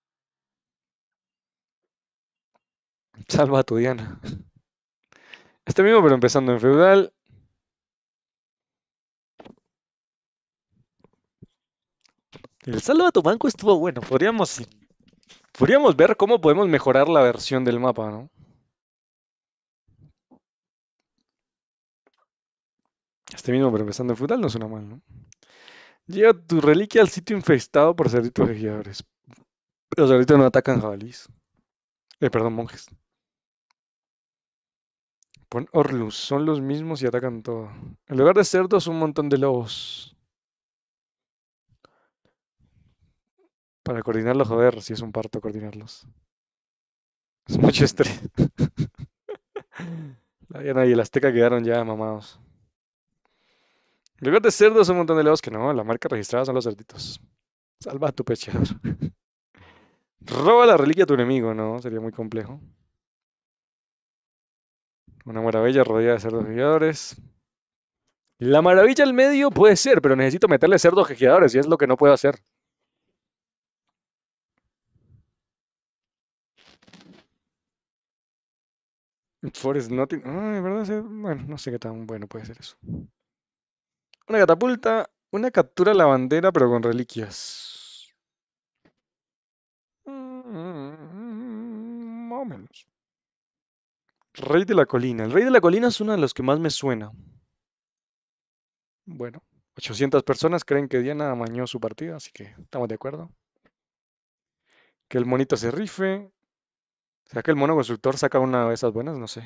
Speaker 1: Salva a tu Diana. Este mismo, pero empezando en feudal. El salva a tu banco estuvo bueno. Podríamos, podríamos ver cómo podemos mejorar la versión del mapa, ¿no? Este mismo, pero empezando en feudal no suena mal, ¿no? Lleva tu reliquia al sitio infestado por cerditos gigiadores. Los cerditos no atacan jabalís. Eh, perdón, monjes. Pon Orlus, son los mismos y atacan todo. En lugar de cerdos, un montón de lobos. Para coordinarlos, joder, si es un parto coordinarlos. Es mucho estrés. La Diana y el Azteca quedaron ya mamados. En lugar de cerdos, un montón de lobos que no, la marca registrada son los cerditos. Salva a tu pechador. Roba la reliquia a tu enemigo, no, sería muy complejo. Una maravilla rodeada de cerdos jejeadores. La maravilla al medio puede ser, pero necesito meterle cerdos jejeadores y es lo que no puedo hacer. Forest Nothing. Ay, ¿verdad? Bueno, no sé qué tan bueno puede ser eso. Una catapulta, una captura a la bandera, pero con reliquias. Mm, más o menos. Rey de la colina. El rey de la colina es uno de los que más me suena. Bueno, ochocientas personas creen que Diana amañó su partida, así que estamos de acuerdo. Que el monito se rife. ¿Será que el mono constructor saca una de esas buenas? No sé.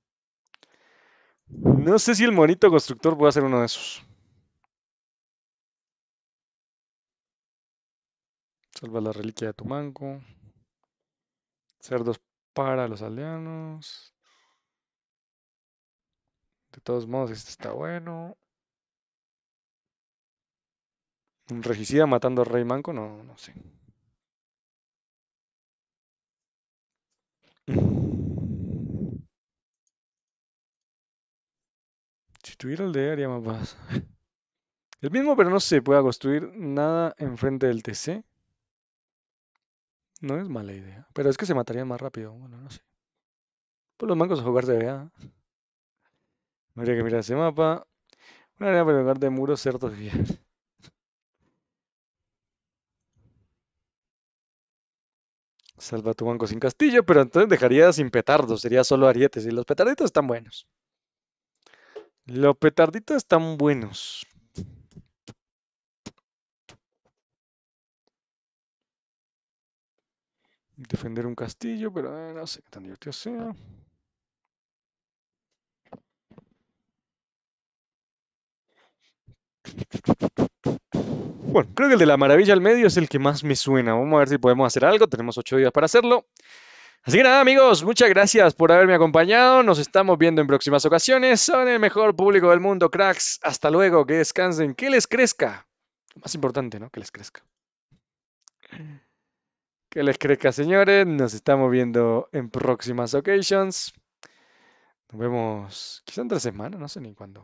Speaker 1: No sé si el monito constructor puede hacer uno de esos. Salva la reliquia de tu manco. Cerdos para los aldeanos. De todos modos, este está bueno. Un regicida matando al rey manco, no, no sé. Si tuviera aldea haría más paz. El mismo, pero no se puede construir nada enfrente del T C. No es mala idea. Pero es que se mataría más rápido. Bueno, no sé. Por los mancos a jugar de B A. Habría que mirar ese mapa. Una área para lugar de muros certos y salva tu banco sin castillo, pero entonces dejaría sin petardos. Sería solo arietes. Y los petarditos están buenos. Los petarditos están buenos. Defender un castillo, pero eh, no sé qué tan divertido sea. Bueno, creo que el de la maravilla al medio es el que más me suena. Vamos a ver si podemos hacer algo. Tenemos ocho días para hacerlo. Así que nada, amigos, muchas gracias por haberme acompañado. Nos estamos viendo en próximas ocasiones. Son el mejor público del mundo, cracks. Hasta luego, que descansen, que les crezca. Lo más importante, ¿no? Que les crezca. Que les crezca, señores. Nos estamos viendo en próximas occasions. Nos vemos quizá en tres semanas, no sé ni cuándo.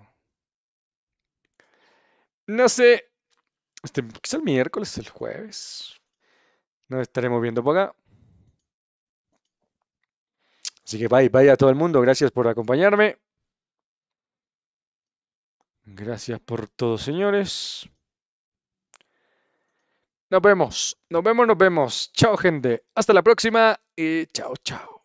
Speaker 1: No sé. Este, quizá el miércoles, el jueves. Nos estaremos viendo por acá. Así que bye, bye a todo el mundo. Gracias por acompañarme. Gracias por todo, señores. Nos vemos, nos vemos, nos vemos. Chao, gente. Hasta la próxima y chao, chao.